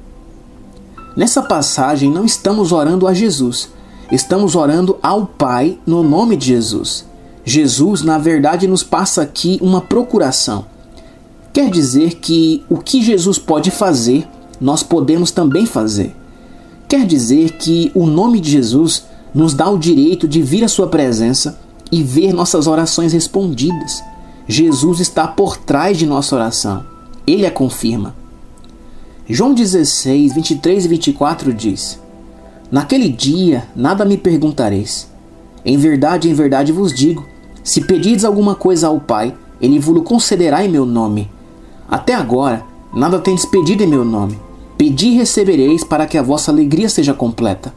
Nessa passagem não estamos orando a Jesus, estamos orando ao Pai no nome de Jesus. Jesus, na verdade, nos passa aqui uma procuração. Quer dizer que o que Jesus pode fazer, nós podemos também fazer. Quer dizer que o nome de Jesus nos dá o direito de vir à sua presença e ver nossas orações respondidas. Jesus está por trás de nossa oração. Ele a confirma. João 16, 23 e 24 diz: Naquele dia nada me perguntareis. Em verdade vos digo, se pedirdes alguma coisa ao Pai, Ele vos concederá em meu nome. Até agora, nada tendes pedido em meu nome. Pedi e recebereis para que a vossa alegria seja completa.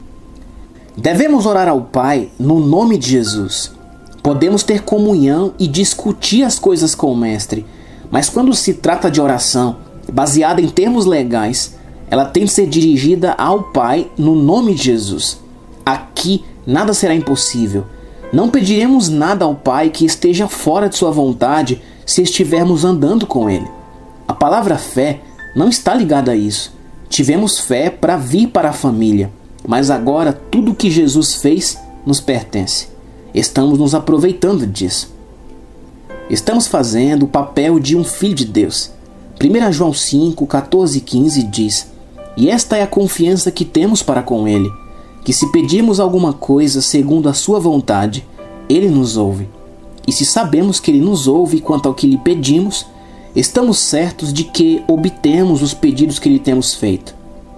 Devemos orar ao Pai no nome de Jesus. Podemos ter comunhão e discutir as coisas com o Mestre, mas quando se trata de oração, baseada em termos legais, ela tem que ser dirigida ao Pai no nome de Jesus. Aqui nada será impossível. Não pediremos nada ao Pai que esteja fora de sua vontade se estivermos andando com Ele. A palavra fé não está ligada a isso. Tivemos fé para vir para a família, mas agora tudo o que Jesus fez nos pertence. Estamos nos aproveitando disso. Estamos fazendo o papel de um filho de Deus. 1 João 5, 14 e 15 diz: E esta é a confiança que temos para com Ele, que se pedirmos alguma coisa segundo a sua vontade, Ele nos ouve. E se sabemos que Ele nos ouve quanto ao que lhe pedimos, estamos certos de que obtemos os pedidos que lhe temos feito.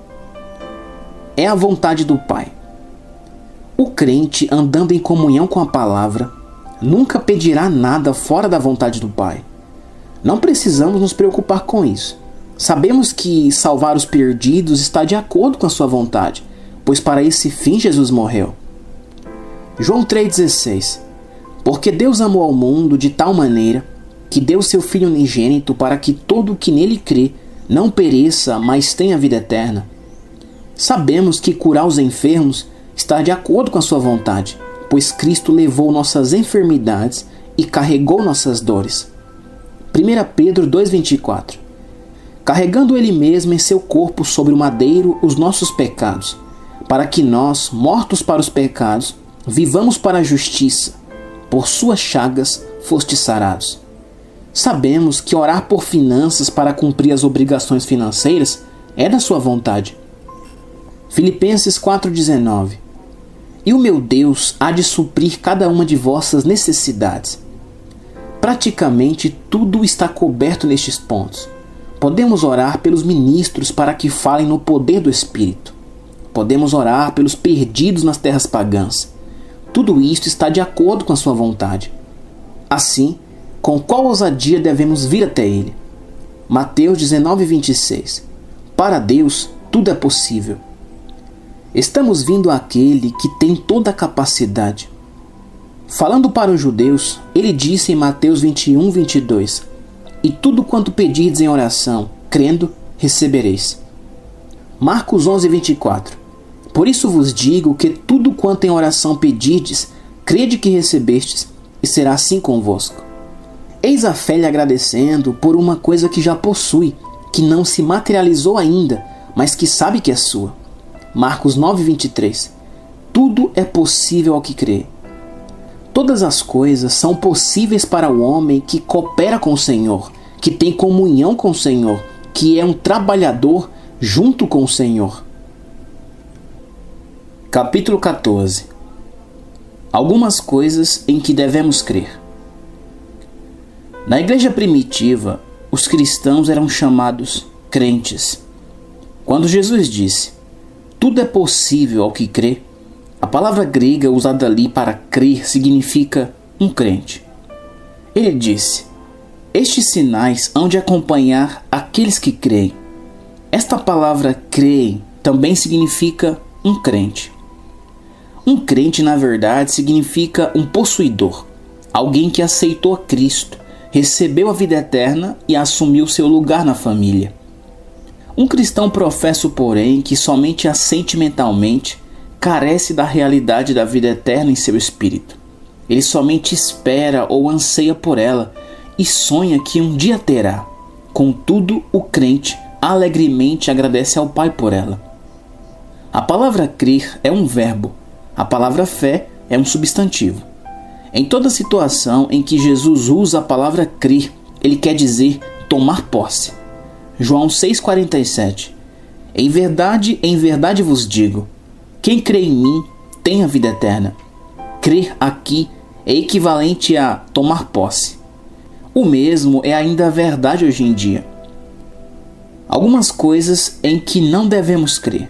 É a vontade do Pai. O crente, andando em comunhão com a palavra, nunca pedirá nada fora da vontade do Pai. Não precisamos nos preocupar com isso. Sabemos que salvar os perdidos está de acordo com a sua vontade, pois para esse fim Jesus morreu. João 3,16: Porque Deus amou ao mundo de tal maneira que deu seu Filho unigênito para que todo o que nele crê não pereça, mas tenha vida eterna. Sabemos que curar os enfermos está de acordo com a sua vontade, pois Cristo levou nossas enfermidades e carregou nossas dores. 1 Pedro 2,24: Carregando Ele mesmo em seu corpo sobre o madeiro os nossos pecados, para que nós, mortos para os pecados, vivamos para a justiça. Por suas chagas fostes sarados. Sabemos que orar por finanças para cumprir as obrigações financeiras é da sua vontade. Filipenses 4,19: E o meu Deus há de suprir cada uma de vossas necessidades. Praticamente tudo está coberto nestes pontos. Podemos orar pelos ministros para que falem no poder do Espírito. Podemos orar pelos perdidos nas terras pagãs. Tudo isto está de acordo com a sua vontade. Assim, com qual ousadia devemos vir até Ele? Mateus 19:26. Para Deus, tudo é possível. Estamos vindo àquele que tem toda a capacidade. Falando para os judeus, ele disse em Mateus 21:22: E tudo quanto pedirdes em oração, crendo, recebereis. Marcos 11:24. Por isso vos digo que tudo quanto em oração pedirdes, crede que recebestes, e será assim convosco. Eis a fé lhe agradecendo por uma coisa que já possui, que não se materializou ainda, mas que sabe que é sua. Marcos 9:23. Tudo é possível ao que crê. Todas as coisas são possíveis para o homem que coopera com o Senhor, que tem comunhão com o Senhor, que é um trabalhador junto com o Senhor. Capítulo 14. Algumas coisas em que devemos crer. Na igreja primitiva, os cristãos eram chamados crentes. Quando Jesus disse, tudo é possível ao que crê, a palavra grega usada ali para crer significa um crente. Ele disse, estes sinais hão de acompanhar aqueles que creem. Esta palavra creem também significa um crente. Um crente, na verdade, significa um possuidor, alguém que aceitou a Cristo, recebeu a vida eterna e assumiu seu lugar na família. Um cristão professa, porém, que somente sentimentalmente carece da realidade da vida eterna em seu espírito. Ele somente espera ou anseia por ela e sonha que um dia terá. Contudo, o crente alegremente agradece ao Pai por ela. A palavra crer é um verbo, a palavra fé é um substantivo. Em toda situação em que Jesus usa a palavra crer, ele quer dizer tomar posse. João 6,47. Em verdade vos digo, quem crê em mim tem a vida eterna. Crer aqui é equivalente a tomar posse. O mesmo é ainda a verdade hoje em dia. Algumas coisas em que não devemos crer.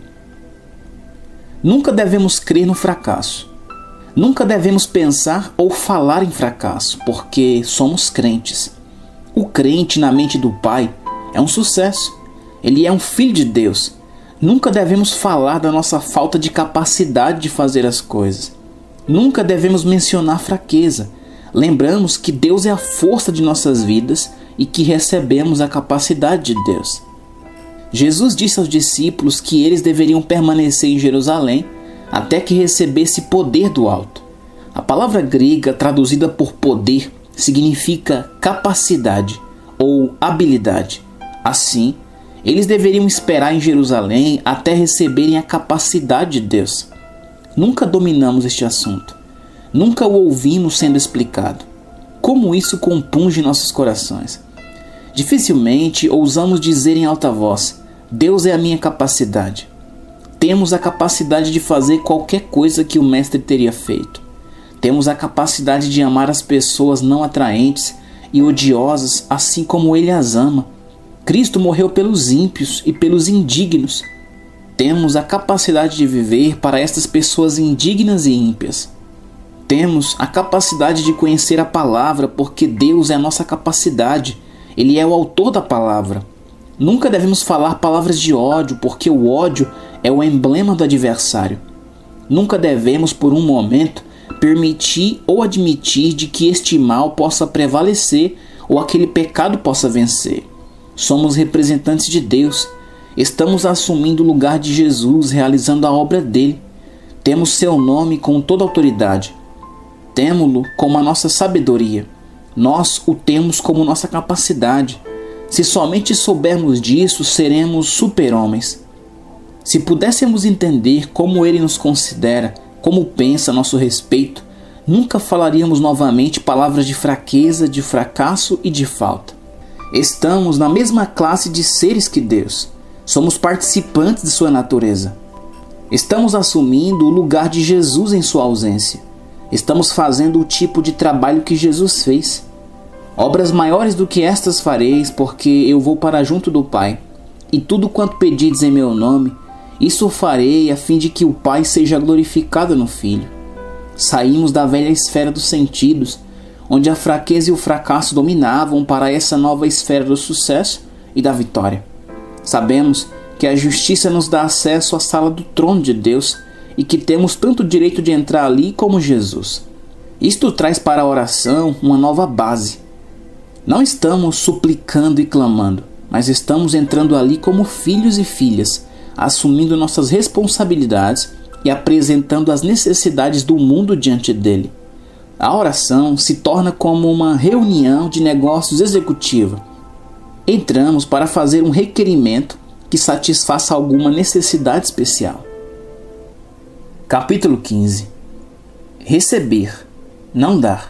Nunca devemos crer no fracasso. Nunca devemos pensar ou falar em fracasso, porque somos crentes. O crente na mente do Pai é um sucesso. Ele é um filho de Deus. Nunca devemos falar da nossa falta de capacidade de fazer as coisas. Nunca devemos mencionar fraqueza. Lembramos que Deus é a força de nossas vidas e que recebemos a capacidade de Deus. Jesus disse aos discípulos que eles deveriam permanecer em Jerusalém até que recebesse poder do alto. A palavra grega traduzida por poder significa capacidade ou habilidade. Assim, eles deveriam esperar em Jerusalém até receberem a capacidade de Deus. Nunca dominamos este assunto. Nunca o ouvimos sendo explicado. Como isso compunge nossos corações. Dificilmente ousamos dizer em alta voz, Deus é a minha capacidade. Temos a capacidade de fazer qualquer coisa que o Mestre teria feito. Temos a capacidade de amar as pessoas não atraentes e odiosas assim como Ele as ama. Cristo morreu pelos ímpios e pelos indignos. Temos a capacidade de viver para estas pessoas indignas e ímpias. Temos a capacidade de conhecer a palavra porque Deus é a nossa capacidade. Ele é o autor da palavra. Nunca devemos falar palavras de ódio porque o ódio é o emblema do adversário. Nunca devemos por um momento permitir ou admitir de que este mal possa prevalecer ou aquele pecado possa vencer. Somos representantes de Deus. Estamos assumindo o lugar de Jesus, realizando a obra dele. Temos seu nome com toda autoridade. Temo-lo como a nossa sabedoria. Nós o temos como nossa capacidade. Se somente soubermos disso, seremos super-homens. Se pudéssemos entender como ele nos considera, como pensa a nosso respeito, nunca falaríamos novamente palavras de fraqueza, de fracasso e de falta. Estamos na mesma classe de seres que Deus. Somos participantes de sua natureza. Estamos assumindo o lugar de Jesus em sua ausência. Estamos fazendo o tipo de trabalho que Jesus fez. Obras maiores do que estas fareis, porque eu vou para junto do Pai. E tudo quanto pedides em meu nome, isso farei a fim de que o Pai seja glorificado no Filho. Saímos da velha esfera dos sentidos, onde a fraqueza e o fracasso dominavam, para essa nova esfera do sucesso e da vitória. Sabemos que a justiça nos dá acesso à sala do trono de Deus e que temos tanto direito de entrar ali como Jesus. Isto traz para a oração uma nova base. Não estamos suplicando e clamando, mas estamos entrando ali como filhos e filhas, assumindo nossas responsabilidades e apresentando as necessidades do mundo diante dele. A oração se torna como uma reunião de negócios executiva. Entramos para fazer um requerimento que satisfaça alguma necessidade especial. Capítulo 15. Receber, não dar.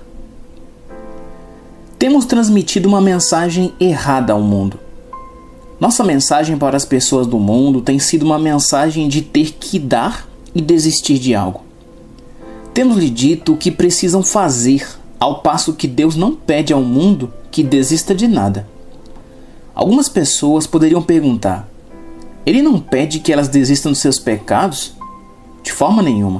Temos transmitido uma mensagem errada ao mundo. Nossa mensagem para as pessoas do mundo tem sido uma mensagem de ter que dar e desistir de algo. Temos lhe dito o que precisam fazer, ao passo que Deus não pede ao mundo que desista de nada. Algumas pessoas poderiam perguntar: Ele não pede que elas desistam dos seus pecados? De forma nenhuma.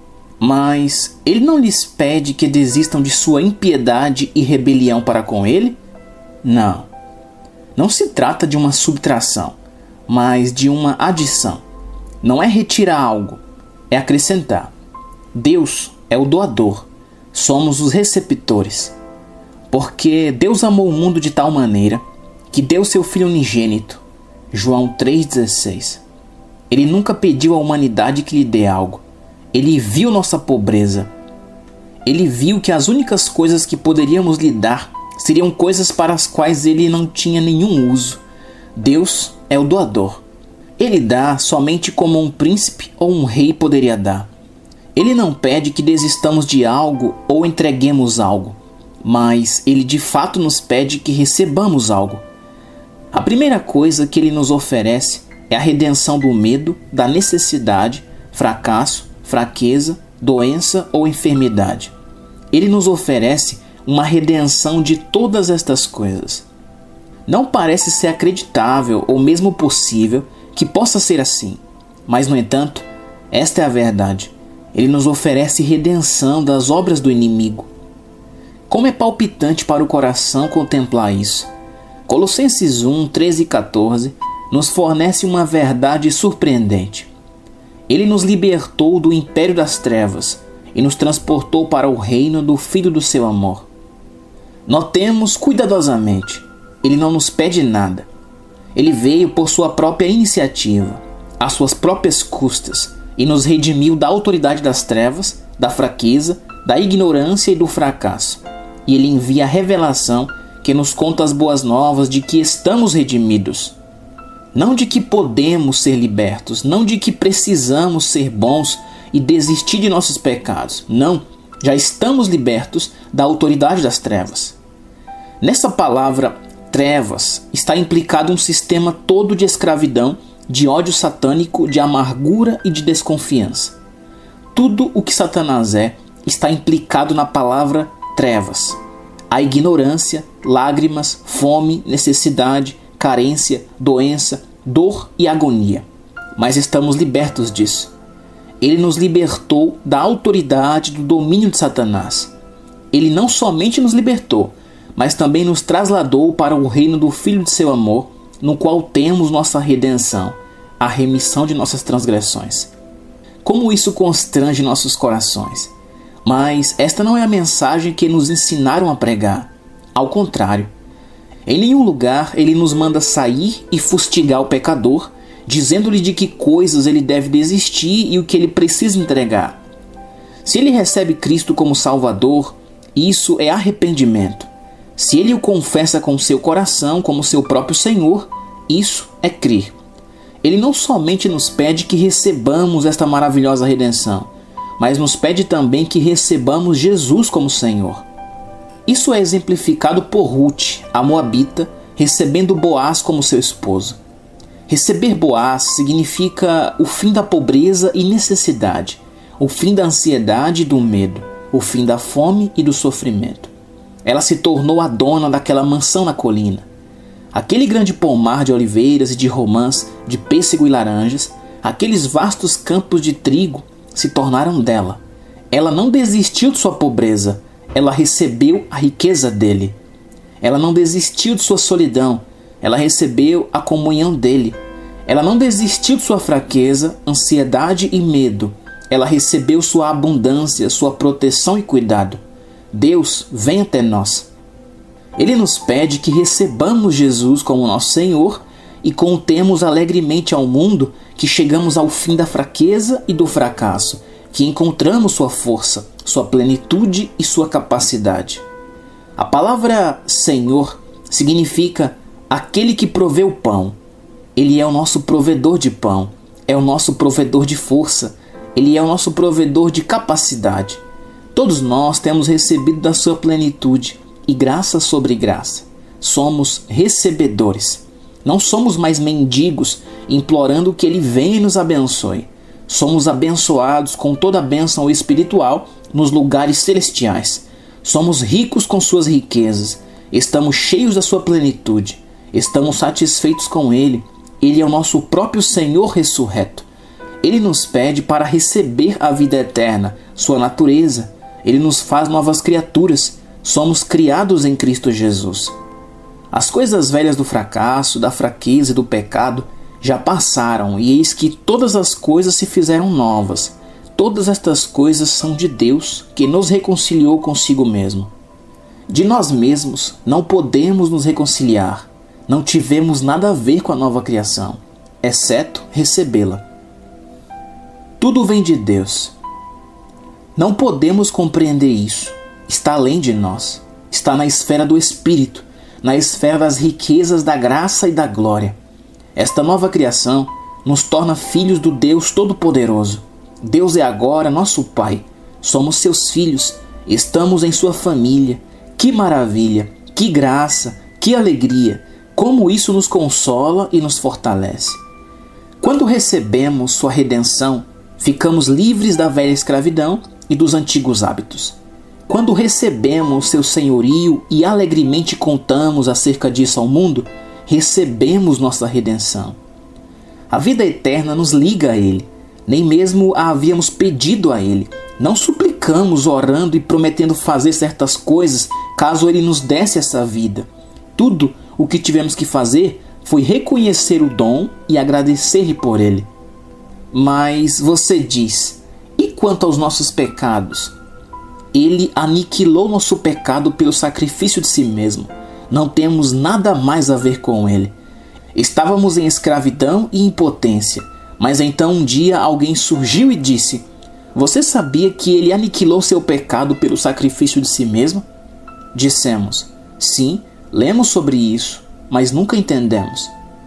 Mas Ele não lhes pede que desistam de sua impiedade e rebelião para com Ele? Não. Não se trata de uma subtração, mas de uma adição. Não é retirar algo, é acrescentar. Deus é o doador, somos os receptores. Porque Deus amou o mundo de tal maneira que deu seu Filho unigênito. João 3,16. Ele nunca pediu à humanidade que lhe dê algo. Ele viu nossa pobreza. Ele viu que as únicas coisas que poderíamos lhe dar seriam coisas para as quais ele não tinha nenhum uso. Deus é o doador. Ele dá somente como um príncipe ou um rei poderia dar. Ele não pede que desistamos de algo ou entreguemos algo, mas Ele de fato nos pede que recebamos algo. A primeira coisa que Ele nos oferece é a redenção do medo, da necessidade, fracasso, fraqueza, doença ou enfermidade. Ele nos oferece uma redenção de todas estas coisas. Não parece ser acreditável ou mesmo possível que possa ser assim, mas no entanto, esta é a verdade. Ele nos oferece redenção das obras do inimigo. Como é palpitante para o coração contemplar isso. Colossenses 1, 13 e 14 nos fornece uma verdade surpreendente. Ele nos libertou do império das trevas e nos transportou para o reino do Filho do seu amor. Notemos cuidadosamente, Ele não nos pede nada. Ele veio por sua própria iniciativa, às suas próprias custas, e nos redimiu da autoridade das trevas, da fraqueza, da ignorância e do fracasso. E Ele envia a revelação que nos conta as boas novas de que estamos redimidos. Não de que podemos ser libertos, não de que precisamos ser bons e desistir de nossos pecados. Não, já estamos libertos da autoridade das trevas. Nessa palavra trevas está implicado um sistema todo de escravidão, de ódio satânico, de amargura e de desconfiança. Tudo o que Satanás é está implicado na palavra trevas. A ignorância, lágrimas, fome, necessidade, carência, doença, dor e agonia. Mas estamos libertos disso. Ele nos libertou da autoridade do domínio de Satanás. Ele não somente nos libertou, mas também nos trasladou para o reino do Filho de seu amor, no qual temos nossa redenção, a remissão de nossas transgressões. Como isso constrange nossos corações. Mas esta não é a mensagem que nos ensinaram a pregar. Ao contrário, em nenhum lugar ele nos manda sair e fustigar o pecador, dizendo-lhe de que coisas ele deve desistir e o que ele precisa entregar. Se ele recebe Cristo como Salvador, isso é arrependimento. Se ele o confessa com seu coração como seu próprio Senhor, isso é crer. Ele não somente nos pede que recebamos esta maravilhosa redenção, mas nos pede também que recebamos Jesus como Senhor. Isso é exemplificado por Ruth, a Moabita, recebendo Boaz como seu esposo. Receber Boaz significa o fim da pobreza e necessidade, o fim da ansiedade e do medo, o fim da fome e do sofrimento. Ela se tornou a dona daquela mansão na colina. Aquele grande pomar de oliveiras e de romãs, de pêssego e laranjas, aqueles vastos campos de trigo se tornaram dela. Ela não desistiu de sua pobreza, ela recebeu a riqueza dele. Ela não desistiu de sua solidão, ela recebeu a comunhão dele. Ela não desistiu de sua fraqueza, ansiedade e medo. Ela recebeu sua abundância, sua proteção e cuidado. Deus vem até nós. Ele nos pede que recebamos Jesus como nosso Senhor e contemos alegremente ao mundo que chegamos ao fim da fraqueza e do fracasso, que encontramos sua força, sua plenitude e sua capacidade. A palavra Senhor significa aquele que provê o pão. Ele é o nosso provedor de pão, é o nosso provedor de força, ele é o nosso provedor de capacidade. Todos nós temos recebido da sua plenitude e graça sobre graça. Somos recebedores. Não somos mais mendigos implorando que ele venha e nos abençoe. Somos abençoados com toda a bênção espiritual nos lugares celestiais. Somos ricos com suas riquezas. Estamos cheios da sua plenitude. Estamos satisfeitos com ele. Ele é o nosso próprio Senhor ressurreto. Ele nos pede para receber a vida eterna, sua natureza. Ele nos faz novas criaturas. Somos criados em Cristo Jesus. As coisas velhas do fracasso, da fraqueza e do pecado já passaram, e eis que todas as coisas se fizeram novas. Todas estas coisas são de Deus, que nos reconciliou consigo mesmo. De nós mesmos não podemos nos reconciliar. Não tivemos nada a ver com a nova criação, exceto recebê-la. Tudo vem de Deus. Não podemos compreender isso. Está além de nós. Está na esfera do Espírito, na esfera das riquezas da graça e da glória. Esta nova criação nos torna filhos do Deus Todo-Poderoso. Deus é agora nosso Pai. Somos seus filhos. Estamos em sua família. Que maravilha! Que graça! Que alegria! Como isso nos consola e nos fortalece. Quando recebemos sua redenção, ficamos livres da velha escravidão e dos antigos hábitos. Quando recebemos seu senhorio e alegremente contamos acerca disso ao mundo, recebemos nossa redenção. A vida eterna nos liga a Ele. Nem mesmo a havíamos pedido a Ele. Não suplicamos orando e prometendo fazer certas coisas caso Ele nos desse essa vida. Tudo o que tivemos que fazer foi reconhecer o dom e agradecer-lhe por ele. Mas você diz, e quanto aos nossos pecados? Ele aniquilou nosso pecado pelo sacrifício de si mesmo. Não temos nada mais a ver com ele. Estávamos em escravidão e impotência, mas então um dia alguém surgiu e disse, você sabia que ele aniquilou seu pecado pelo sacrifício de si mesmo? Dissemos, sim, lemos sobre isso, mas nunca entendemos.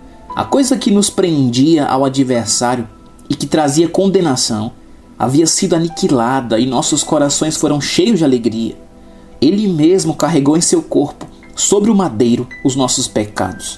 A coisa que nos prendia ao adversário e que trazia condenação havia sido aniquilada e nossos corações foram cheios de alegria. Ele mesmo carregou em seu corpo, sobre o madeiro, os nossos pecados.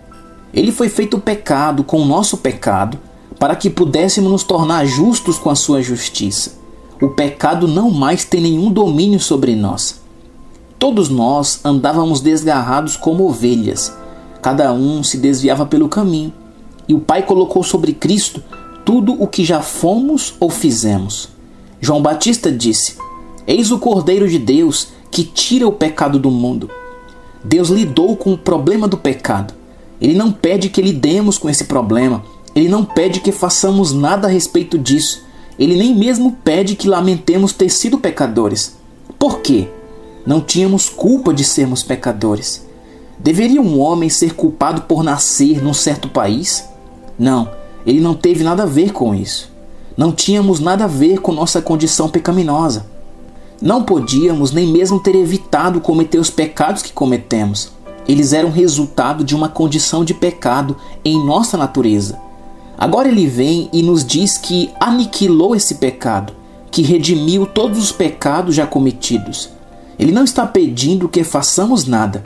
Ele foi feito pecado com o nosso pecado, para que pudéssemos nos tornar justos com a sua justiça. O pecado não mais tem nenhum domínio sobre nós. Todos nós andávamos desgarrados como ovelhas. Cada um se desviava pelo caminho. E o Pai colocou sobre Cristo tudo o que já fomos ou fizemos. João Batista disse, eis o Cordeiro de Deus que tira o pecado do mundo. Deus lidou com o problema do pecado. Ele não pede que lidemos com esse problema. Ele não pede que façamos nada a respeito disso. Ele nem mesmo pede que lamentemos ter sido pecadores. Por quê? Não tínhamos culpa de sermos pecadores. Deveria um homem ser culpado por nascer num certo país? Não, ele não teve nada a ver com isso. Não tínhamos nada a ver com nossa condição pecaminosa. Não podíamos nem mesmo ter evitado cometer os pecados que cometemos. Eles eram resultado de uma condição de pecado em nossa natureza. Agora ele vem e nos diz que aniquilou esse pecado, que redimiu todos os pecados já cometidos. Ele não está pedindo que façamos nada.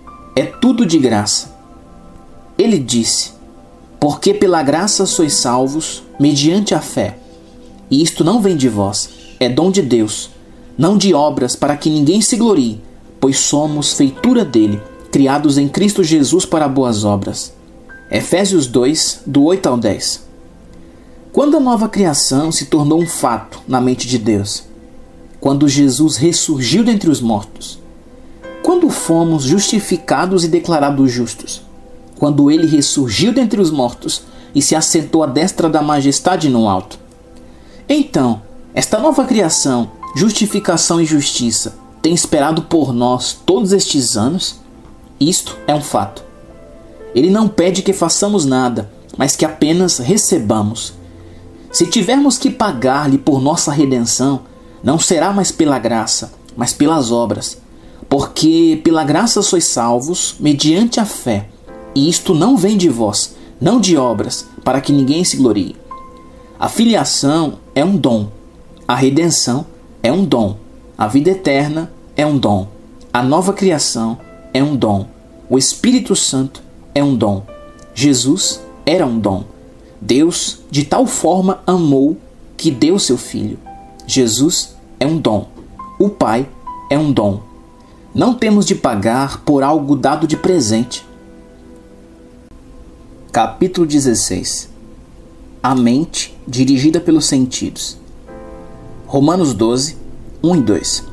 É tudo de graça. Ele disse, porque pela graça sois salvos, mediante a fé. E isto não vem de vós, é dom de Deus, não de obras para que ninguém se glorie, pois somos feitura dele, criados em Cristo Jesus para boas obras. Efésios 2, do 8 ao 10. Quando a nova criação se tornou um fato na mente de Deus? quando Jesus ressurgiu dentre os mortos. Quando fomos justificados e declarados justos? Quando ele ressurgiu dentre os mortos e se assentou à destra da majestade no alto. Então, esta nova criação, justificação e justiça, tem esperado por nós todos estes anos? Isto é um fato. Ele não pede que façamos nada, mas que apenas recebamos. Se tivermos que pagar-lhe por nossa redenção, não será mais pela graça, mas pelas obras. Porque pela graça sois salvos, mediante a fé. E isto não vem de vós, não de obras, para que ninguém se glorie. A filiação é um dom. A redenção é um dom. A vida eterna é um dom. A nova criação é um dom. O Espírito Santo é um dom. Jesus era um dom. Deus de tal forma amou que deu seu Filho. Jesus é um dom. O Pai é um dom. Não temos de pagar por algo dado de presente. Capítulo 16. A mente dirigida pelos sentidos. Romanos 12, 1 e 2.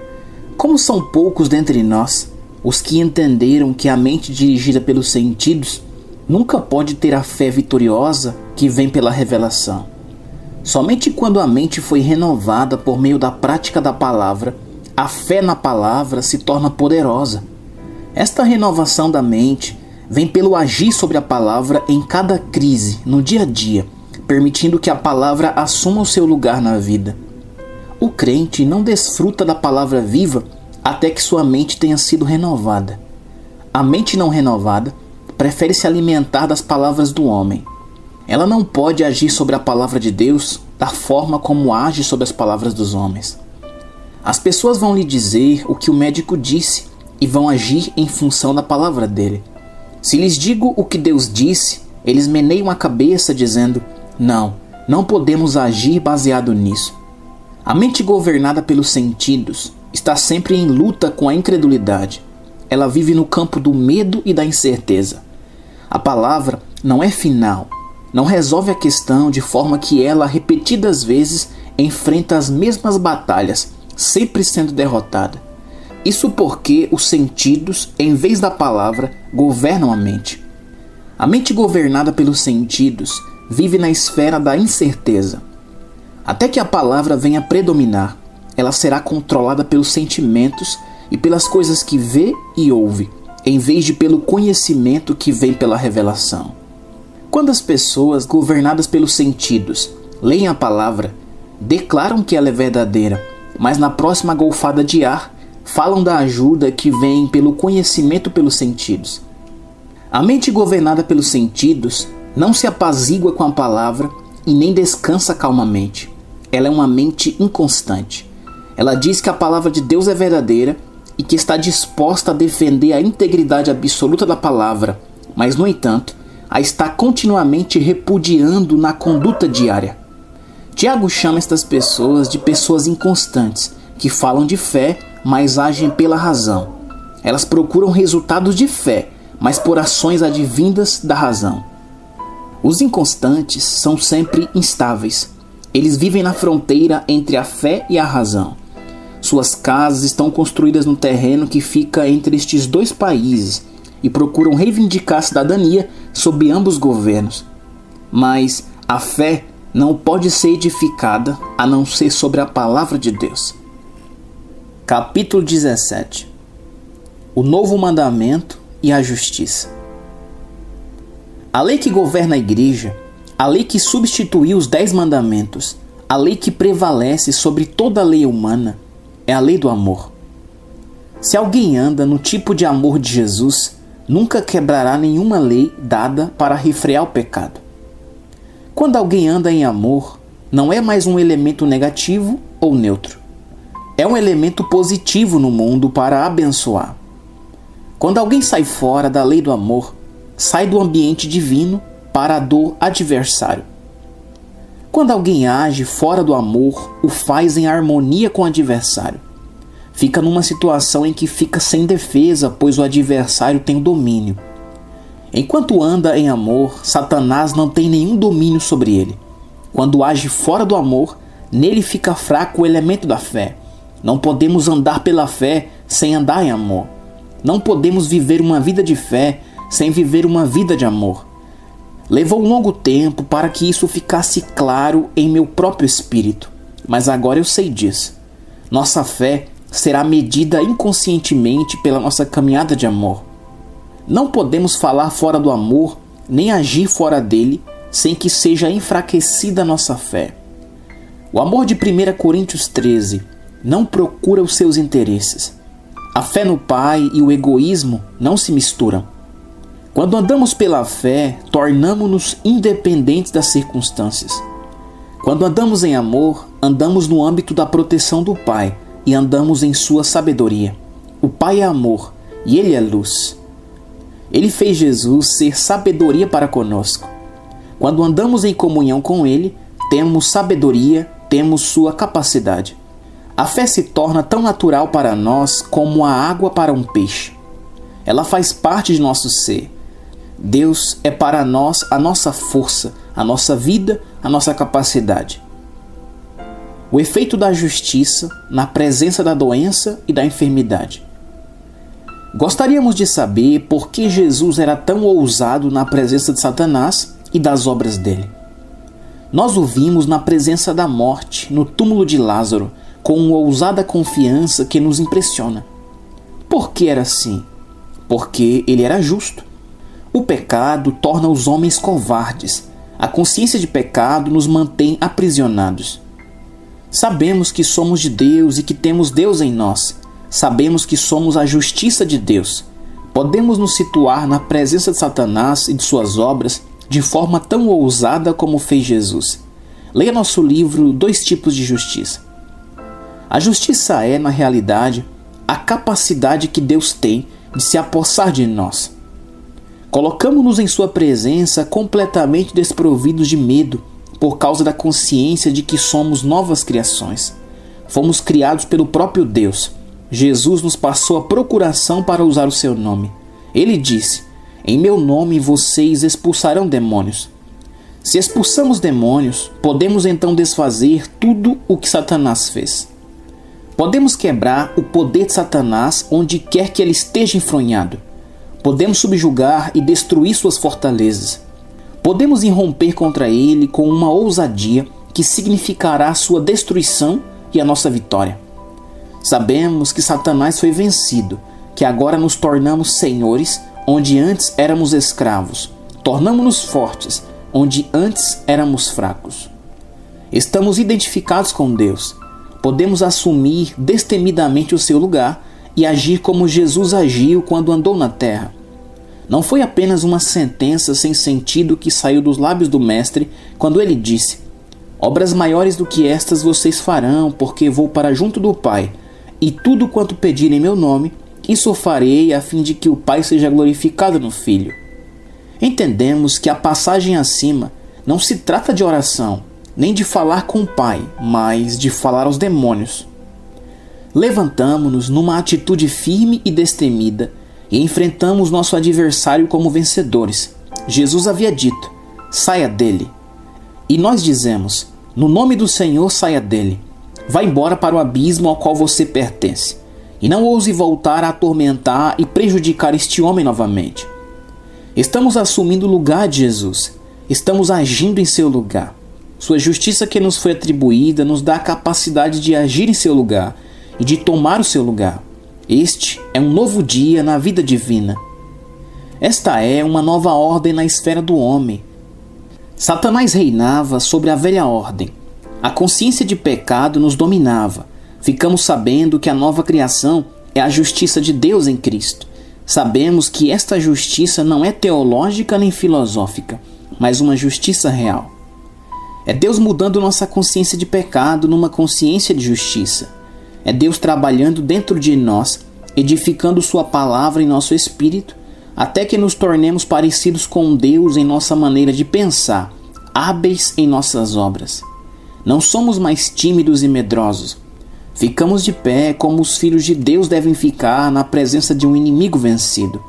Como são poucos dentre nós os que entenderam que a mente dirigida pelos sentidos nunca pode ter a fé vitoriosa que vem pela revelação. Somente quando a mente foi renovada por meio da prática da palavra, a fé na palavra se torna poderosa. Esta renovação da mente vem pelo agir sobre a palavra em cada crise, no dia a dia, permitindo que a palavra assuma o seu lugar na vida. O crente não desfruta da palavra viva até que sua mente tenha sido renovada. A mente não renovada prefere se alimentar das palavras do homem. Ela não pode agir sobre a palavra de Deus da forma como age sobre as palavras dos homens. As pessoas vão lhe dizer o que o médico disse e vão agir em função da palavra dele. Se lhes digo o que Deus disse, eles meneiam a cabeça dizendo: não podemos agir baseado nisso. A mente governada pelos sentidos está sempre em luta com a incredulidade. Ela vive no campo do medo e da incerteza. A palavra não é final, não resolve a questão de forma que ela, repetidas vezes, enfrenta as mesmas batalhas, sempre sendo derrotada. Isso porque os sentidos, em vez da palavra, governam a mente. A mente governada pelos sentidos vive na esfera da incerteza. Até que a palavra venha predominar, ela será controlada pelos sentimentos e pelas coisas que vê e ouve, em vez de pelo conhecimento que vem pela revelação. Quando as pessoas governadas pelos sentidos leem a palavra, declaram que ela é verdadeira, mas na próxima golfada de ar, falam da ajuda que vem pelo conhecimento pelos sentidos. A mente governada pelos sentidos não se apazigua com a palavra e nem descansa calmamente. Ela é uma mente inconstante. Ela diz que a palavra de Deus é verdadeira e que está disposta a defender a integridade absoluta da palavra, mas, no entanto, a está continuamente repudiando na conduta diária. Tiago chama estas pessoas de pessoas inconstantes, que falam de fé, mas agem pela razão. Elas procuram resultados de fé, mas por ações advindas da razão. Os inconstantes são sempre instáveis. Eles vivem na fronteira entre a fé e a razão. Suas casas estão construídas no terreno que fica entre estes dois países e procuram reivindicar a cidadania sob ambos governos. Mas a fé não pode ser edificada a não ser sobre a palavra de Deus. Capítulo 17. O novo mandamento e a justiça. A lei que governa a igreja, a lei que substituiu os 10 mandamentos, a lei que prevalece sobre toda a lei humana, é a lei do amor. Se alguém anda no tipo de amor de Jesus, nunca quebrará nenhuma lei dada para refrear o pecado. Quando alguém anda em amor, não é mais um elemento negativo ou neutro. É um elemento positivo no mundo para abençoar. Quando alguém sai fora da lei do amor, sai do ambiente divino para a do adversário. Quando alguém age fora do amor, o faz em harmonia com o adversário. Fica numa situação em que fica sem defesa, pois o adversário tem o domínio. Enquanto anda em amor, Satanás não tem nenhum domínio sobre ele. Quando age fora do amor, nele fica fraco o elemento da fé. Não podemos andar pela fé sem andar em amor. Não podemos viver uma vida de fé sem viver uma vida de amor. Levou um longo tempo para que isso ficasse claro em meu próprio espírito, mas agora eu sei disso. Nossa fé será medida inconscientemente pela nossa caminhada de amor. Não podemos falar fora do amor, nem agir fora dele, sem que seja enfraquecida a nossa fé. O amor de 1 Coríntios 13 não procura os seus interesses. A fé no Pai e o egoísmo não se misturam. Quando andamos pela fé, tornamo-nos independentes das circunstâncias. Quando andamos em amor, andamos no âmbito da proteção do Pai e andamos em sua sabedoria. O Pai é amor e Ele é luz. Ele fez Jesus ser sabedoria para conosco. Quando andamos em comunhão com Ele, temos sabedoria, temos sua capacidade. A fé se torna tão natural para nós como a água para um peixe. Ela faz parte de nosso ser. Deus é para nós a nossa força, a nossa vida, a nossa capacidade. O efeito da justiça na presença da doença e da enfermidade. Gostaríamos de saber por que Jesus era tão ousado na presença de Satanás e das obras dele. Nós o vimos na presença da morte, no túmulo de Lázaro, com uma ousada confiança que nos impressiona. Por que era assim? Porque ele era justo. O pecado torna os homens covardes. A consciência de pecado nos mantém aprisionados. Sabemos que somos de Deus e que temos Deus em nós. Sabemos que somos a justiça de Deus. Podemos nos situar na presença de Satanás e de suas obras de forma tão ousada como fez Jesus. Leia nosso livro 2 Tipos de Justiça. A justiça é, na realidade, a capacidade que Deus tem de se apossar de nós. Colocamos-nos em sua presença completamente desprovidos de medo por causa da consciência de que somos novas criações. Fomos criados pelo próprio Deus. Jesus nos passou a procuração para usar o seu nome. Ele disse: em meu nome vocês expulsarão demônios. Se expulsamos demônios, podemos então desfazer tudo o que Satanás fez. Podemos quebrar o poder de Satanás onde quer que ele esteja enfronhado. Podemos subjugar e destruir suas fortalezas. Podemos irromper contra ele com uma ousadia que significará sua destruição e a nossa vitória. Sabemos que Satanás foi vencido, que agora nos tornamos senhores onde antes éramos escravos. Tornamo-nos fortes onde antes éramos fracos. Estamos identificados com Deus. Podemos assumir destemidamente o seu lugar e agir como Jesus agiu quando andou na terra. Não foi apenas uma sentença sem sentido que saiu dos lábios do Mestre quando ele disse: obras maiores do que estas vocês farão, porque vou para junto do Pai, e tudo quanto pedirem em meu nome, isso farei a fim de que o Pai seja glorificado no Filho. Entendemos que a passagem acima não se trata de oração, nem de falar com o Pai, mas de falar aos demônios. Levantamo-nos numa atitude firme e destemida e enfrentamos nosso adversário como vencedores. Jesus havia dito: saia dele. E nós dizemos: no nome do Senhor, saia dele. Vá embora para o abismo ao qual você pertence. E não ouse voltar a atormentar e prejudicar este homem novamente. Estamos assumindo o lugar de Jesus. Estamos agindo em seu lugar. Sua justiça que nos foi atribuída nos dá a capacidade de agir em seu lugar e de tomar o seu lugar. Este é um novo dia na vida divina. Esta é uma nova ordem na esfera do homem. Satanás reinava sobre a velha ordem. A consciência de pecado nos dominava. Ficamos sabendo que a nova criação é a justiça de Deus em Cristo. Sabemos que esta justiça não é teológica nem filosófica, mas uma justiça real. É Deus mudando nossa consciência de pecado numa consciência de justiça. É Deus trabalhando dentro de nós, edificando sua palavra em nosso espírito, até que nos tornemos parecidos com Deus em nossa maneira de pensar, hábeis em nossas obras. Não somos mais tímidos e medrosos. Ficamos de pé como os filhos de Deus devem ficar na presença de um inimigo vencido.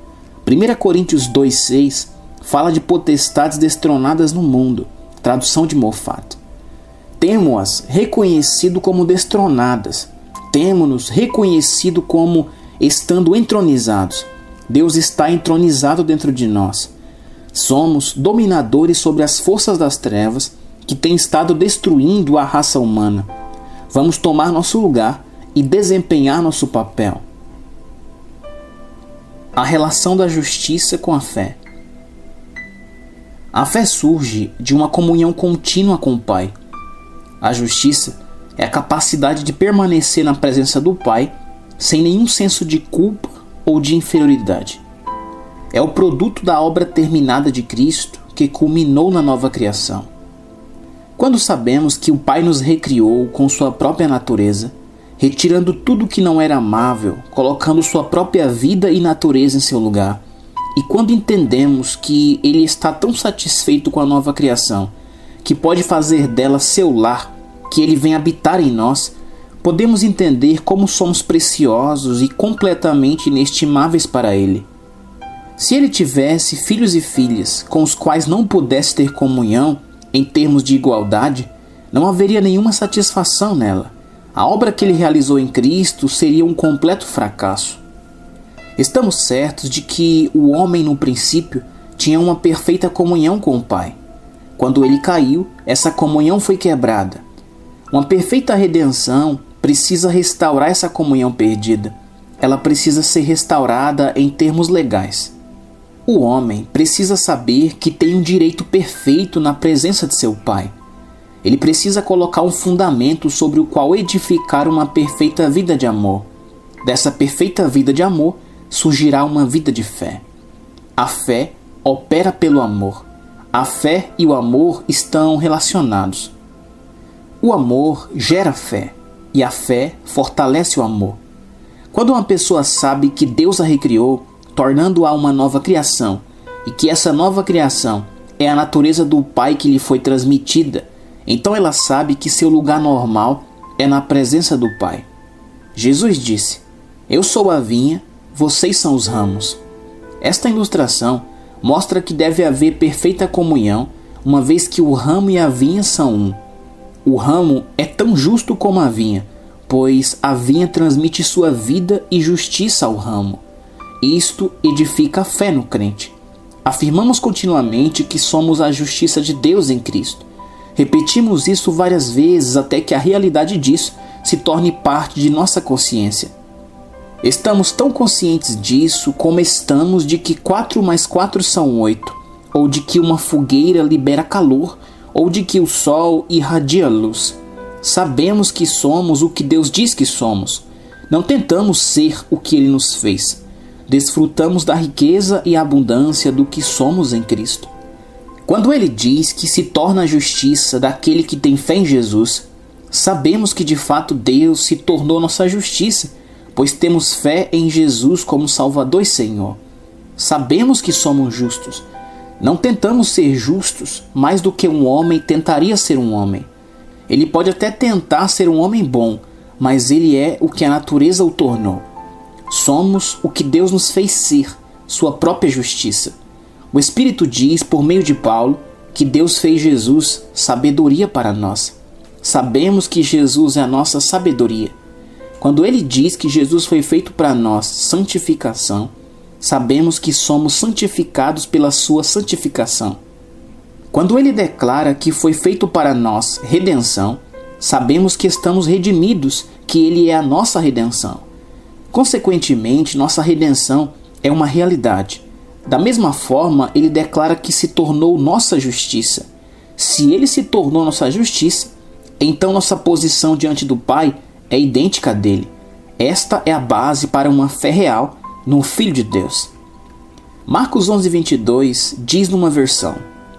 1 Coríntios 2,6 fala de potestades destronadas no mundo, tradução de Moffat. Temo-as reconhecido como destronadas, temos-nos reconhecido como estando entronizados. Deus está entronizado dentro de nós. Somos dominadores sobre as forças das trevas que têm estado destruindo a raça humana. Vamos tomar nosso lugar e desempenhar nosso papel. A relação da justiça com a fé. A fé surge de uma comunhão contínua com o Pai. A justiça é a capacidade de permanecer na presença do Pai sem nenhum senso de culpa ou de inferioridade. É o produto da obra terminada de Cristo que culminou na nova criação. Quando sabemos que o Pai nos recriou com sua própria natureza, retirando tudo que não era amável, colocando sua própria vida e natureza em seu lugar, e quando entendemos que Ele está tão satisfeito com a nova criação, que pode fazer dela seu lar, que Ele vem habitar em nós, podemos entender como somos preciosos e completamente inestimáveis para Ele. Se Ele tivesse filhos e filhas com os quais não pudesse ter comunhão em termos de igualdade, não haveria nenhuma satisfação nela. A obra que Ele realizou em Cristo seria um completo fracasso. Estamos certos de que o homem, no princípio, tinha uma perfeita comunhão com o Pai. Quando ele caiu, essa comunhão foi quebrada. Uma perfeita redenção precisa restaurar essa comunhão perdida. Ela precisa ser restaurada em termos legais. O homem precisa saber que tem um direito perfeito na presença de seu Pai. Ele precisa colocar um fundamento sobre o qual edificar uma perfeita vida de amor. Dessa perfeita vida de amor surgirá uma vida de fé. A fé opera pelo amor. A fé e o amor estão relacionados. O amor gera fé e a fé fortalece o amor. Quando uma pessoa sabe que Deus a recriou, tornando-a uma nova criação, e que essa nova criação é a natureza do Pai que lhe foi transmitida, então ela sabe que seu lugar normal é na presença do Pai. Jesus disse: "Eu sou a vinha, vocês são os ramos." Esta ilustração mostra que deve haver perfeita comunhão, uma vez que o ramo e a vinha são um. O ramo é tão justo como a vinha, pois a vinha transmite sua vida e justiça ao ramo. Isto edifica a fé no crente. Afirmamos continuamente que somos a justiça de Deus em Cristo. Repetimos isso várias vezes até que a realidade disso se torne parte de nossa consciência. Estamos tão conscientes disso como estamos de que 4 mais 4 são 8, ou de que uma fogueira libera calor, ou de que o sol irradia luz. Sabemos que somos o que Deus diz que somos. Não tentamos ser o que Ele nos fez. Desfrutamos da riqueza e abundância do que somos em Cristo. Quando Ele diz que se torna a justiça daquele que tem fé em Jesus, sabemos que de fato Deus se tornou nossa justiça, pois temos fé em Jesus como Salvador e Senhor. Sabemos que somos justos. Não tentamos ser justos mais do que um homem tentaria ser um homem. Ele pode até tentar ser um homem bom, mas ele é o que a natureza o tornou. Somos o que Deus nos fez ser, sua própria justiça. O Espírito diz, por meio de Paulo, que Deus fez Jesus sabedoria para nós. Sabemos que Jesus é a nossa sabedoria. Quando ele diz que Jesus foi feito para nós santificação, sabemos que somos santificados pela sua santificação. Quando ele declara que foi feito para nós redenção, sabemos que estamos redimidos, que ele é a nossa redenção. Consequentemente, nossa redenção é uma realidade. Da mesma forma, ele declara que se tornou nossa justiça. Se ele se tornou nossa justiça, então nossa posição diante do Pai é idêntica a dele. Esta é a base para uma fé real no Filho de Deus. Marcos 11:22 diz numa versão: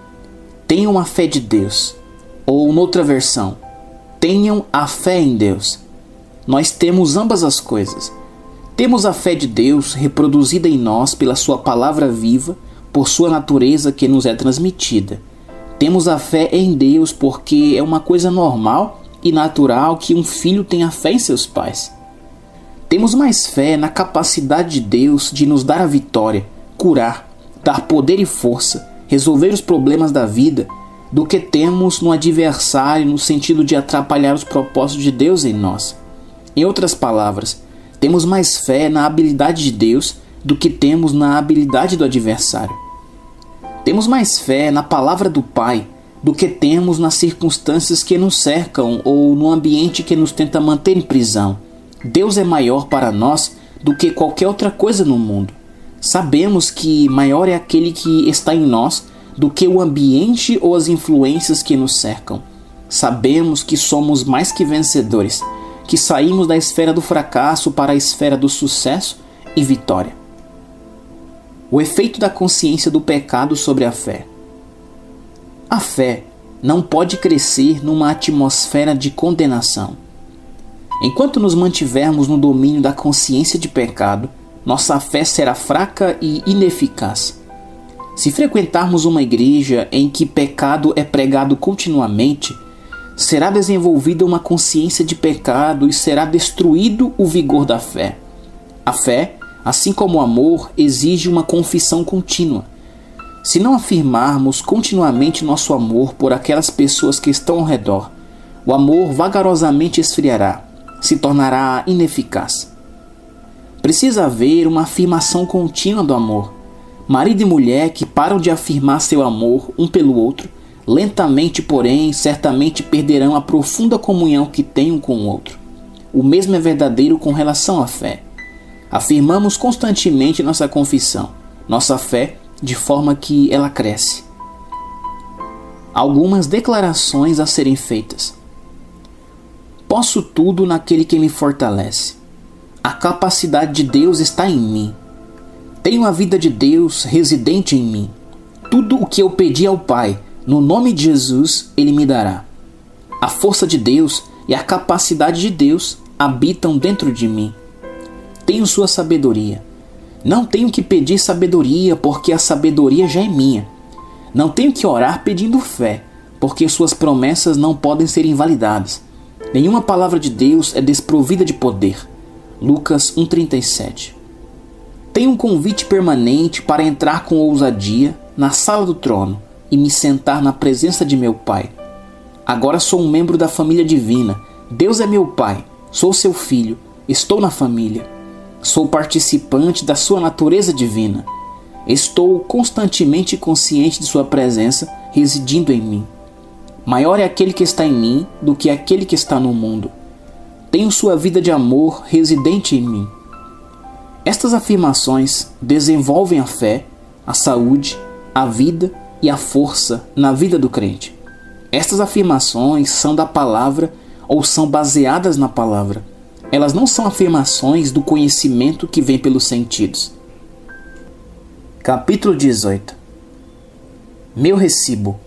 "Tenham a fé de Deus", ou noutra versão: "Tenham a fé em Deus." Nós temos ambas as coisas. Temos a fé de Deus reproduzida em nós pela sua palavra viva, por sua natureza que nos é transmitida. Temos a fé em Deus porque é uma coisa normal e natural que um filho tenha fé em seus pais. Temos mais fé na capacidade de Deus de nos dar a vitória, curar, dar poder e força, resolver os problemas da vida, do que temos no adversário no sentido de atrapalhar os propósitos de Deus em nós. Em outras palavras, temos mais fé na habilidade de Deus do que temos na habilidade do adversário. Temos mais fé na palavra do Pai do que temos nas circunstâncias que nos cercam ou no ambiente que nos tenta manter em prisão. Deus é maior para nós do que qualquer outra coisa no mundo. Sabemos que maior é aquele que está em nós do que o ambiente ou as influências que nos cercam. Sabemos que somos mais que vencedores, que saímos da esfera do fracasso para a esfera do sucesso e vitória. O efeito da consciência do pecado sobre a fé. A fé não pode crescer numa atmosfera de condenação. Enquanto nos mantivermos no domínio da consciência de pecado, nossa fé será fraca e ineficaz. Se frequentarmos uma igreja em que pecado é pregado continuamente, será desenvolvida uma consciência de pecado e será destruído o vigor da fé. A fé, assim como o amor, exige uma confissão contínua. Se não afirmarmos continuamente nosso amor por aquelas pessoas que estão ao redor, o amor vagarosamente esfriará, se tornará ineficaz. Precisa haver uma afirmação contínua do amor. Marido e mulher que param de afirmar seu amor um pelo outro, lentamente, porém, certamente perderão a profunda comunhão que têm um com o outro. O mesmo é verdadeiro com relação à fé. Afirmamos constantemente nossa confissão, nossa fé, de forma que ela cresce. Algumas declarações a serem feitas. Posso tudo naquele que me fortalece. A capacidade de Deus está em mim. Tenho a vida de Deus residente em mim. Tudo o que eu pedi ao Pai, no nome de Jesus, Ele me dará. A força de Deus e a capacidade de Deus habitam dentro de mim. Tenho sua sabedoria. Não tenho que pedir sabedoria, porque a sabedoria já é minha. Não tenho que orar pedindo fé, porque suas promessas não podem ser invalidadas. Nenhuma palavra de Deus é desprovida de poder. Lucas 1,37. Tenho um convite permanente para entrar com ousadia na sala do trono e me sentar na presença de meu Pai. Agora sou um membro da família divina. Deus é meu Pai. Sou seu filho. Estou na família. Sou participante da sua natureza divina. Estou constantemente consciente de sua presença residindo em mim. Maior é aquele que está em mim do que aquele que está no mundo. Tenho sua vida de amor residente em mim. Estas afirmações desenvolvem a fé, a saúde, a vida e a força na vida do crente. Estas afirmações são da palavra ou são baseadas na palavra. Elas não são afirmações do conhecimento que vem pelos sentidos. Capítulo 18. Meu recibo.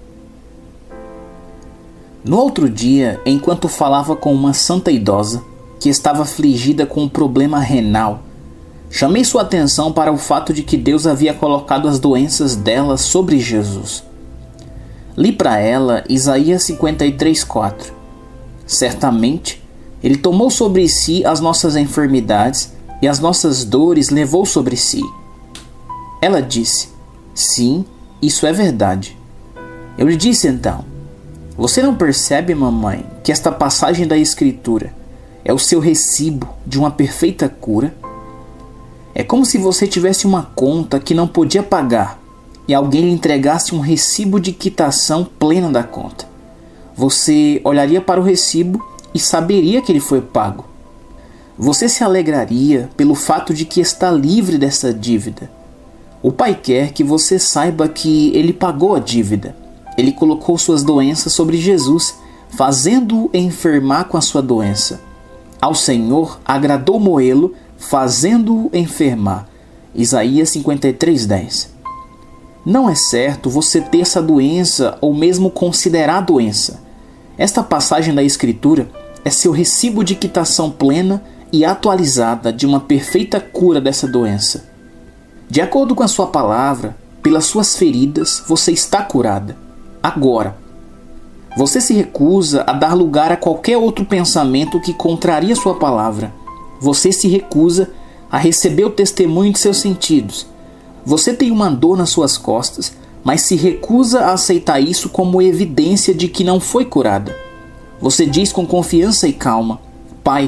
No outro dia, enquanto falava com uma santa idosa que estava afligida com um problema renal, chamei sua atenção para o fato de que Deus havia colocado as doenças dela sobre Jesus. Li para ela Isaías 53:4. Certamente, Ele tomou sobre si as nossas enfermidades e as nossas dores levou sobre si. Ela disse: sim, isso é verdade. Eu lhe disse então: você não percebe, mamãe, que esta passagem da Escritura é o seu recibo de uma perfeita cura? É como se você tivesse uma conta que não podia pagar e alguém lhe entregasse um recibo de quitação plena da conta. Você olharia para o recibo e saberia que ele foi pago. Você se alegraria pelo fato de que está livre dessa dívida. O Pai quer que você saiba que Ele pagou a dívida. Ele colocou suas doenças sobre Jesus, fazendo-o enfermar com a sua doença. Ao Senhor agradou moê-lo, fazendo-o enfermar. Isaías 53:10. Não é certo você ter essa doença ou mesmo considerar a doença. Esta passagem da Escritura é seu recibo de quitação plena e atualizada de uma perfeita cura dessa doença. De acordo com a sua palavra, pelas suas feridas você está curada. Agora, você se recusa a dar lugar a qualquer outro pensamento que contraria sua palavra. Você se recusa a receber o testemunho de seus sentidos. Você tem uma dor nas suas costas, mas se recusa a aceitar isso como evidência de que não foi curada. Você diz com confiança e calma: Pai,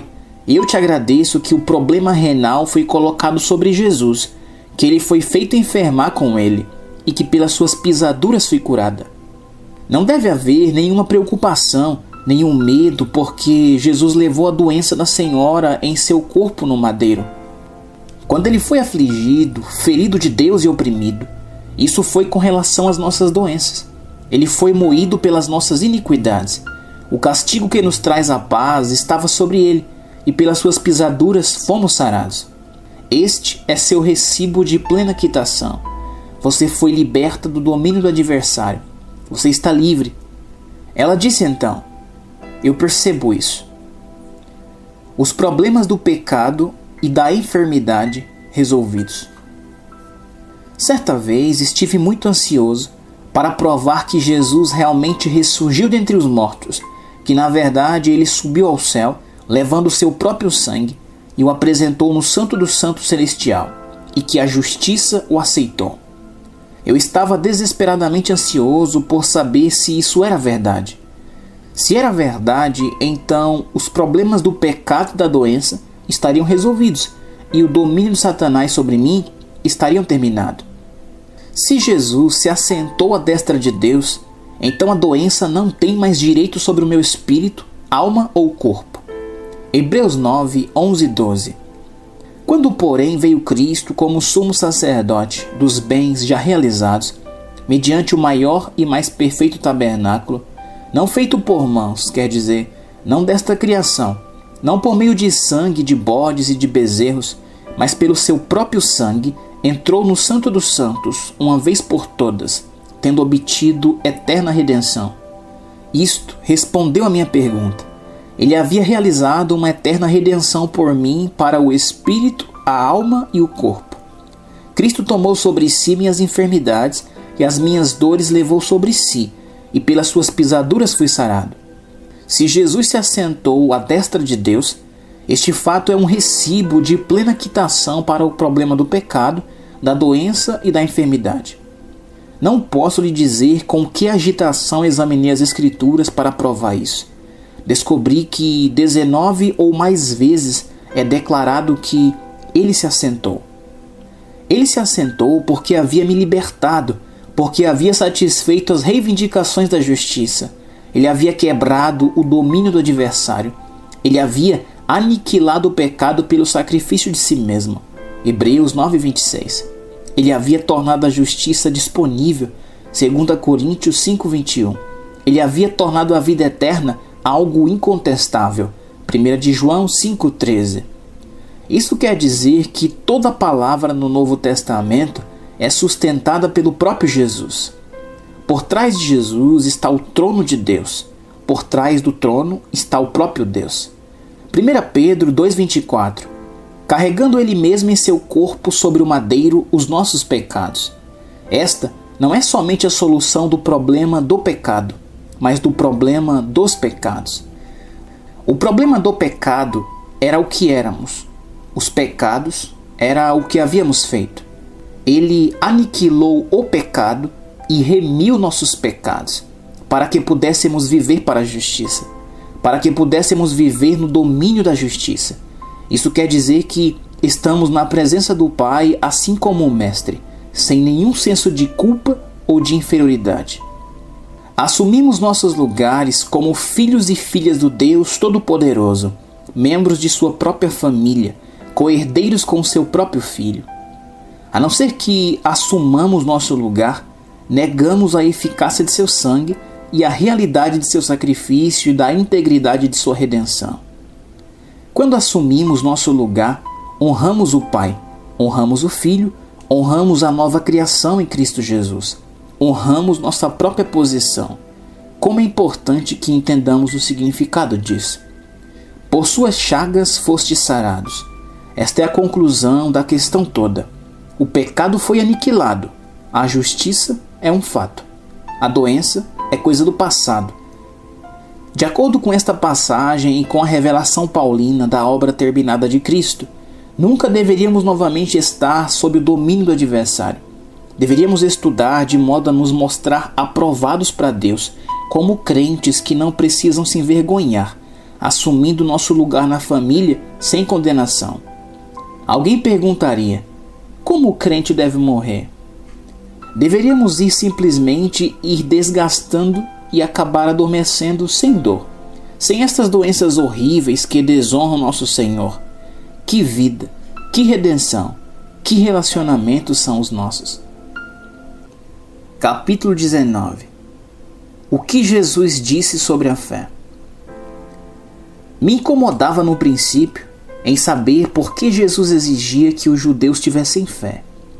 Eu te agradeço que o problema renal foi colocado sobre Jesus, que ele foi feito enfermar com ele e que pelas suas pisaduras fui curada. Não deve haver nenhuma preocupação, nenhum medo, porque Jesus levou a doença da senhora em seu corpo no madeiro. Quando ele foi afligido, ferido de Deus e oprimido, isso foi com relação às nossas doenças. Ele foi moído pelas nossas iniquidades. O castigo que nos traz a paz estava sobre ele, e pelas suas pisaduras fomos sarados. Este é seu recibo de plena quitação. Você foi liberta do domínio do adversário. Você está livre. Ela disse então: eu percebo isso. Os problemas do pecado e da enfermidade resolvidos. Certa vez estive muito ansioso para provar que Jesus realmente ressurgiu dentre os mortos, que na verdade ele subiu ao céu, levando seu próprio sangue, e o apresentou no Santo do Santo Celestial, e que a justiça o aceitou. Eu estava desesperadamente ansioso por saber se isso era verdade. Se era verdade, então os problemas do pecado e da doença estariam resolvidos, e o domínio de Satanás sobre mim estariam terminado. Se Jesus se assentou à destra de Deus, então a doença não tem mais direito sobre o meu espírito, alma ou corpo. Hebreus 9, 11 e 12. Quando, porém, veio Cristo como sumo sacerdote dos bens já realizados, mediante o maior e mais perfeito tabernáculo, não feito por mãos, quer dizer, não desta criação, não por meio de sangue de bodes e de bezerros, mas pelo seu próprio sangue, entrou no Santo dos Santos, uma vez por todas, tendo obtido eterna redenção. Isto respondeu à minha pergunta. Ele havia realizado uma eterna redenção por mim para o espírito, a alma e o corpo. Cristo tomou sobre si minhas enfermidades e as minhas dores levou sobre si, e pelas suas pisaduras fui sarado. Se Jesus se assentou à destra de Deus, este fato é um recibo de plena quitação para o problema do pecado, da doença e da enfermidade. Não posso lhe dizer com que agitação examinei as Escrituras para provar isso. Descobri que 19 ou mais vezes é declarado que ele se assentou. Ele se assentou porque havia me libertado, porque havia satisfeito as reivindicações da justiça. Ele havia quebrado o domínio do adversário. Ele havia aniquilado o pecado pelo sacrifício de si mesmo. Hebreus 9:26. Ele havia tornado a justiça disponível. 2 Coríntios 5:21. Ele havia tornado a vida eterna algo incontestável. 1 de João 5:13. Isso quer dizer que toda palavra no Novo Testamento é sustentada pelo próprio Jesus. Por trás de Jesus está o trono de Deus. Por trás do trono está o próprio Deus. 1 Pedro 2:24. Carregando ele mesmo em seu corpo sobre o madeiro os nossos pecados. Esta não é somente a solução do problema do pecado, mas do problema dos pecados. O problema do pecado era o que éramos. Os pecados era o que havíamos feito. Ele aniquilou o pecado e remiu nossos pecados, para que pudéssemos viver para a justiça, para que pudéssemos viver no domínio da justiça. Isso quer dizer que estamos na presença do Pai, assim como o Mestre, sem nenhum senso de culpa ou de inferioridade. Assumimos nossos lugares como filhos e filhas do Deus Todo-Poderoso, membros de sua própria família, co-herdeiros com seu próprio Filho. A não ser que assumamos nosso lugar, negamos a eficácia de seu sangue e a realidade de seu sacrifício e da integridade de sua redenção. Quando assumimos nosso lugar, honramos o Pai, honramos o Filho, honramos a nova criação em Cristo Jesus. Honramos nossa própria posição. Como é importante que entendamos o significado disso. Por suas chagas fostes sarados. Esta é a conclusão da questão toda. O pecado foi aniquilado. A justiça é um fato. A doença é coisa do passado. De acordo com esta passagem e com a revelação paulina da obra terminada de Cristo, nunca deveríamos novamente estar sob o domínio do adversário. Deveríamos estudar de modo a nos mostrar aprovados para Deus, como crentes que não precisam se envergonhar, assumindo nosso lugar na família sem condenação. Alguém perguntaria: como o crente deve morrer? Deveríamos simplesmente ir desgastando e acabar adormecendo sem dor, sem estas doenças horríveis que desonram nosso Senhor. Que vida, que redenção, que relacionamentos são os nossos. Capítulo 19. O que Jesus disse sobre a fé. Me incomodava no princípio em saber por que Jesus exigia que os judeus tivessem fé.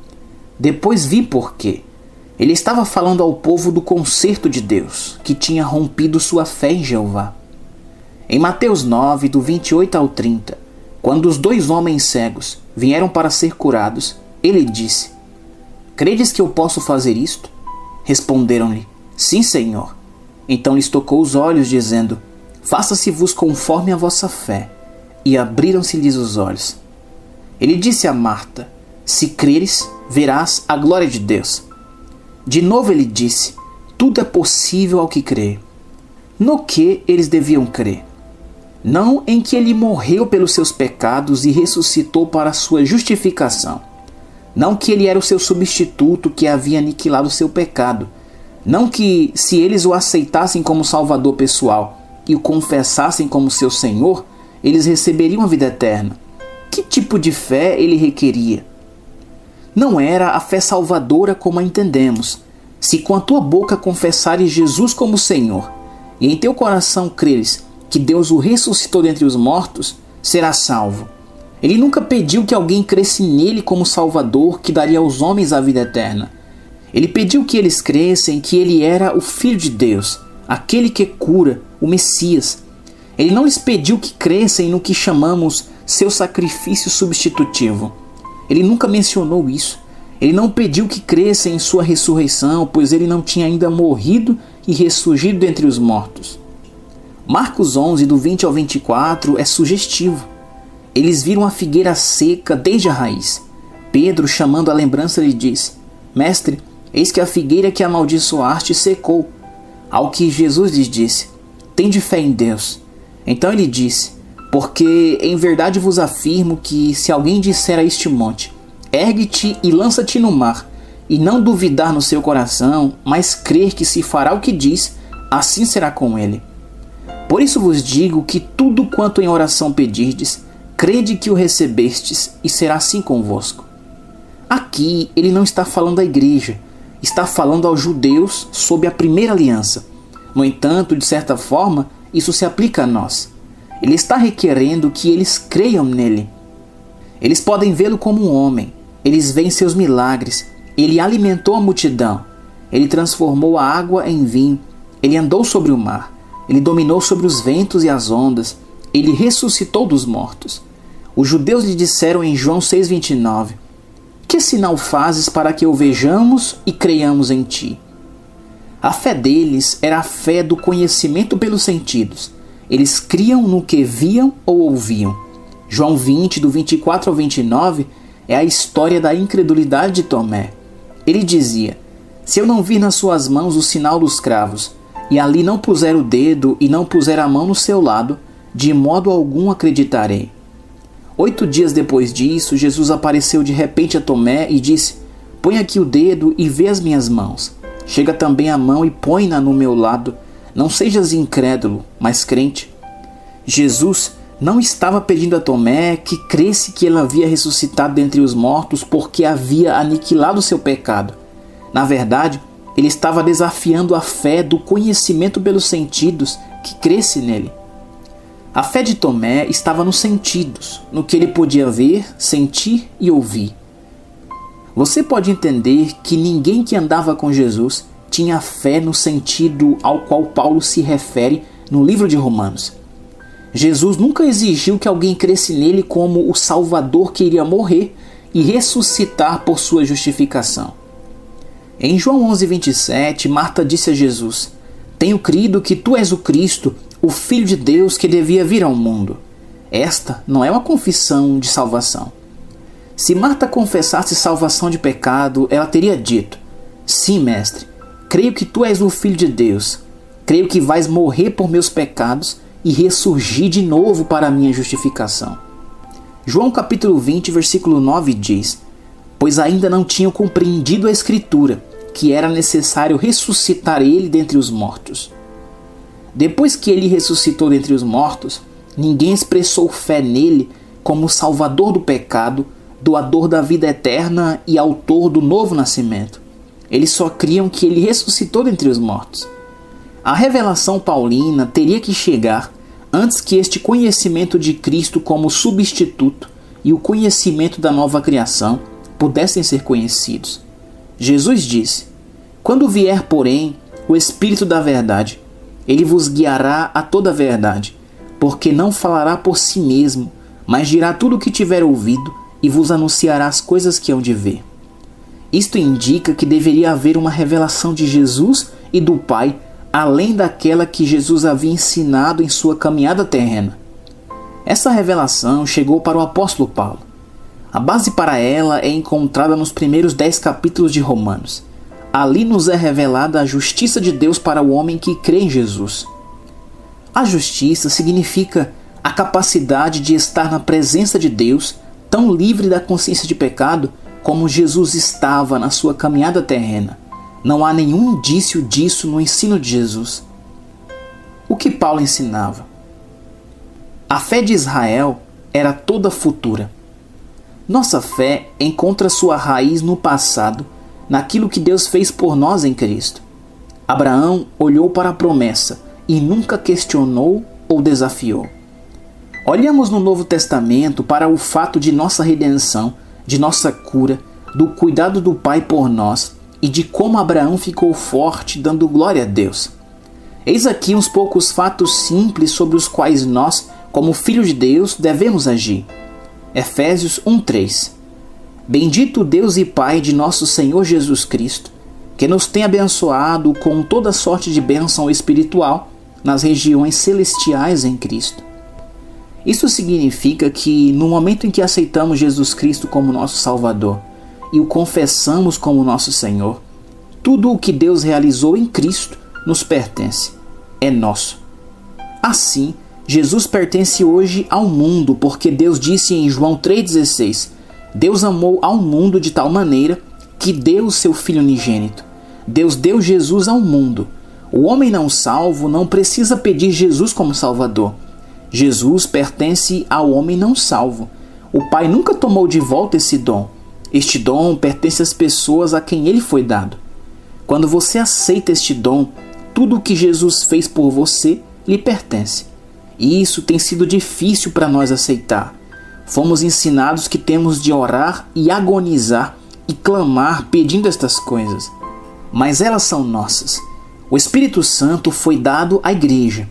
Depois vi por quê. Ele estava falando ao povo do concerto de Deus, que tinha rompido sua fé em Jeová. Em Mateus 9, do 28 ao 30, quando os 2 homens cegos vieram para ser curados, ele disse: credes que eu posso fazer isto? Responderam-lhe: sim, Senhor. Então lhes tocou os olhos, dizendo: faça-se-vos conforme a vossa fé. E abriram-se-lhes os olhos. Ele disse a Marta: se creres, verás a glória de Deus. De novo ele disse: tudo é possível ao que crê. No que eles deviam crer? Não em que ele morreu pelos seus pecados e ressuscitou para a sua justificação. Não que ele era o seu substituto que havia aniquilado o seu pecado. Não que, se eles o aceitassem como salvador pessoal e o confessassem como seu Senhor, eles receberiam a vida eterna. Que tipo de fé ele requeria? Não era a fé salvadora como a entendemos. Se com a tua boca confessares Jesus como Senhor, e em teu coração creres que Deus o ressuscitou dentre os mortos, serás salvo. Ele nunca pediu que alguém cresce nele como Salvador que daria aos homens a vida eterna. Ele pediu que eles crescem que ele era o Filho de Deus, aquele que cura, o Messias. Ele não lhes pediu que crescem no que chamamos seu sacrifício substitutivo. Ele nunca mencionou isso. Ele não pediu que crescem em sua ressurreição, pois ele não tinha ainda morrido e ressurgido dentre os mortos. Marcos 11, do 20 ao 24, é sugestivo. Eles viram a figueira seca desde a raiz. Pedro, chamando a lembrança, lhe disse: mestre, eis que a figueira que amaldiçoaste secou. Ao que Jesus lhes disse: tende fé em Deus. Então ele disse: porque em verdade vos afirmo que se alguém disser a este monte: ergue-te e lança-te no mar, e não duvidar no seu coração, mas crer que se fará o que diz, assim será com ele. Por isso vos digo que tudo quanto em oração pedirdes, crede que o recebestes, e será assim convosco. Aqui ele não está falando à igreja, está falando aos judeus sob a primeira aliança. No entanto, de certa forma, isso se aplica a nós. Ele está requerendo que eles creiam nele. Eles podem vê-lo como um homem. Eles veem seus milagres. Ele alimentou a multidão. Ele transformou a água em vinho. Ele andou sobre o mar. Ele dominou sobre os ventos e as ondas. Ele ressuscitou dos mortos. Os judeus lhe disseram em João 6,29: que sinal fazes para que o vejamos e creiamos em ti? A fé deles era a fé do conhecimento pelos sentidos. Eles criam no que viam ou ouviam. João 20, do 24 ao 29, é a história da incredulidade de Tomé. Ele dizia: se eu não vir nas suas mãos o sinal dos cravos, e ali não puser o dedo e não puser a mão no seu lado, de modo algum acreditarei. 8 dias depois disso, Jesus apareceu de repente a Tomé e disse: põe aqui o dedo e vê as minhas mãos. Chega também a mão e põe-na no meu lado. Não sejas incrédulo, mas crente. Jesus não estava pedindo a Tomé que cresce que ele havia ressuscitado dentre os mortos porque havia aniquilado seu pecado. Na verdade, ele estava desafiando a fé do conhecimento pelos sentidos que cresce nele. A fé de Tomé estava nos sentidos, no que ele podia ver, sentir e ouvir. Você pode entender que ninguém que andava com Jesus tinha fé no sentido ao qual Paulo se refere no livro de Romanos. Jesus nunca exigiu que alguém cresce nele como o Salvador que iria morrer e ressuscitar por sua justificação. Em João 11:27, Marta disse a Jesus: tenho crido que tu és o Cristo, o Filho de Deus que devia vir ao mundo. Esta não é uma confissão de salvação. Se Marta confessasse salvação de pecado, ela teria dito: sim, mestre, creio que tu és o Filho de Deus. Creio que vais morrer por meus pecados e ressurgir de novo para a minha justificação. João capítulo 20, versículo 9 diz: pois ainda não tinham compreendido a Escritura, que era necessário ressuscitar ele dentre os mortos. Depois que ele ressuscitou dentre os mortos, ninguém expressou fé nele como Salvador do pecado, doador da vida eterna e autor do novo nascimento. Eles só criam que ele ressuscitou dentre os mortos. A revelação paulina teria que chegar antes que este conhecimento de Cristo como substituto e o conhecimento da nova criação pudessem ser conhecidos. Jesus disse: quando vier, porém, o Espírito da verdade, ele vos guiará a toda a verdade, porque não falará por si mesmo, mas dirá tudo o que tiver ouvido e vos anunciará as coisas que hão de ver. Isto indica que deveria haver uma revelação de Jesus e do Pai, além daquela que Jesus havia ensinado em sua caminhada terrena. Essa revelação chegou para o apóstolo Paulo. A base para ela é encontrada nos primeiros 10 capítulos de Romanos. Ali nos é revelada a justiça de Deus para o homem que crê em Jesus. A justiça significa a capacidade de estar na presença de Deus, tão livre da consciência de pecado como Jesus estava na sua caminhada terrena. Não há nenhum indício disso no ensino de Jesus. O que Paulo ensinava? A fé de Israel era toda futura. Nossa fé encontra sua raiz no passado, naquilo que Deus fez por nós em Cristo. Abraão olhou para a promessa e nunca questionou ou desafiou. Olhamos no Novo Testamento para o fato de nossa redenção, de nossa cura, do cuidado do Pai por nós e de como Abraão ficou forte dando glória a Deus. Eis aqui uns poucos fatos simples sobre os quais nós, como filhos de Deus, devemos agir. Efésios 1:3. Bendito Deus e Pai de nosso Senhor Jesus Cristo, que nos tem abençoado com toda sorte de bênção espiritual nas regiões celestiais em Cristo. Isso significa que no momento em que aceitamos Jesus Cristo como nosso Salvador e o confessamos como nosso Senhor, tudo o que Deus realizou em Cristo nos pertence, é nosso. Assim, Jesus pertence hoje ao mundo, porque Deus disse em João 3,16: Deus amou ao mundo de tal maneira que deu o seu Filho unigênito. Deus deu Jesus ao mundo. O homem não salvo não precisa pedir Jesus como Salvador. Jesus pertence ao homem não salvo. O Pai nunca tomou de volta esse dom. Este dom pertence às pessoas a quem ele foi dado. Quando você aceita este dom, tudo o que Jesus fez por você lhe pertence. E isso tem sido difícil para nós aceitar. Fomos ensinados que temos de orar e agonizar e clamar pedindo estas coisas. Mas elas são nossas. O Espírito Santo foi dado à igreja.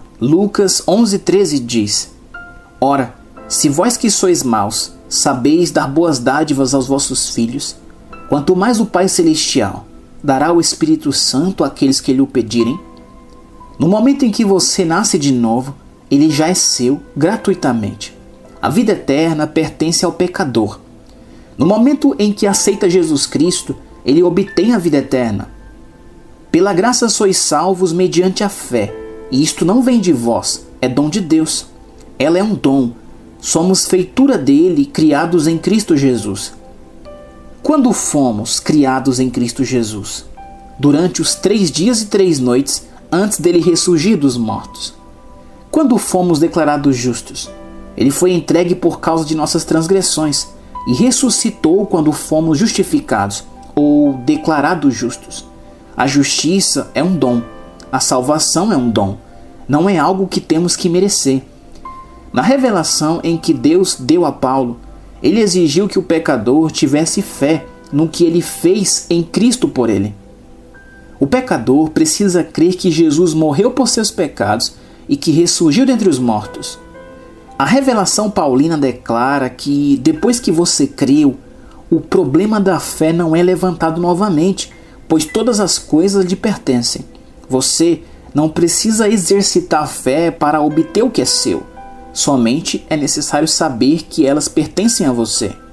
Lucas 11:13 diz: Ora, se vós que sois maus, sabeis dar boas dádivas aos vossos filhos, quanto mais o Pai Celestial dará o Espírito Santo àqueles que lhe o pedirem. No momento em que você nasce de novo, ele já é seu gratuitamente. A vida eterna pertence ao pecador. No momento em que aceita Jesus Cristo, ele obtém a vida eterna. Pela graça sois salvos mediante a fé, e isto não vem de vós, é dom de Deus. Ela é um dom. Somos feitura dele, criados em Cristo Jesus. Quando fomos criados em Cristo Jesus? Durante os 3 dias e 3 noites antes dele ressurgir dos mortos. Quando fomos declarados justos? Ele foi entregue por causa de nossas transgressões e ressuscitou quando fomos justificados ou declarados justos. A justiça é um dom. A salvação é um dom. Não é algo que temos que merecer. Na revelação em que Deus deu a Paulo, ele exigiu que o pecador tivesse fé no que ele fez em Cristo por ele. O pecador precisa crer que Jesus morreu por seus pecados e que ressurgiu dentre os mortos. A revelação paulina declara que depois que você creu, o problema da fé não é levantado novamente, pois todas as coisas lhe pertencem. Você não precisa exercitar a fé para obter o que é seu. Somente é necessário saber que elas pertencem a você.